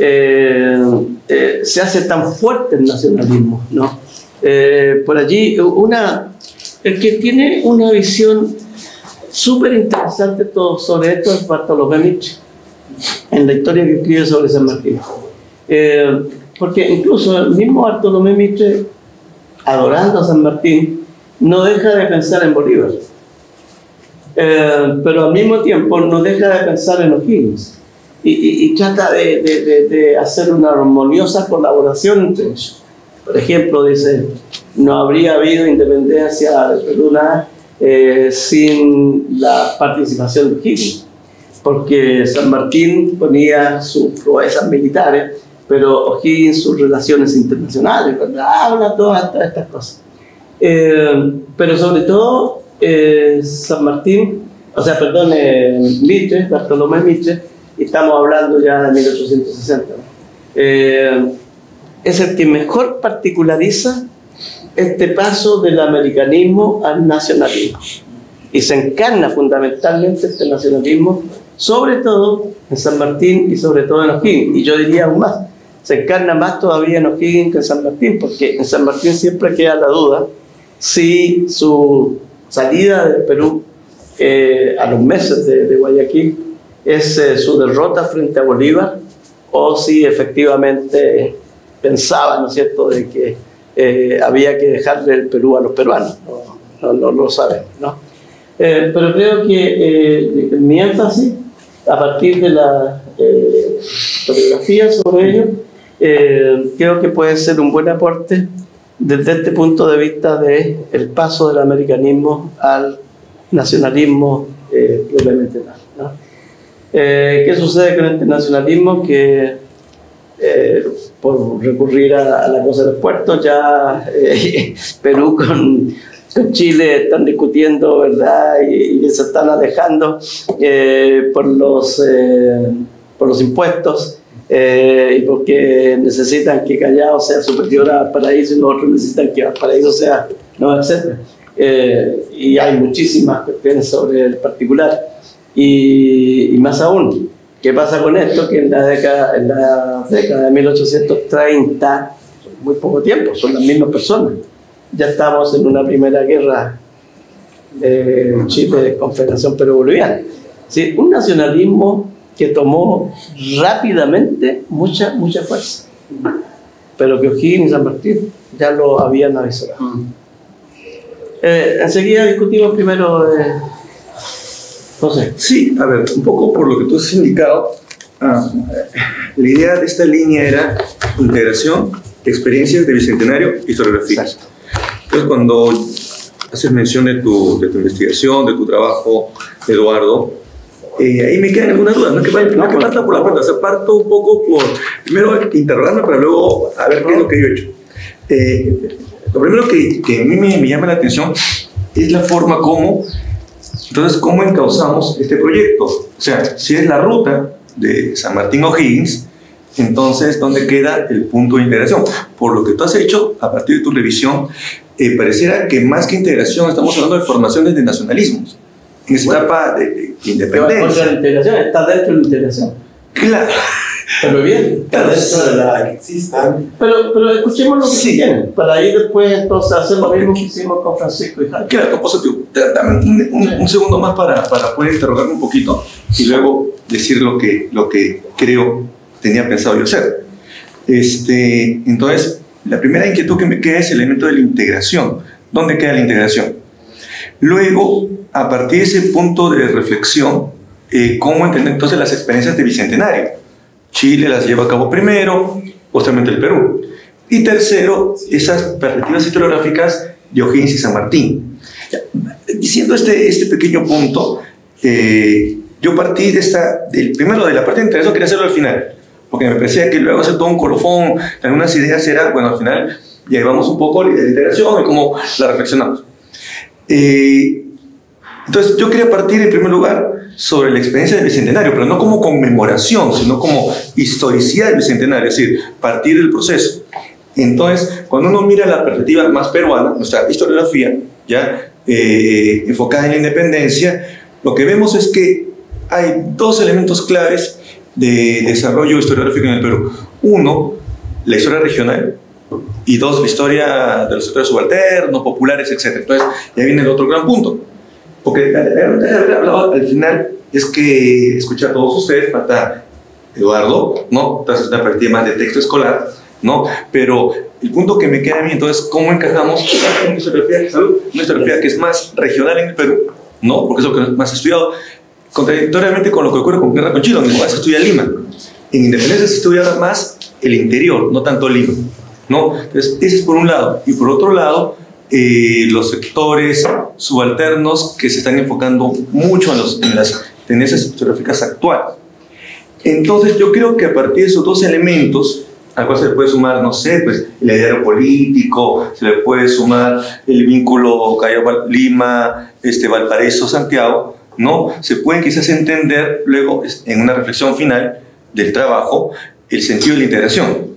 se hace tan fuerte el nacionalismo, ¿no? Por allí, el que tiene una visión súper interesante sobre esto es Bartolomé Mitre, en la historia que escribe sobre San Martín. Porque incluso el mismo Bartolomé Mitre, adorando a San Martín, no deja de pensar en Bolívar. Pero al mismo tiempo no deja de pensar en O'Higgins y trata de hacer una armoniosa colaboración entre ellos. Por ejemplo, dice, no habría habido independencia de Perú sin la participación de O'Higgins, porque San Martín ponía sus proezas militares, pero O'Higgins sus relaciones internacionales, habla todas estas cosas. Pero sobre todo San Martín, Mitre, Bartolomé Mitre, y estamos hablando ya de 1860, ¿no? Es el que mejor particulariza este paso del americanismo al nacionalismo, y se encarna fundamentalmente este nacionalismo, sobre todo en San Martín y sobre todo en O'Higgins, y yo diría aún más, se encarna más todavía en O'Higgins que en San Martín, porque en San Martín siempre queda la duda si su salida del Perú a los meses de Guayaquil es su derrota frente a Bolívar, o si efectivamente pensaba, ¿no es cierto?, de que había que dejarle el Perú a los peruanos. No lo sabemos, ¿no? Pero creo que mi énfasis, a partir de la fotografía sobre ello, creo que puede ser un buen aporte desde este punto de vista del paso del americanismo al nacionalismo propiamente tal, ¿no? ¿Qué sucede con este nacionalismo? Que por recurrir a la cosa de los puertos, ya Perú con Chile están discutiendo, ¿verdad? Y se están alejando por los impuestos, y porque necesitan que Callao sea superior a Valparaíso, y los otros necesitan que Valparaíso sea, no, etc. Y hay muchísimas cuestiones sobre el particular, y más aún, ¿qué pasa con esto? Que en la década de 1830, muy poco tiempo, son las mismas personas, ya estamos en una primera guerra Chile, Confederación Perú-Boliviana. ¿Sí? Un nacionalismo que tomó rápidamente mucha fuerza, pero que O'Higgins y San Martín ya lo habían avisado. Enseguida discutimos primero, José. Sí, a ver, un poco por lo que tú has indicado, la idea de esta línea era integración, experiencias de bicentenario, historiografía. Entonces, cuando haces mención de tu investigación, de tu trabajo, Eduardo, ahí me quedan algunas dudas, no que parta por la puerta, o sea, parto un poco por, primero, interrogarme para luego a ver qué es lo que yo he hecho. Lo primero que a mí me llama la atención es la forma como encauzamos este proyecto. O sea, si es la ruta de San Martín O'Higgins, entonces, ¿dónde queda el punto de integración? Por lo que tú has hecho, a partir de tu revisión, pareciera que más que integración estamos hablando de formaciones de nacionalismos. En esa etapa de independencia. La integración está dentro de la integración. Claro. Pero bien, Pero dentro de la que existan. Pero escuchemos lo que Sí. tienen, para ahí después entonces hacer lo mismo que hicimos con Francisco y Jaime. Claro, positivo. Dame un segundo más para poder interrogarme un poquito y luego decir lo que creo tenía pensado yo hacer. Entonces, la primera inquietud que me queda es el elemento de la integración. ¿Dónde queda la integración? Luego, a partir de ese punto de reflexión, ¿cómo entender entonces las experiencias de Bicentenario? Chile las lleva a cabo primero, posteriormente el Perú. Y tercero, esas perspectivas historiográficas de O'Higgins y San Martín. Ya, diciendo este pequeño punto, yo partí primero de la parte de integración, quería hacerlo al final, porque me parecía que luego hacer todo un colofón, tener unas ideas era, bueno, al final ya llevamos un poco la integración y cómo la reflexionamos. Entonces yo quería partir en primer lugar sobre la experiencia del Bicentenario, pero no como conmemoración, sino como historicidad del Bicentenario, es decir, partir del proceso. Entonces, cuando uno mira la perspectiva más peruana, nuestra historiografía, ya enfocada en la independencia, lo que vemos es que hay dos elementos claves de desarrollo historiográfico en el Perú. Uno, la historia regional, y dos, la historia de los sectores subalternos, populares, etc. Entonces, ya viene el otro gran punto. Porque al final es que escuchar a todos ustedes, falta Eduardo, ¿no? Entonces, una perspectiva más de texto escolar, ¿no? Pero el punto que me queda a mí, entonces, ¿cómo encajamos una historiografía de salud? Una historiografía que es más regional en el Perú, ¿no? Porque es lo que más he estudiado, contradictoriamente con lo que ocurre con Guerra con Chile, donde más se estudia Lima. En Independencia se estudia más el interior, no tanto Lima, ¿no? Entonces, ese es por un lado. Y por otro lado, los sectores subalternos que se están enfocando mucho en las tendencias historiográficas actuales. Entonces, yo creo que a partir de esos dos elementos, al cual se le puede sumar, no sé, pues el ideario político, se le puede sumar el vínculo Callao-Lima, Valparaíso-Santiago, ¿no? Se pueden quizás entender luego, en una reflexión final del trabajo, el sentido de la integración.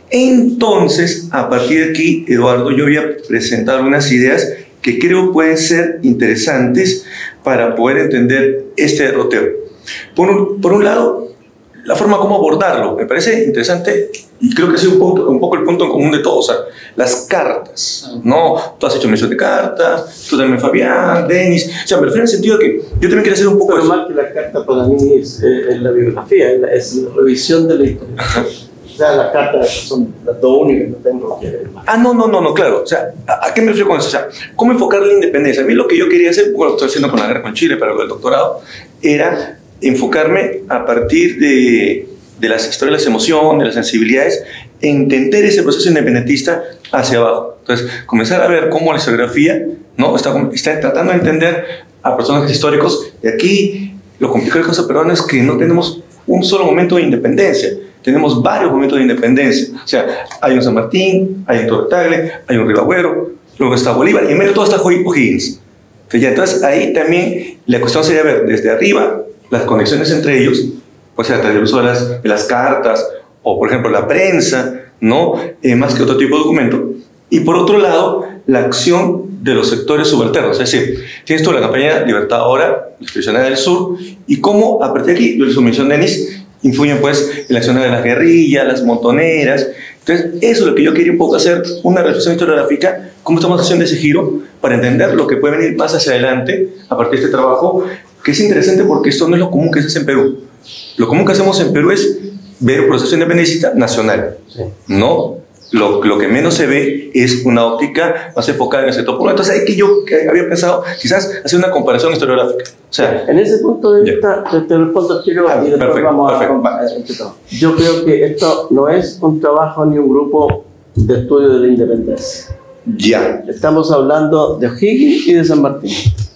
Entonces, a partir de aquí, Eduardo, yo voy a presentar unas ideas que creo pueden ser interesantes para poder entender este derroteo. Por un lado, la forma como abordarlo, me parece interesante y creo que es un poco el punto en común de todos, o sea, las cartas, ¿no? Tú has hecho mención de cartas, tú también, Fabián, Denis, o sea, me refiero en el sentido de que yo también quiero hacer un poco Pero más que la carta para mí es la biografía, es la revisión de la historia. O sea, las cartas son las dos únicas que no tengo que ver más. No, claro. O sea, ¿a qué me refiero con eso? O sea, ¿cómo enfocar la independencia? A mí lo que yo quería hacer, bueno, lo estoy haciendo con la guerra con Chile para lo del doctorado, era enfocarme a partir de las historias, de las emociones, de las sensibilidades, entender ese proceso independentista hacia abajo. Entonces, comenzar a ver cómo la historiografía, ¿no? está tratando de entender a personajes históricos. Y aquí, lo complicado del caso peruano es que no tenemos un solo momento de independencia. Tenemos varios momentos de independencia. O sea, hay un San Martín, hay un Torre Tagle, hay un Rivagüero, luego está Bolívar y en medio de todo está O'Higgins. Entonces, ahí también la cuestión sería ver desde arriba las conexiones entre ellos, o sea, a través del uso de las cartas o, por ejemplo, la prensa, ¿no? Más que otro tipo de documento. Y por otro lado, la acción de los sectores subalternos. Es decir, tienes toda la campaña Libertadora, la Expedicionaria del Sur, y cómo, a partir de aquí, yo les mencioné, Denis, influyen pues en la acción de las guerrillas, las montoneras. Entonces, eso es lo que yo quería un poco hacer, una reflexión historiográfica, cómo estamos haciendo ese giro para entender lo que puede venir más hacia adelante a partir de este trabajo, que es interesante porque esto no es lo común que se hace en Perú. Lo común que hacemos en Perú es ver un proceso independentista nacional, ¿no? Lo que menos se ve es una óptica más enfocada en el sector público. Entonces, ahí que yo había pensado quizás hacer una comparación historiográfica. O sea, en ese punto de vista, te respondo, Chiro, y después vamos a yo creo que esto no es un trabajo ni un grupo de estudio de la independencia. Ya. Estamos hablando de O'Higgins y de San Martín.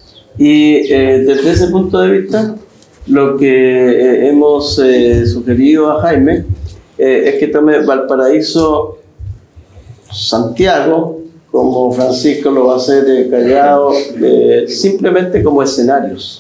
Y desde ese punto de vista, lo que hemos sugerido a Jaime es que tome Valparaíso, Santiago, como Francisco lo va a hacer Callao, simplemente como escenarios.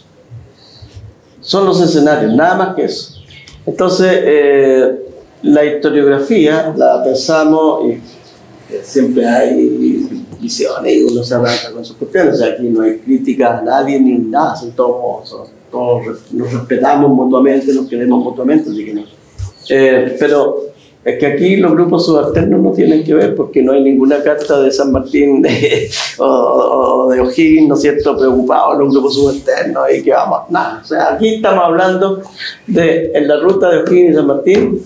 Son los escenarios, nada más que eso. Entonces, la historiografía la pensamos y siempre hay visiones y uno se arranca con sus cuestiones. O sea, aquí no hay críticas a nadie ni nada, todos nos respetamos mutuamente, nos queremos mutuamente, así que no. Pero es que aquí los grupos subalternos no tienen que ver porque no hay ninguna carta de San Martín o de O'Higgins, ¿no es cierto?, preocupados los grupos subalternos y que vamos, nada. O sea, aquí estamos hablando de en la ruta de O'Higgins y San Martín,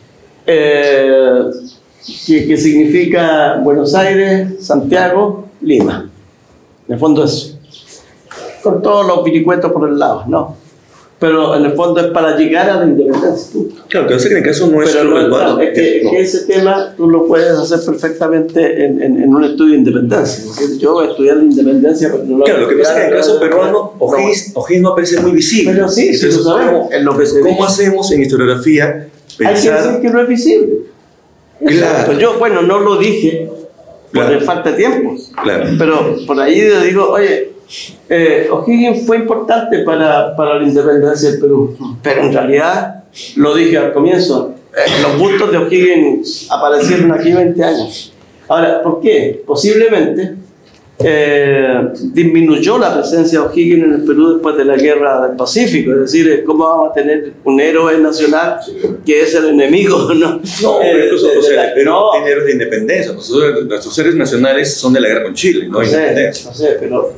que significa Buenos Aires, Santiago, Lima. En el fondo eso. Con todos los piricuetos por el lado, ¿no? Pero en el fondo es para llegar a la independencia. Claro, que en el caso nuestro, pero no, Eduardo, claro, es que ese tema tú lo puedes hacer perfectamente en un estudio de independencia. Yo voy a estudiar la independencia, pero no lo claro, lo que pasa es que en el caso peruano, O'Higgins no aparece muy visible. Pero sí, sí lo sabemos. ¿Cómo hacemos en historiografía pensar? Hay que decir que no es visible. Claro. Yo, bueno, no lo dije por falta de tiempo. Claro. Pero por ahí yo digo, oye, O'Higgins fue importante para la independencia del Perú, pero en realidad, lo dije al comienzo, los bustos de O'Higgins aparecieron aquí 20 años. Ahora, ¿por qué? Posiblemente disminuyó la presencia de O'Higgins en el Perú después de la Guerra del Pacífico, es decir, ¿cómo vamos a tener un héroe nacional que es el enemigo? No, pero incluso, o sea, el Perú tiene héroes de independencia, nuestros héroes nacionales son de la guerra con Chile, no independencia. No sé, pero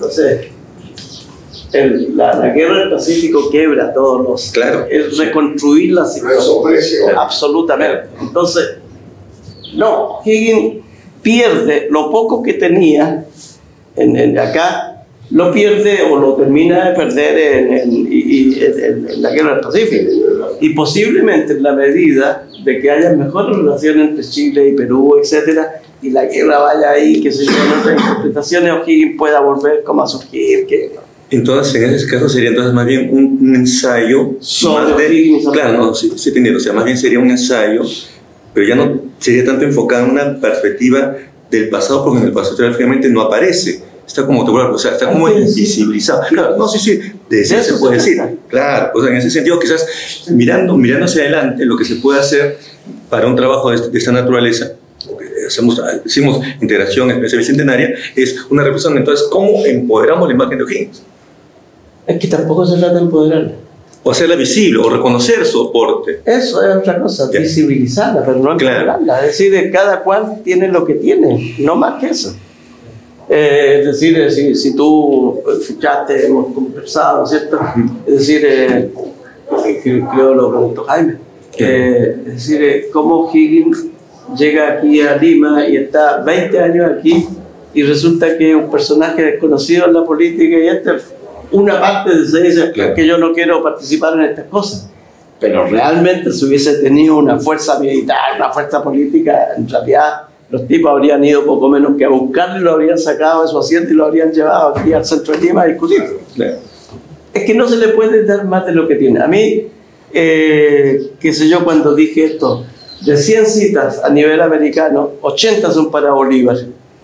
la guerra del Pacífico quebra todos los... Claro. Es reconstruir la situación. Absolutamente. Entonces, no, O'Higgins pierde lo poco que tenía acá, lo pierde o lo termina de perder en la guerra del Pacífico. Y posiblemente en la medida de que haya mejores relaciones entre Chile y Perú, etcétera, y la guerra vaya ahí, que se llaman otras interpretaciones, O'Higgins pueda volver como a surgir. Entonces, en ese caso sería entonces más bien un ensayo sobre O'Higgins. Claro, no, sí, entiendo. O sea, más bien sería un ensayo, pero ya no sería tanto enfocado en una perspectiva del pasado, porque en el pasado prácticamente no aparece. Está como, o sea, está como invisibilizado. Claro, no, sí, de eso se puede decir. Claro, o sea, en ese sentido, quizás mirando hacia adelante, lo que se puede hacer para un trabajo de esta naturaleza, hicimos integración especial bicentenaria, es una reflexión. Entonces, ¿cómo empoderamos la imagen de O'Higgins? Es que tampoco se trata de empoderarla. O hacerla visible, o reconocer su aporte. Eso es otra cosa, visibilizarla, pero no empoderarla. Es decir, cada cual tiene lo que tiene, no más que eso. Es decir, si tú escuchaste, hemos conversado, ¿cierto? Es decir, creo lo preguntó Jaime. Es decir, cómo O'Higgins llega aquí a Lima y está 20 años aquí y resulta que es un personaje desconocido en la política y una parte se dice que yo no quiero participar en estas cosas, pero realmente si hubiese tenido una fuerza militar, una fuerza política, en realidad los tipos habrían ido poco menos que a buscarlo y lo habrían sacado de su asiento y lo habrían llevado aquí al centro de Lima a discutir. Es que no se le puede dar más de lo que tiene. A mí, qué sé yo, cuando dije esto, de 100 citas a nivel americano, 80 son para Bolívar,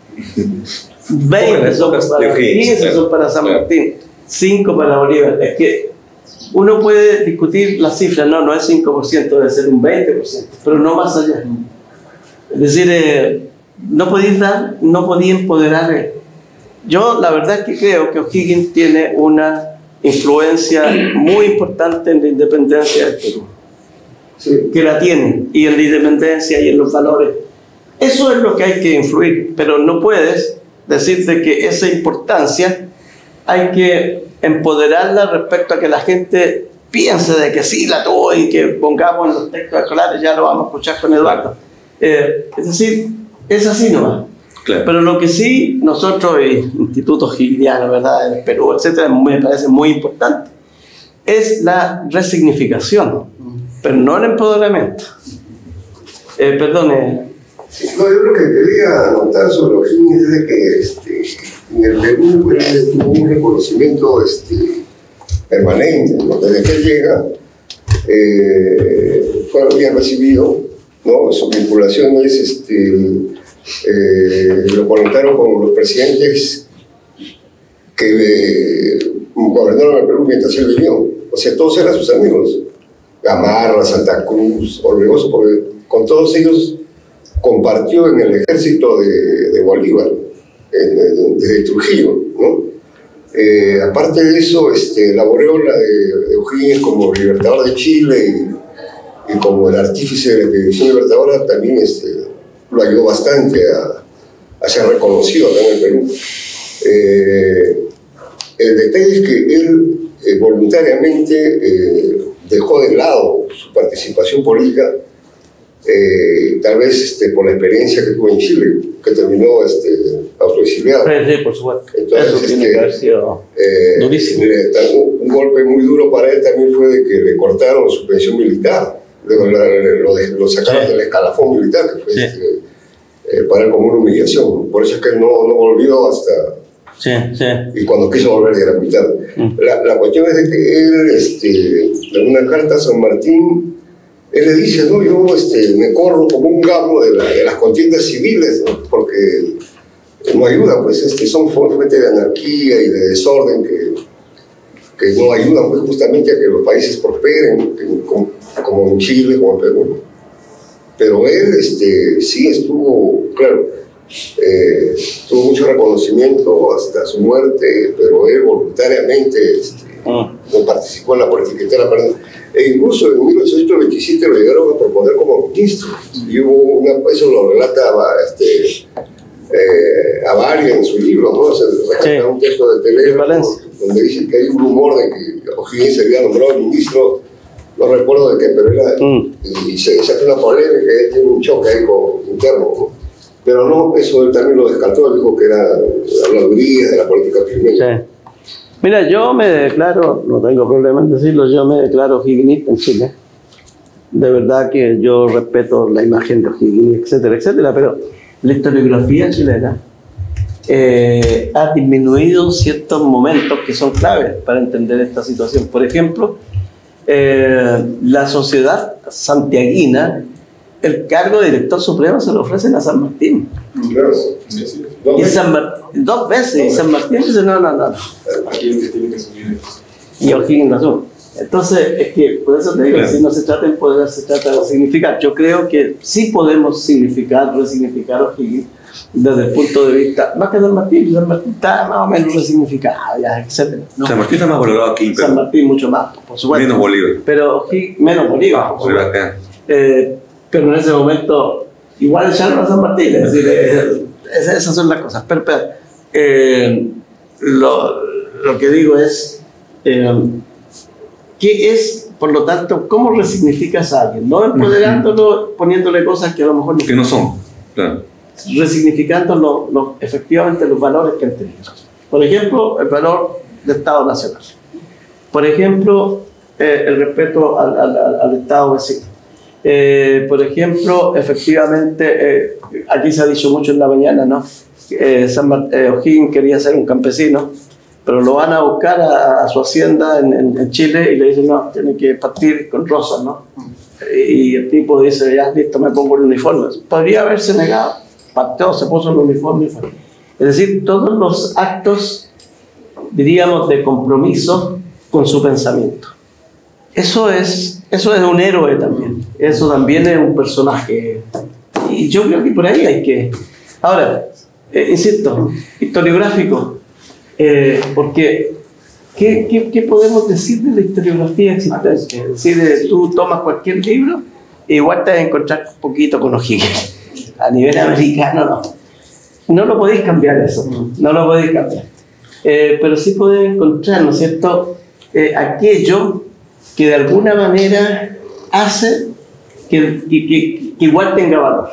20 son para 15 son para San Martín, 5 para Bolívar. Es que uno puede discutir las cifras, no es 5%, debe ser un 20%, pero no más allá. Es decir, no podía empoderar. Yo la verdad es que creo que O'Higgins tiene una influencia muy importante en la independencia del Perú. Sí, que la tiene, y en la independencia y en los valores. Eso es lo que hay que influir, pero no puedes decirte que esa importancia hay que empoderarla respecto a que la gente piense de que sí la tuvo y que pongamos en los textos escolares, ya lo vamos a escuchar con Eduardo. Es decir, es así nomás. Claro. Pero lo que sí nosotros, institutos higginianos, ¿verdad?, en Perú, etcétera, me parece muy importante, es la resignificación, pero no el empoderamiento. Perdone. No, yo lo que quería anotar sobre O'Higgins es de que en el Perú él tuvo un reconocimiento permanente, ¿no? Desde que él llega, fue bien recibido, ¿no? Sus vinculaciones lo conectaron con los presidentes que gobernaron el Perú mientras él vivió. O sea, todos eran sus amigos. Gamarra, Santa Cruz, Orbegoso, porque con todos ellos compartió en el ejército de Bolívar, desde Trujillo, ¿no? Aparte de eso, la boreola de O'Higgins como libertador de Chile y como el artífice de la expedición libertadora también lo ayudó bastante a ser reconocido acá en el Perú. El detalle es que él voluntariamente dejó de lado su participación política, tal vez por la experiencia que tuvo en Chile, que terminó autoexiliado. Sí, por supuesto. Entonces, eso tiene que haber sido durísimo. Un golpe muy duro para él también fue de que le cortaron su pensión militar, lo sacaron del escalafón militar, que fue para él como una humillación. Por eso es que él no volvió hasta... Sí. Y cuando quiso volver ya era militar. La cuestión es de que él, en una carta a San Martín, él le dice, no, yo me corro como un gamo de las contiendas civiles, ¿no? Porque no ayuda, pues son fuentes de anarquía y de desorden que no ayudan pues, justamente a que los países prosperen, como en Chile, como en Perú. Pero él sí estuvo, claro, tuvo mucho reconocimiento hasta su muerte, pero él voluntariamente no participó en la política interna. E incluso en 1827 lo llegaron a proponer como ministro. Y hubo eso lo relata a Avaria en su libro, ¿no? Se rescata un texto de Telégrafo donde dice que hay un rumor de que O'Higgins se había nombrado ministro, no recuerdo de qué, pero era. Y se hace una polémica, él tiene un choque ahí interno, ¿no? Pero no, eso él también lo descartó, dijo que era habladuría de la política primera. Mira, yo me declaro, no tengo problema en decirlo, yo me declaro higginista en Chile. De verdad que yo respeto la imagen de O'Higgins, etcétera, etcétera, pero la historiografía chilena ha disminuido ciertos momentos que son claves para entender esta situación. Por ejemplo, la sociedad santiaguina, el cargo de director supremo se lo ofrecen a San Martín. Claro. Y dos veces, y San Martín dice no. Aquí el que tiene que asumir. Y O'Higgins lo asume. Entonces, es que, por eso te digo, si no se trata de poder, se trata de significar. Yo creo que sí podemos resignificar O'Higgins desde el punto de vista, más que San Martín está más o menos resignificado, ya, etc. ¿no? San Martín está más valorado aquí, pero San Martín mucho más, por supuesto. menos Bolívar. Pero O'Higgins, menos Bolívar. Pero en ese momento, igual echaron a San Martín, es decir, esas son las cosas. Pero lo que digo es, ¿qué es, por lo tanto, cómo resignificas a alguien? No empoderándolo, poniéndole cosas que a lo mejor que no son, claro. Resignificando efectivamente los valores que han tenido. Por ejemplo, el valor del Estado Nacional. Por ejemplo, el respeto al Estado vecino. Por ejemplo, efectivamente, aquí se ha dicho mucho en la mañana, ¿no? O'Higgins quería ser un campesino, pero lo van a buscar a su hacienda en Chile y le dicen, no, tiene que partir con rosas, ¿no? Y el tipo dice, ya, listo, me pongo el uniforme. Podría haberse negado, partió, se puso el uniforme y fue. Es decir, todos los actos, diríamos, de compromiso con su pensamiento. Eso es un héroe también. Eso también es un personaje. Y yo creo que por ahí hay que... Ahora, insisto, historiográfico, porque ¿qué podemos decir de la historiografía existente? Es decir, tú tomas cualquier libro e igual te vas a encontrar un poquito con O'Higgins. A nivel americano no. No lo podéis cambiar eso, no lo podéis cambiar. Pero sí podéis encontrar, ¿no es cierto?, aquello que de alguna manera hace que igual tenga valor.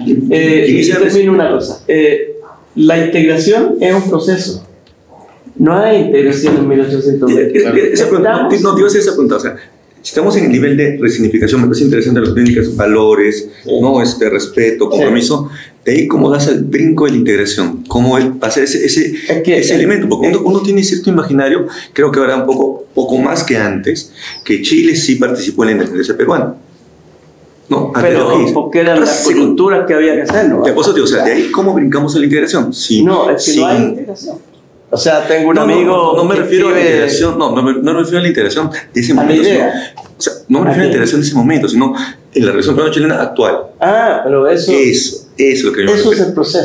Y termino una cosa. La integración es un proceso. No hay integración en 1820. No te iba a hacer esa pregunta. O sea, estamos en el nivel de resignificación, me parece interesante las técnicas, valores, ¿no? Respeto, compromiso. De ahí, ¿cómo das el brinco de la integración? ¿Cómo va a ser ese elemento? Porque uno tiene cierto imaginario, creo que ahora un poco más que antes, que Chile sí participó en la independencia peruana. No, pero porque eran las coyunturas que había que hacer, ¿no? O sea, de ahí, ¿cómo brincamos a la integración? Sí, no, es que sí. No hay integración. O sea, tengo un amigo... No me refiero a la integración, no me refiero a la integración de ese momento. O sea, no me refiero a la integración de ese momento, sino en la relación peruano-chilena actual. Ah, pero eso... Eso es lo que yo Eso es el proceso.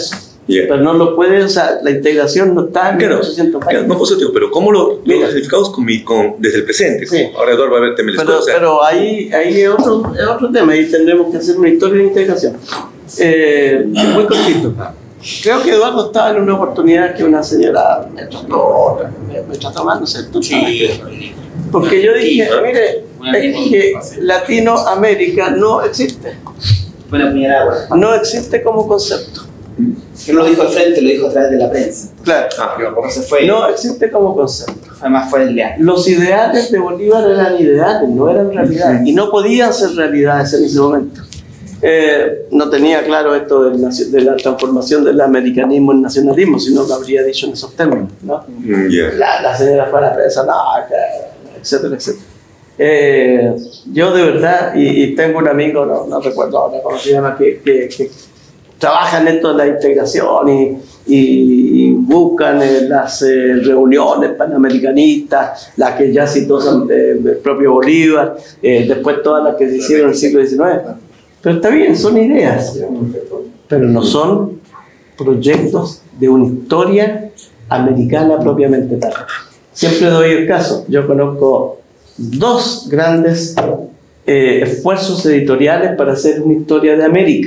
Pero no lo puede, o sea, la integración no está en 1820. No positivo, pero ¿cómo lo significamos desde el presente? Sí. Ahora Eduardo va a ver temas de cosas. Pero ahí es otro tema, y tendremos que hacer una historia de integración. Muy cortito. Creo que Eduardo estaba en una oportunidad que una señora me trató mal, no sé, tú sabes. Porque yo dije, mire, es que Latinoamérica no existe. No existe como concepto. No lo dijo al frente, lo dijo a través de la prensa. Claro. No existe como concepto. Además fue el leal. Los ideales de Bolívar eran ideales, no eran realidad. Y no podían ser realidades en ese momento. No tenía claro esto de la transformación del americanismo en nacionalismo, sino que habría dicho en esos términos, ¿no? La señora fue a la prensa, no, etcétera, etcétera. Yo de verdad, y tengo un amigo, no recuerdo ahora cómo se llama, que trabaja en esto de la integración y buscan las reuniones panamericanistas, las que ya citó el propio Bolívar, después todas las que se hicieron en el siglo XIX. Pero está bien, son ideas, pero no son proyectos de una historia americana propiamente tal. Siempre doy el caso. Yo conozco dos grandes esfuerzos editoriales para hacer una historia de América.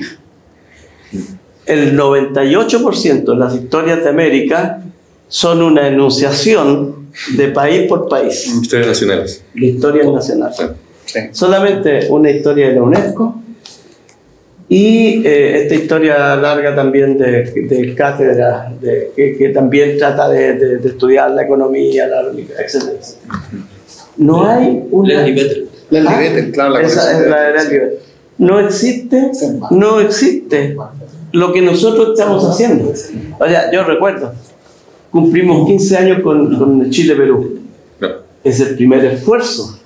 El 98% de las historias de América son una enunciación de país por país. Historias nacionales. De historias nacionales. Sí. Solamente una historia de la UNESCO y esta historia larga también de cátedra, que también trata de estudiar la economía, etc. No hay una... No existe lo que nosotros estamos haciendo. O sea, yo recuerdo, cumplimos 15 años con Chile-Perú. Es el primer esfuerzo.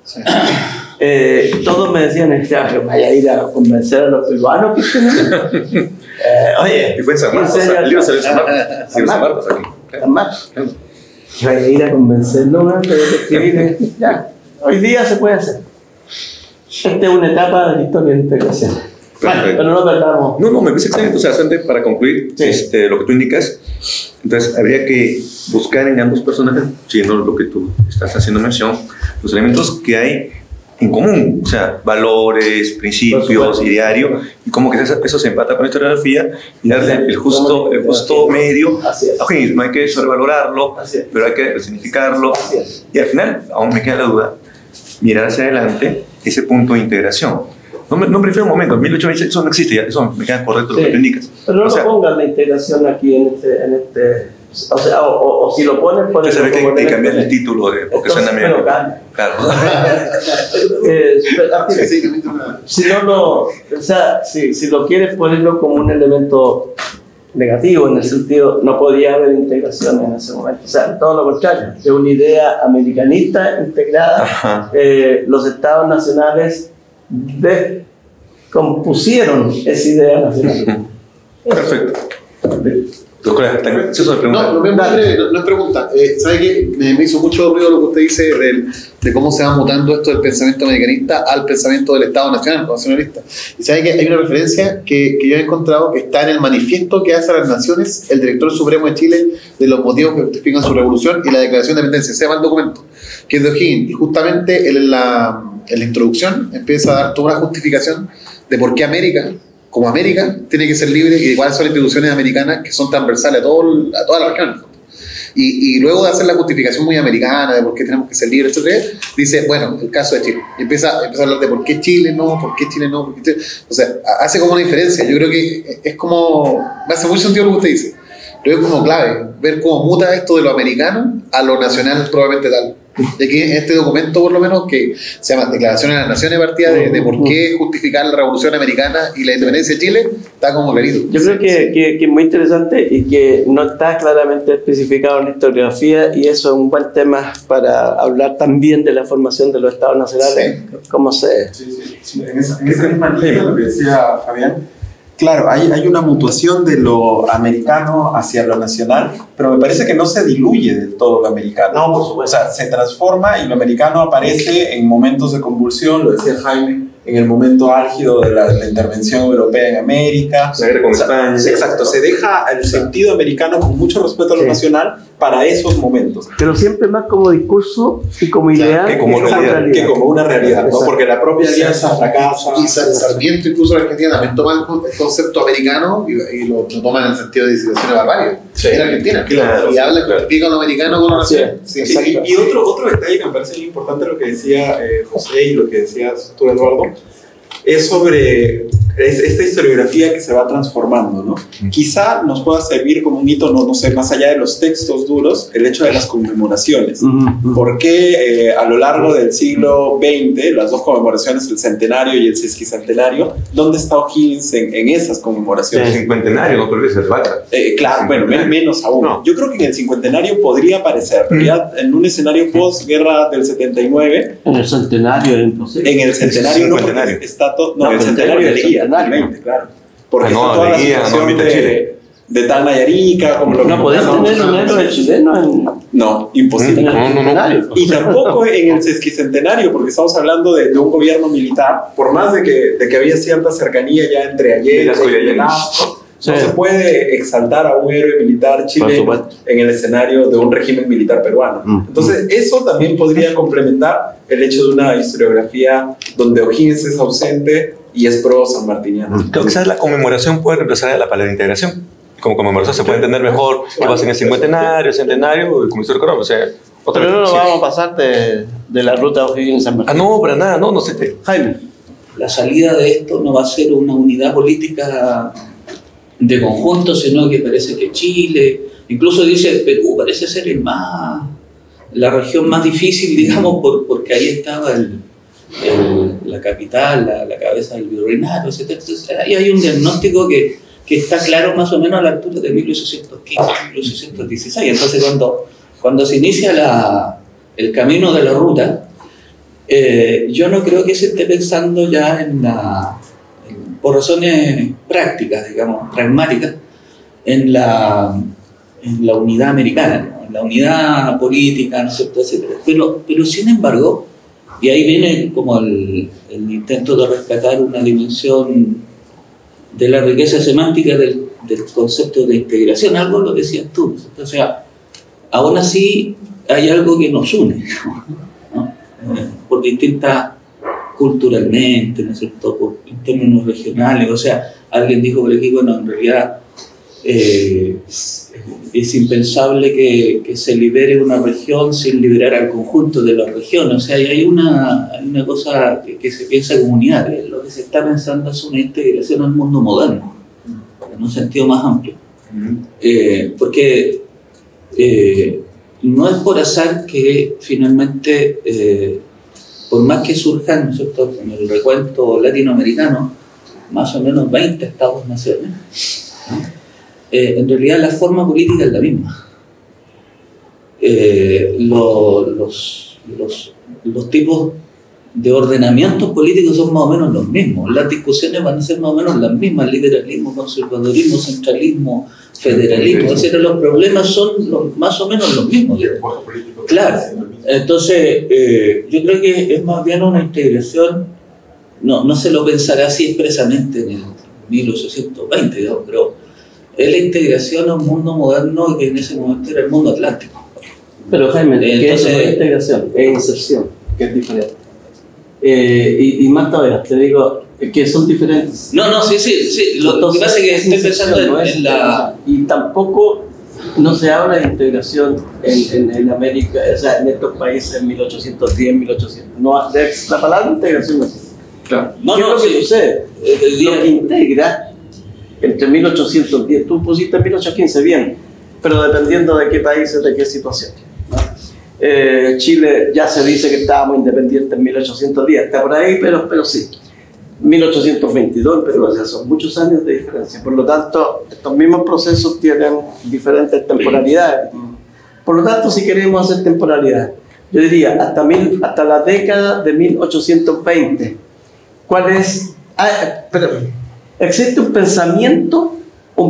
Todos me decían, vaya a ir a convencer a los peruanos que oye, y fue en San Marcos, el libro salió en San Marcos aquí. Que vaya a ir a convencerlo, ya. Hoy día se puede hacer. Esta es una etapa de la historia de integración. Pero no perdamos. No, me parece excelente. O sea, para concluir lo que tú indicas, entonces habría que buscar en ambos personajes, siguiendo lo que tú estás haciendo mención, los elementos que hay en común, o sea, valores, principios, ideario, y cómo que eso se empata con la historiografía y darle el justo medio. Okay, no hay que sobrevalorarlo, pero hay que resignificarlo. Y al final, aún me queda la duda, mirar hacia adelante ese punto de integración. No prefiero un momento, en 1826 eso no existe, ya, eso me queda correcto lo que tú indicas. Pero no lo pongan la integración aquí en este o sea, o si lo pones, pones como que cambiar el título porque suena bien. Claro. Si lo quieres ponerlo como un elemento negativo, en el sentido, no podía haber integración en ese momento. O sea, todo lo contrario, de una idea americanista integrada, los estados nacionales compusieron esa idea nacional. Perfecto. No es pregunta. ¿Sabe qué? Me hizo mucho ruido lo que usted dice de cómo se va mutando esto del pensamiento americanista al pensamiento del Estado nacional, nacionalista. Y sabe que hay una referencia que yo he encontrado que está en el manifiesto que hace a las naciones el director supremo de Chile de los motivos que justifican su revolución y la declaración de independencia. Se llama el documento, que es de O'Higgins. Y justamente en la introducción empieza a dar toda una justificación de por qué América, como América, tiene que ser libre y de cuáles son las instituciones americanas que son transversales a toda la región. Y luego de hacer la justificación muy americana de por qué tenemos que ser libres, etc., dice, bueno, el caso de Chile. Y empieza a hablar de por qué Chile no, por qué Chile no, por qué Chile. O sea, hace como una diferencia. Yo creo que es como, me hace mucho sentido lo que usted dice. Pero es como clave ver cómo muta esto de lo americano a lo nacional probablemente tal. Y aquí en este documento, por lo menos, que se llama Declaración de las Naciones, partida de por qué justificar la Revolución Americana y la independencia de Chile, está como clarito. Yo creo que es muy interesante y que no está claramente especificado en la historiografía, y eso es un buen tema para hablar también de la formación de los estados nacionales. Sí. ¿Cómo se...? En esa misma línea, lo que decía Fabián, claro, hay una mutuación de lo americano hacia lo nacional, pero me parece que no se diluye de todo lo americano. No, por supuesto. O sea, se transforma y lo americano aparece en momentos de convulsión, lo decía Jaime, en el momento álgido de la intervención europea en América. La guerra con España. Exacto, se deja el sentido americano con mucho respeto a lo nacional para esos momentos. Pero siempre más como discurso y como idea que como realidad. Que como una realidad, ¿no? Porque la propia alianza fracasa. Y Sarmiento, incluso en Argentina, también toma el concepto americano y lo toma en el sentido de disolución de barbarie. Sí. En Argentina. Claro, Y habla, justifica lo americano con una nación. Sí, Y otro detalle que me parece muy importante, lo que decía José y lo que decías tú, Eduardo, es sobre esta historiografía que se va transformando, ¿no? Quizá nos pueda servir como un hito, no sé, más allá de los textos duros, el hecho de las conmemoraciones. Porque a lo largo del siglo XX, las dos conmemoraciones, el centenario y el sesquicentenario, ¿dónde está O'Higgins en esas conmemoraciones? El cincuentenario, no creo que se falta. Claro, bueno, menos aún. No. Yo creo que en el cincuentenario podría aparecer, pero ya en un escenario post-guerra del 79. En el centenario es imposible. En el centenario no, porque está todo. No, el centenario de Leguía, totalmente, claro. Porque está toda la situación de Tacna y Arica, como lo que no podés tener un héroe chileno en. No, imposible. No. Y tampoco en el sesquicentenario, porque estamos hablando de un gobierno militar, por más de que había cierta cercanía ya entre Allende y Velasco. No se puede exaltar a un héroe militar chileno en el escenario de un régimen militar peruano. Entonces, eso también podría complementar el hecho de una historiografía donde O'Higgins es ausente y es pro sanmartiniano. Creo que quizás la conmemoración puede reemplazar a la palabra integración. Como conmemoración se puede entender mejor qué pasa en el cincuentenario, el centenario, el comisario Corón. O sea, pero no nos vamos a pasar de la ruta O'Higgins-San Martín. No, para nada, no sé. Jaime. La salida de esto no va a ser una unidad política de conjunto, sino que parece que Chile, incluso dice Perú, parece ser la región más difícil, digamos, porque ahí estaba la capital, la cabeza del virreinato, etc. Entonces, ahí hay un diagnóstico que está claro más o menos a la altura de 1815, 1816. Entonces, cuando se inicia el camino de la ruta, yo no creo que se esté pensando ya por razones prácticas, digamos, pragmáticas, en la unidad americana, en la unidad política, ¿no es cierto?, etcétera. Pero sin embargo, y ahí viene como el intento de rescatar una dimensión de la riqueza semántica del concepto de integración, algo lo decías tú, ¿no? O sea, aún así hay algo que nos une, ¿no? Por distintas, culturalmente, ¿no es cierto?, en términos regionales. O sea, alguien dijo por aquí, bueno, en realidad es impensable que se libere una región sin liberar al conjunto de las regiones. O sea, hay una cosa que se piensa como unidad. Lo que se está pensando es una integración al mundo moderno, en un sentido más amplio. Porque no es por azar que finalmente, por más que surjan, ¿no es cierto?, en el recuento latinoamericano, más o menos 20 estados-naciones, ¿no? En realidad la forma política es la misma. Los tipos de ordenamientos políticos son más o menos los mismos. Las discusiones van a ser más o menos las mismas: liberalismo, conservadurismo, centralismo, federalismo, etc. Los problemas son más o menos los mismos. Claro. Entonces, yo creo que es más bien una integración, no se lo pensará así expresamente en el 1820, digamos, pero es la integración a un mundo moderno que en ese momento era el mundo atlántico. Pero Jaime, ¿qué es integración? Es inserción, que es diferente. Y más todavía, te digo que son diferentes. No, sí. Lo que pasa es que estoy pensando en la... Y tampoco no se habla de integración en América, o sea, en estos países en 1810, 1800. No, la palabra integración no existe. Claro. ¿Qué es lo que sucede? Lo que integra entre 1810, tú pusiste 1815, bien, pero dependiendo de qué países, de qué situación, ¿no? Chile ya se dice que estábamos independientes en 1810, está por ahí, pero sí. 1822 en Perú, o sea, son muchos años de diferencia. Por lo tanto, estos mismos procesos tienen diferentes temporalidades. Por lo tanto, si queremos hacer temporalidad, yo diría hasta la década de 1820. ¿Cuál es? ¿Existe un pensamiento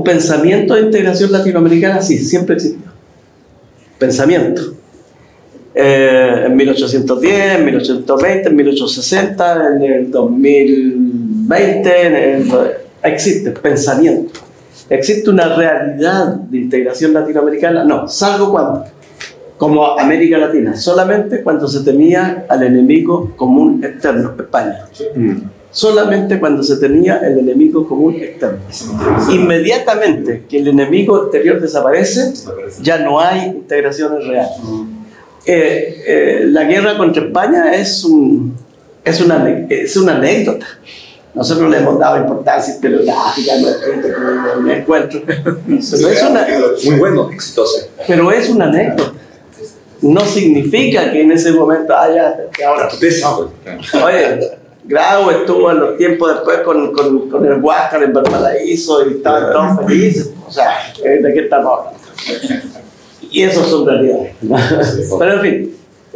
de integración latinoamericana? Sí, siempre existió. Pensamiento. en 1810, en 1820, en 1860, en el 2020, existe pensamiento. ¿Existe una realidad de integración latinoamericana? No, salvo cuando, como América Latina, solamente cuando se temía al enemigo común externo, España. Solamente cuando se tenía el enemigo común externo. Inmediatamente que el enemigo exterior desaparece, ya no hay integraciones reales. La guerra contra España es una anécdota. Nosotros le hemos dado importancia historiográfica a un encuentro. Muy bueno, exitoso. Pero es una anécdota. No significa que en ese momento haya... ahora, oye, Grau estuvo en los tiempos después con el Huáscar en Valparaíso y estaban todos felices. O sea, ¿de qué estamos hablando? Y eso son realidades. Pero en fin,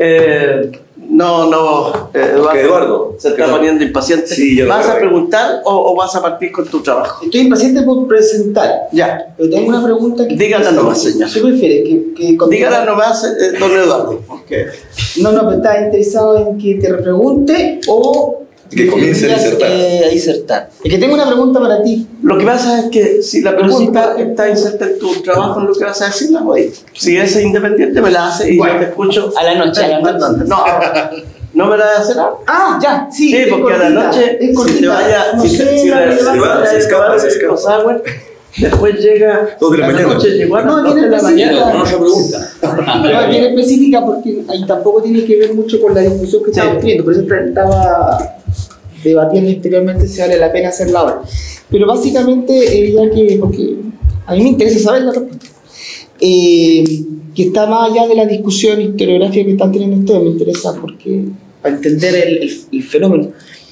Eduardo se está poniendo impaciente. Sí, ¿vas a preguntar o vas a partir con tu trabajo? Estoy impaciente por presentar. Ya. Pero tengo una pregunta que... Dígala nomás, señor. ¿Qué prefieres? Dígala nomás, don Eduardo. Okay. No, pero ¿estás interesado en que te repregunte o... que comience a disertar? Es que tengo una pregunta para ti. Lo que pasa es que si la pregunta está inserta en tu trabajo, en lo que vas a decir, la voy. Si es independiente, me la hace y yo te escucho. A la noche. No me la vas a hacer ahora. Ah, ya, sí. Sí, porque a la noche, si te vaya, se escapa, después llega 2 de la mañana. Llegó a las 2 de la mañana. No se pregunta. No, es bien específica porque ahí tampoco tiene que ver mucho con la discusión que estamos teniendo. Por eso estaba debatiendo interiormente si vale la pena hacerla ahora. Pero básicamente, ya que, porque a mí me interesa saber la respuesta, que está más allá de la discusión historiográfica que están teniendo ustedes, me interesa porque para entender el fenómeno.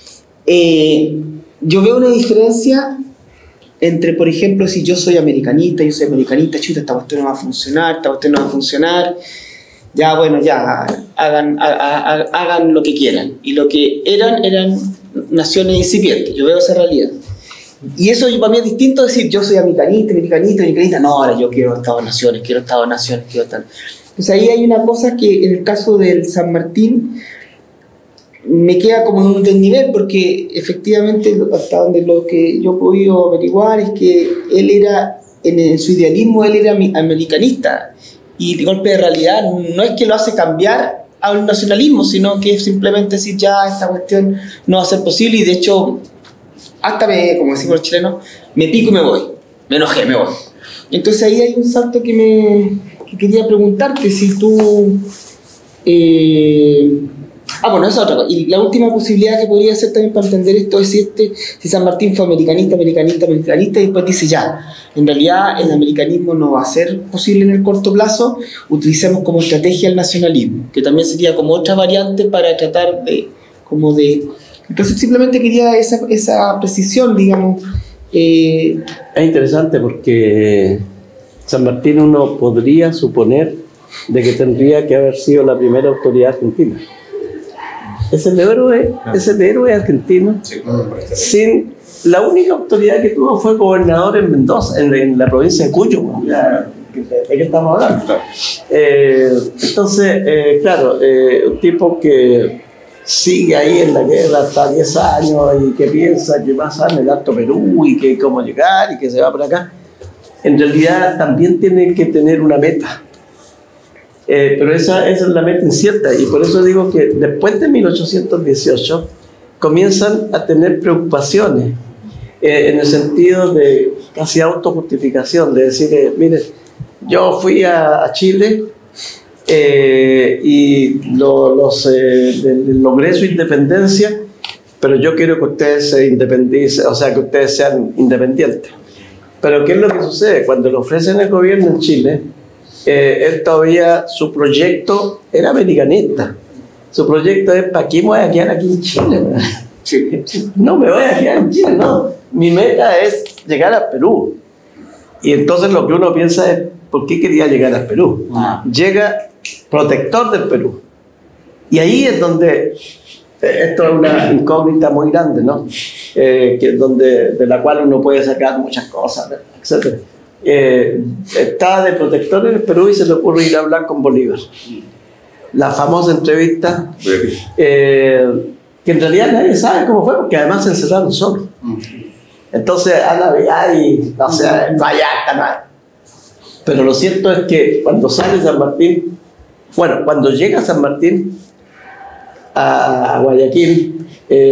Yo veo una diferencia entre, por ejemplo, si yo soy americanista, chuta, esta cuestión no va a funcionar, ya, bueno, ya, hagan lo que quieran. Y lo que eran naciones incipientes, yo veo esa realidad. Y eso para mí es distinto a decir, yo soy americanista, no, ahora yo quiero Estado-naciones. Entonces ahí hay una cosa que en el caso del San Martín me queda como en un desnivel, porque efectivamente hasta donde lo que yo he podido averiguar es que él era, en su idealismo, él era americanista, y de golpe de realidad no es que lo hace cambiar a un nacionalismo, sino que es simplemente decir, ya, esta cuestión no va a ser posible, y de hecho, hasta como decimos los chilenos, me pico y me voy, me enojé, me voy. Entonces ahí hay un salto que quería preguntarte si tú... bueno, esa es otra cosa. Y la última posibilidad que podría ser también para entender esto es si San Martín fue americanista, y después dice ya, en realidad el americanismo no va a ser posible en el corto plazo, utilicemos como estrategia el nacionalismo, que también sería como otra variante para tratar de... Entonces simplemente quería esa precisión, digamos. Es interesante porque San Martín uno podría suponer de que tendría que haber sido la primera autoridad argentina. Es el héroe argentino. Sin la única autoridad que tuvo fue gobernador en Mendoza, en la provincia de Cuyo. ¿De qué estamos hablando? Entonces, claro, un tipo que sigue ahí en la guerra hasta 10 años y que piensa que pasa en el Alto Perú y que cómo llegar y que se va para acá, en realidad también tiene que tener una meta. Pero esa es la meta incierta, y por eso digo que después de 1818 comienzan a tener preocupaciones en el sentido de casi autojustificación, de decir, mire, yo fui a Chile y logré su independencia, pero yo quiero que ustedes se independicen, o sea, que ustedes sean independientes. Pero ¿qué es lo que sucede? Cuando le ofrecen el gobierno en Chile, él todavía, su proyecto era americanista. Su proyecto es, ¿para qué me voy a quedar aquí en Chile? No me voy a quedar en Chile, no. Mi meta es llegar a Perú. Y entonces lo que uno piensa es, ¿por qué quería llegar a Perú? Llega protector del Perú. Y ahí es donde, esto es una incógnita muy grande, ¿no? De la cual uno puede sacar muchas cosas, etc. Está de protector en el Perú y se le ocurre ir a hablar con Bolívar. la famosa entrevista, que en realidad nadie sabe cómo fue, porque además se encerraron solos. Entonces, no sé, no hay acta, nada. Pero lo cierto es que cuando sale San Martín, cuando llega San Martín a Guayaquil,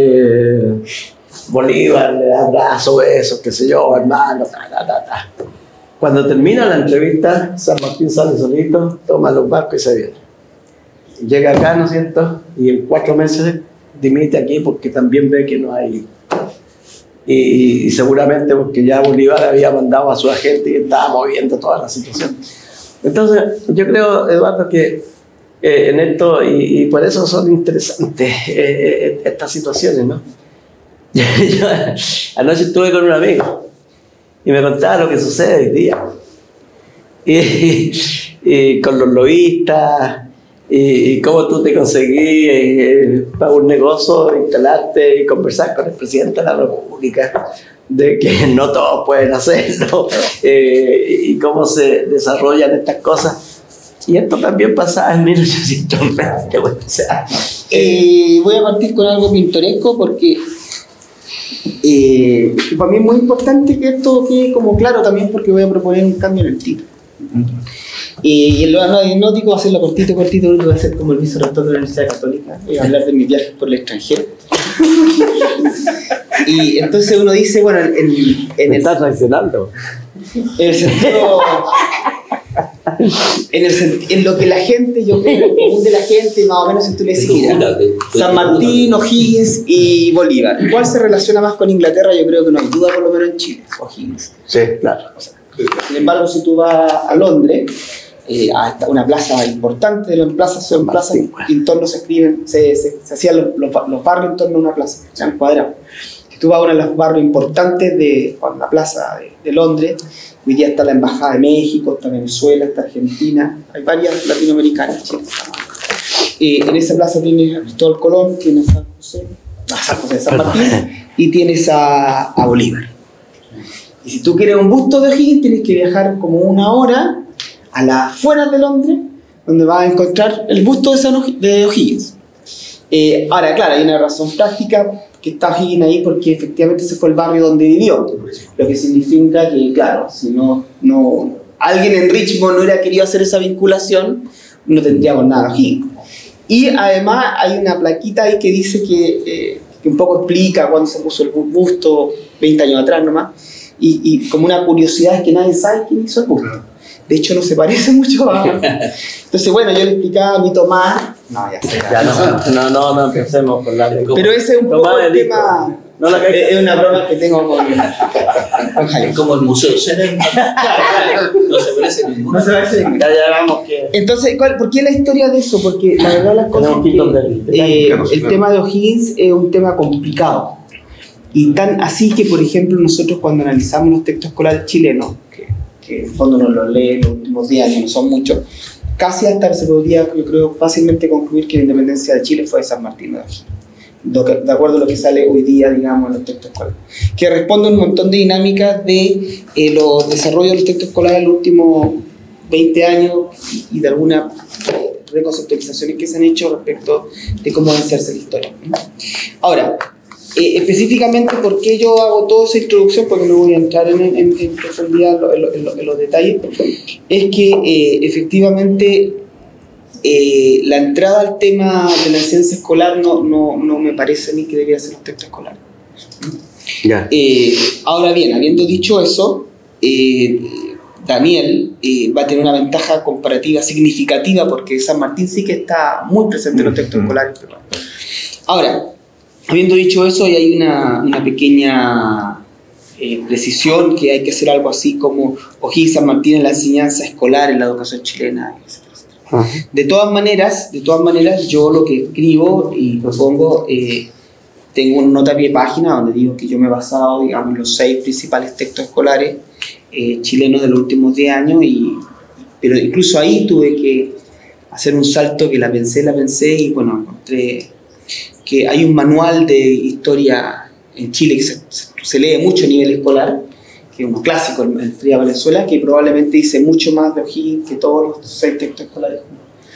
Bolívar le da abrazos, besos, qué sé yo, hermano, Cuando termina la entrevista, San Martín sale solito, toma los barcos y se viene. Llega acá, ¿no es cierto? Y en 4 meses dimite aquí porque también ve que no hay... Y seguramente porque ya Bolívar había mandado a su agente y estaba moviendo toda la situación. Entonces, yo creo, Eduardo, que en esto, y por eso son interesantes estas situaciones, ¿no? Yo anoche estuve con un amigo y me contaba lo que sucede hoy día. Y con los lobistas, y cómo tú te conseguís para un negocio instalarte y conversar con el presidente de la República de que no todos pueden hacerlo, y cómo se desarrollan estas cosas. Y esto también pasaba en 1820. O sea, voy a partir con algo pintoresco porque para mí es muy importante que esto quede como claro también, porque voy a proponer un cambio en el título. Y en lo aeronáutico va a hacerlo cortito, voy a hacer como el vicerrector de la Universidad Católica, voy a hablar de mis viajes por el extranjero. Y entonces uno dice, bueno, estás traicionando. En lo que la gente, yo creo, el común de la gente, más o menos, si tú le decís, San Martín, O'Higgins y Bolívar. ¿Cuál se relaciona más con Inglaterra? Yo creo que no hay duda, por lo menos en Chile, O'Higgins. Sí, claro. O sea, sin embargo, si tú vas a Londres, a una plaza importante, las plazas son plazas, en torno se escriben, se hacían los barrios en torno a una plaza, se llaman cuadrados. Si tú vas a uno de los barrios importantes de la plaza de Londres, hoy día está la Embajada de México, está Venezuela, está Argentina, hay varias latinoamericanas, Chile. En esa plaza tienes a Cristóbal Colón, tienes a San José de San Martín y tienes a Bolívar. Y si tú quieres un busto de O'Higgins, tienes que viajar como 1 hora a las afueras de Londres, donde vas a encontrar el busto de O'Higgins. Ahora, claro, hay una razón práctica que está O'Higgins ahí porque efectivamente ese fue el barrio donde vivió, lo que significa que, claro, si no alguien en Richmond no hubiera querido hacer esa vinculación, no tendríamos nada de O'Higgins. Y además hay una plaquita ahí que dice que un poco explica cuándo se puso el busto, 20 años atrás nomás, y como una curiosidad es que nadie sabe quién hizo el busto. De hecho, no se parece mucho a... Entonces, bueno, yo le explicaba a mi Tomás... No, ya sé. No empecemos con la... Pero ese es un poco el tema... es una broma que tengo con Jaime. Es como el Museo Ceren. No se parece ninguno. No se parece ninguno. Ya vamos que... Entonces, ¿por qué la historia de eso? Porque la verdad las cosas el tema de O'Higgins es un tema complicado. Y tan así que, por ejemplo, nosotros cuando analizamos los textos escolares chilenos, que en el fondo no los lee los últimos 10 años, no son muchos, casi hasta se podría, yo creo, fácilmente concluir que la independencia de Chile fue de San Martín de O'Higgins, de acuerdo a lo que sale hoy día, digamos, en los textos escolares, que responde a un montón de dinámicas de los desarrollos de los textos escolares en los últimos 20 años y de algunas reconceptualizaciones que se han hecho respecto de cómo debe hacerse la historia. Ahora, específicamente, ¿por qué yo hago toda esa introducción? Porque no voy a entrar en profundidad en los detalles. Es que efectivamente la entrada al tema de la enseñanza escolar no me parece a mí que debería ser un texto escolar. Yeah. Ahora bien, habiendo dicho eso, Daniel va a tener una ventaja comparativa significativa porque San Martín sí que está muy presente en los textos escolares. Ahora, habiendo dicho eso, hay una pequeña precisión, que hay que hacer algo así como O'Higgins y San Martín en la enseñanza escolar, en la educación chilena, etc. De todas maneras, yo lo que escribo y propongo, tengo una nota a pie de página donde digo que yo me he basado, digamos, en los 6 principales textos escolares chilenos de los últimos 10 años, pero incluso ahí tuve que hacer un salto que la pensé y bueno, encontré que hay un manual de historia en Chile que se lee mucho a nivel escolar, que es un clásico, el Fría Valenzuela, que probablemente dice mucho más de O'Higgins que todos los 6 textos escolares.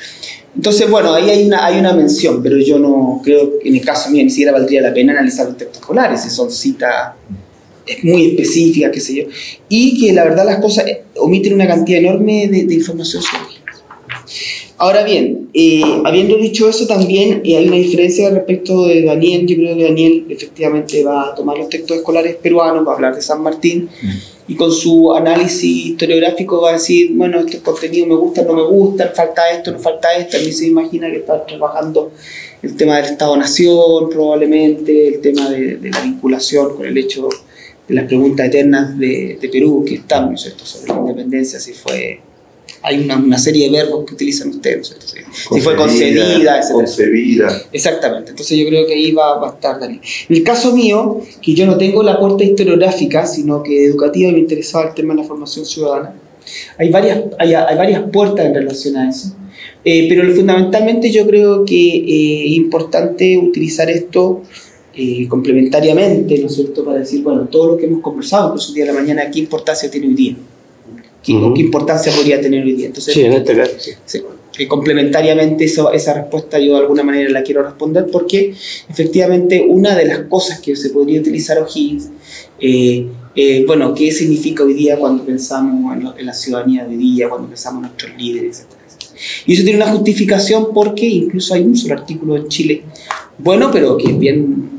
Entonces, bueno, ahí hay una mención, pero yo no creo que en el caso mío ni siquiera valdría la pena analizar los textos escolares, si son citas muy específicas, qué sé yo, y que la verdad las cosas omiten una cantidad enorme de información sobre ellos. Ahora bien, habiendo dicho eso, también hay una diferencia respecto de Daniel. Yo creo que Daniel efectivamente va a tomar los textos escolares peruanos, va a hablar de San Martín, y con su análisis historiográfico va a decir, bueno, estos contenidos me gustan, no me gustan, falta esto, no falta esto. A mí se imagina que está trabajando el tema del Estado-Nación, probablemente, el tema de la vinculación con el hecho de las preguntas eternas de Perú, que están, ¿no es cierto?, sobre la independencia, si fue... Hay una serie de verbos que utilizan ustedes, ¿no es cierto? Si fue concedida, etc. Concebida. Exactamente, entonces yo creo que ahí va a estar Daniel. En el caso mío, que yo no tengo la aporte historiográfica, sino que educativa, y me interesaba el tema de la formación ciudadana, hay varias puertas en relación a eso, pero fundamentalmente yo creo que es importante utilizar esto complementariamente, ¿no es cierto?, para decir, bueno, todo lo que hemos conversado, incluso el día de la mañana, ¿qué importancia tiene hoy día? ¿Qué importancia podría tener hoy día? Entonces, sí, en este caso, sí. Sí, complementariamente esa respuesta yo de alguna manera la quiero responder, porque efectivamente una de las cosas que se podría utilizar O'Higgins, bueno, ¿qué significa hoy día cuando pensamos en la ciudadanía de hoy día, cuando pensamos en nuestros líderes, etcétera? Y eso tiene una justificación porque incluso hay un solo artículo en Chile, bueno, pero que es bien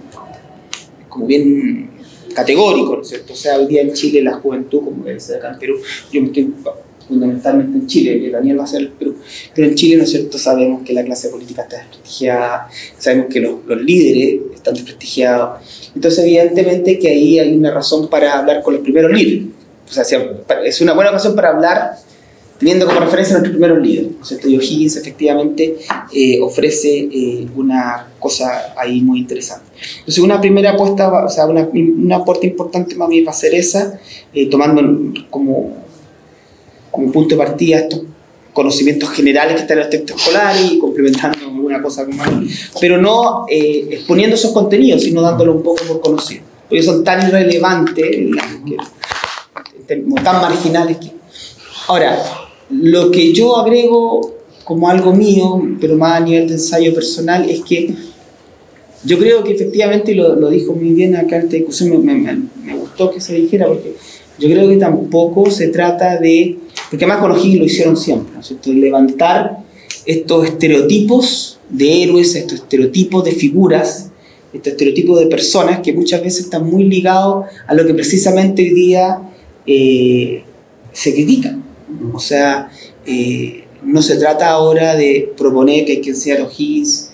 categórico, ¿no es cierto? O sea, hoy día en Chile la juventud, como dice acá en Perú, yo me estoy fundamentalmente en Chile, que Daniel va a ser el Perú, pero en Chile, ¿no es cierto?, sabemos que la clase política está desprestigiada, sabemos que los líderes están desprestigiados, entonces evidentemente que ahí hay una razón para hablar con los primeros líderes, o sea, es una buena ocasión para hablar teniendo como referencia a nuestros primeros líderes, ¿no es cierto? Y O'Higgins efectivamente ofrece una cosa ahí muy interesante. Entonces una primera apuesta, o sea, una aporte importante para mí va a ser esa, tomando como punto de partida estos conocimientos generales que están en los textos escolares y complementando una cosa con más, pero no exponiendo esos contenidos, sino dándolo un poco por conocido, porque son tan irrelevantes, tan marginales que... Ahora, lo que yo agrego como algo mío, pero más a nivel de ensayo personal, es que yo creo que efectivamente, y lo dijo muy bien acá en esta discusión, me gustó que se dijera, porque yo creo que tampoco se trata de, porque además con O'Higgins lo hicieron siempre, ¿no es cierto?, levantar estos estereotipos de héroes, estos estereotipos de figuras, estos estereotipos de personas que muchas veces están muy ligados a lo que precisamente hoy día se critica. O sea, no se trata ahora de proponer que hay que enseñar a O'Higgins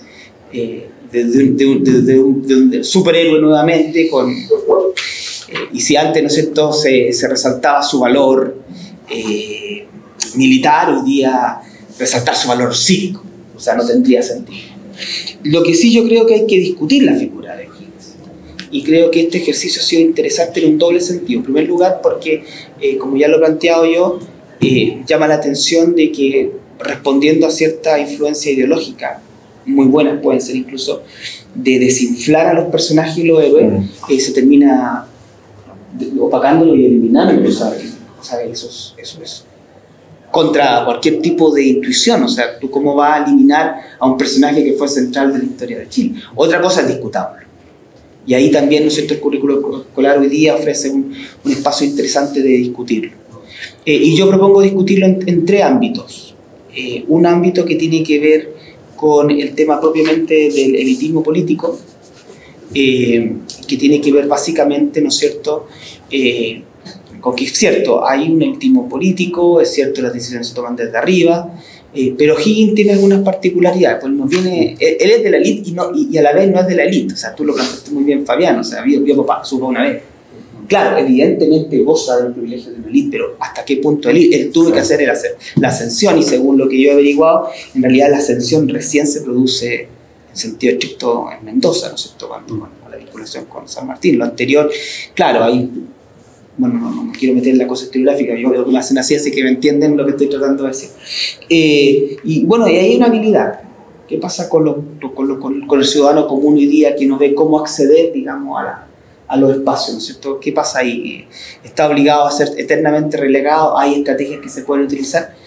de un superhéroe nuevamente, y si antes, ¿no es cierto?, se resaltaba su valor militar, hoy día resaltar su valor cívico, o sea, no tendría sentido. Lo que sí yo creo que hay que discutir la figura de O'Higgins, y creo que este ejercicio ha sido interesante en un doble sentido. En primer lugar porque, como ya lo he planteado yo, llama la atención de que, respondiendo a cierta influencia ideológica, muy buenas pueden ser incluso, de desinflar a los personajes y los héroes, se termina opacándolo y eliminándolo, ¿sabes? Eso es contra cualquier tipo de intuición. O sea, ¿tú cómo vas a eliminar a un personaje que fue central de la historia de Chile? Otra cosa es discutable. Y ahí también, ¿no es cierto?, el currículo escolar hoy día ofrece un espacio interesante de discutirlo. Y yo propongo discutirlo en tres ámbitos. Un ámbito que tiene que ver con el tema propiamente del elitismo político, que tiene que ver básicamente, ¿no es cierto?, con que es cierto, hay un elitismo político, es cierto, las decisiones se toman desde arriba, pero O'Higgins tiene algunas particularidades. Pues nos viene, él es de la élite y a la vez no es de la élite. O sea, tú lo planteaste muy bien, Fabián, o sea, vio papá, supo una vez. Claro, evidentemente goza del privilegio de una élite, pero ¿hasta qué punto él tuvo que hacer la ascensión? Y según lo que yo he averiguado, en realidad la ascensión recién se produce en sentido estricto en Mendoza, ¿no es cierto?, con la vinculación con San Martín. Lo anterior, claro, hay... Bueno, no quiero meter en la cosa historiográfica, yo creo que me hacen así que me entienden lo que estoy tratando de decir. Y bueno, y hay una habilidad. ¿Qué pasa con el ciudadano común hoy día que no ve cómo acceder, digamos, a los espacios, ¿no es cierto? ¿Qué pasa ahí? ¿Está obligado a ser eternamente relegado? ¿Hay estrategias que se pueden utilizar?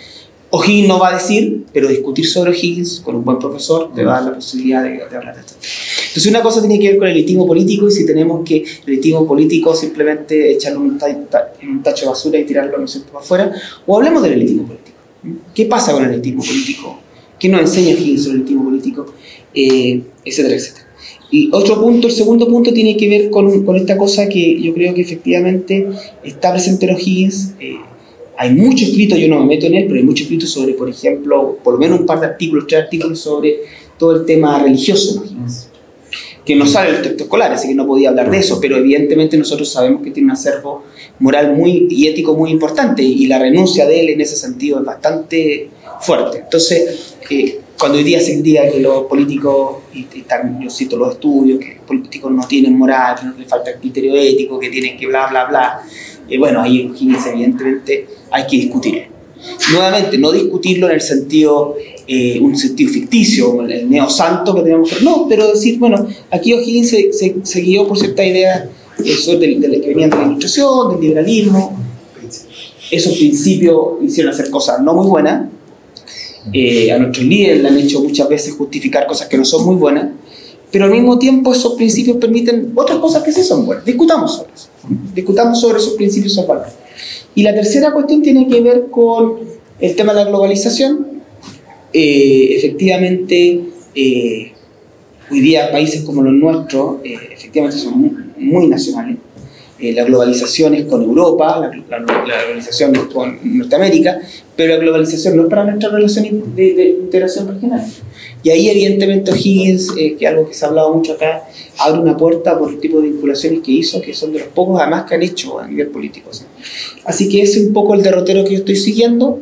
O'Higgins no va a decir, pero discutir sobre O'Higgins con un buen profesor te va a dar la posibilidad de hablar de esto. Entonces una cosa tiene que ver con el elitismo político, y si tenemos que el elitismo político simplemente echarlo en un tacho de basura y tirarlo, ¿no es cierto?, para afuera, o hablemos del elitismo político. ¿Qué pasa con el elitismo político? ¿Qué nos enseña O'Higgins sobre el elitismo político? Etcétera, etcétera. Y otro punto, el segundo punto, tiene que ver con esta cosa que yo creo que efectivamente está presente en O'Higgins. Hay mucho escrito, yo no me meto en él, pero hay mucho escrito sobre, por ejemplo, por lo menos un par de artículos, 3 artículos sobre todo el tema religioso en O'Higgins, que no sale en el texto escolar, así que no podía hablar de eso, pero evidentemente nosotros sabemos que tiene un acervo moral y ético muy importante, y la renuncia de él en ese sentido es bastante fuerte. Entonces, cuando hoy día se critica que los políticos, yo cito los estudios, que los políticos no tienen moral, que no les falta el criterio ético, que tienen que bla, bla, bla, bueno, ahí en O'Higgins evidentemente hay que discutirlo. Nuevamente, no discutirlo en el sentido, un sentido ficticio, el neosanto que tenemos que... No, pero decir, bueno, aquí O'Higgins se guió por cierta idea que venían de la ilustración, del liberalismo. Esos principios hicieron hacer cosas no muy buenas. A nuestros líderes le han hecho muchas veces justificar cosas que no son muy buenas, pero al mismo tiempo esos principios permiten otras cosas que sí son buenas. Discutamos sobre eso. Discutamos sobre esos principios, esos valores. Y la tercera cuestión tiene que ver con el tema de la globalización. Efectivamente, hoy día países como los nuestros, efectivamente son muy nacionales. La globalización es con Europa, la globalización es con Norteamérica, pero la globalización no es para nuestra relación de integración regional. Y ahí evidentemente O'Higgins, que es algo que se ha hablado mucho acá, abre una puerta por el tipo de vinculaciones que hizo, que son de los pocos además que han hecho a nivel político, ¿sí? Así que ese es un poco el derrotero que yo estoy siguiendo,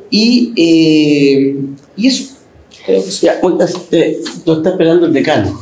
y eso. Creo que Ya, lo está esperando el decano.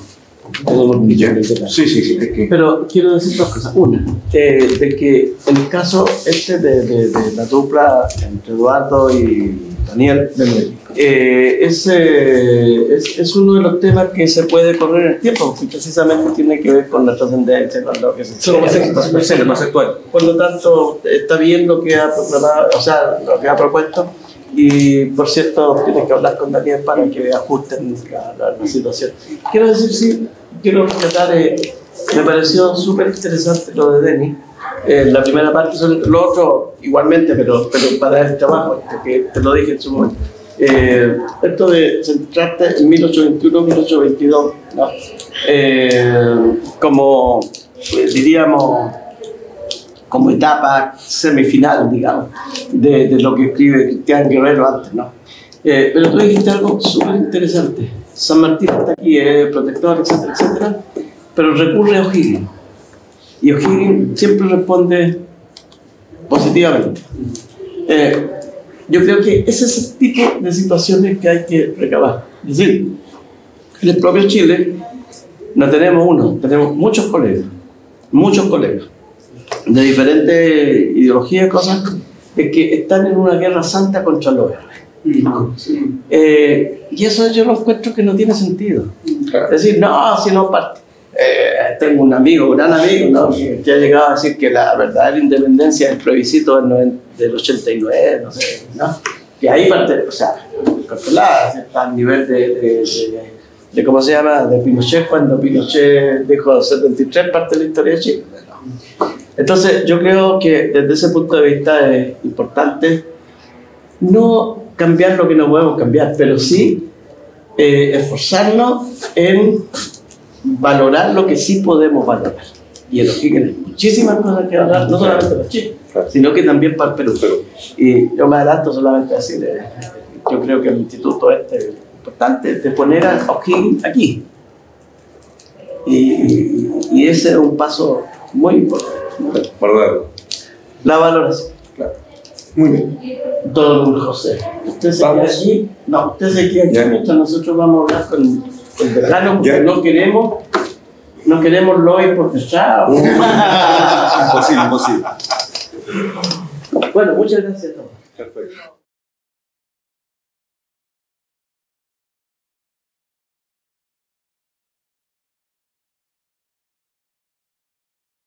Sí. Pero quiero decir dos cosas. Una, de que en el caso de la dupla entre Eduardo y Daniel, es uno de los temas que se puede correr en el tiempo, porque precisamente tiene que ver con la trascendencia, con lo que se más actual. Por lo tanto, está bien lo que ha proclamado, o sea, lo que ha propuesto. Y por cierto, tienes que hablar con Daniel para que ajusten la situación. Quiero decir, sí, quiero rescatar, me pareció súper interesante lo de Denis. La primera parte, lo otro igualmente, pero para el trabajo, que te lo dije en su momento. Esto de centrarte en 1821-1822, ¿no? Como, diríamos, como etapa semifinal, digamos, de lo que escribe Cristian Guerrero antes, ¿no? Pero tú dijiste algo súper interesante. San Martín está aquí, protector, etcétera, etcétera, pero recurre a O'Higgins. Y O'Higgins siempre responde positivamente. Yo creo que ese es el tipo de situaciones que hay que recabar. Es decir, en el propio Chile no tenemos uno, tenemos muchos colegas de diferentes ideologías, cosas, de que están en una guerra santa contra los héroes. Y eso yo lo encuentro que no tiene sentido. Es decir, no, si no parte. Tengo un amigo, un gran amigo, ¿no?, que ha llegado a decir que la verdadera independencia del plebiscito del 89, no sé, ¿no? Que ahí parte, o sea, controlada, está al nivel de ¿cómo se llama?, de Pinochet, cuando Pinochet dijo 73 parte de la historia de Chile. Entonces, yo creo que desde ese punto de vista es importante no cambiar lo que no podemos cambiar, pero sí esforzarnos en valorar lo que sí podemos valorar. Y en O'Higgins hay muchísimas cosas que hablar, no solamente para Chile, sino que también para el Perú. Y yo me adelanto solamente a decir, yo creo que el instituto es importante de poner a O'Higgins aquí. Y ese es un paso muy importante. La valoración. Claro. Muy bien. Don José, ¿usted se queda aquí? No, usted se queda aquí mientras nosotros vamos a hablar con el decano, porque no queremos Lois por detrás. Imposible. Bueno, muchas gracias a todos. Perfecto.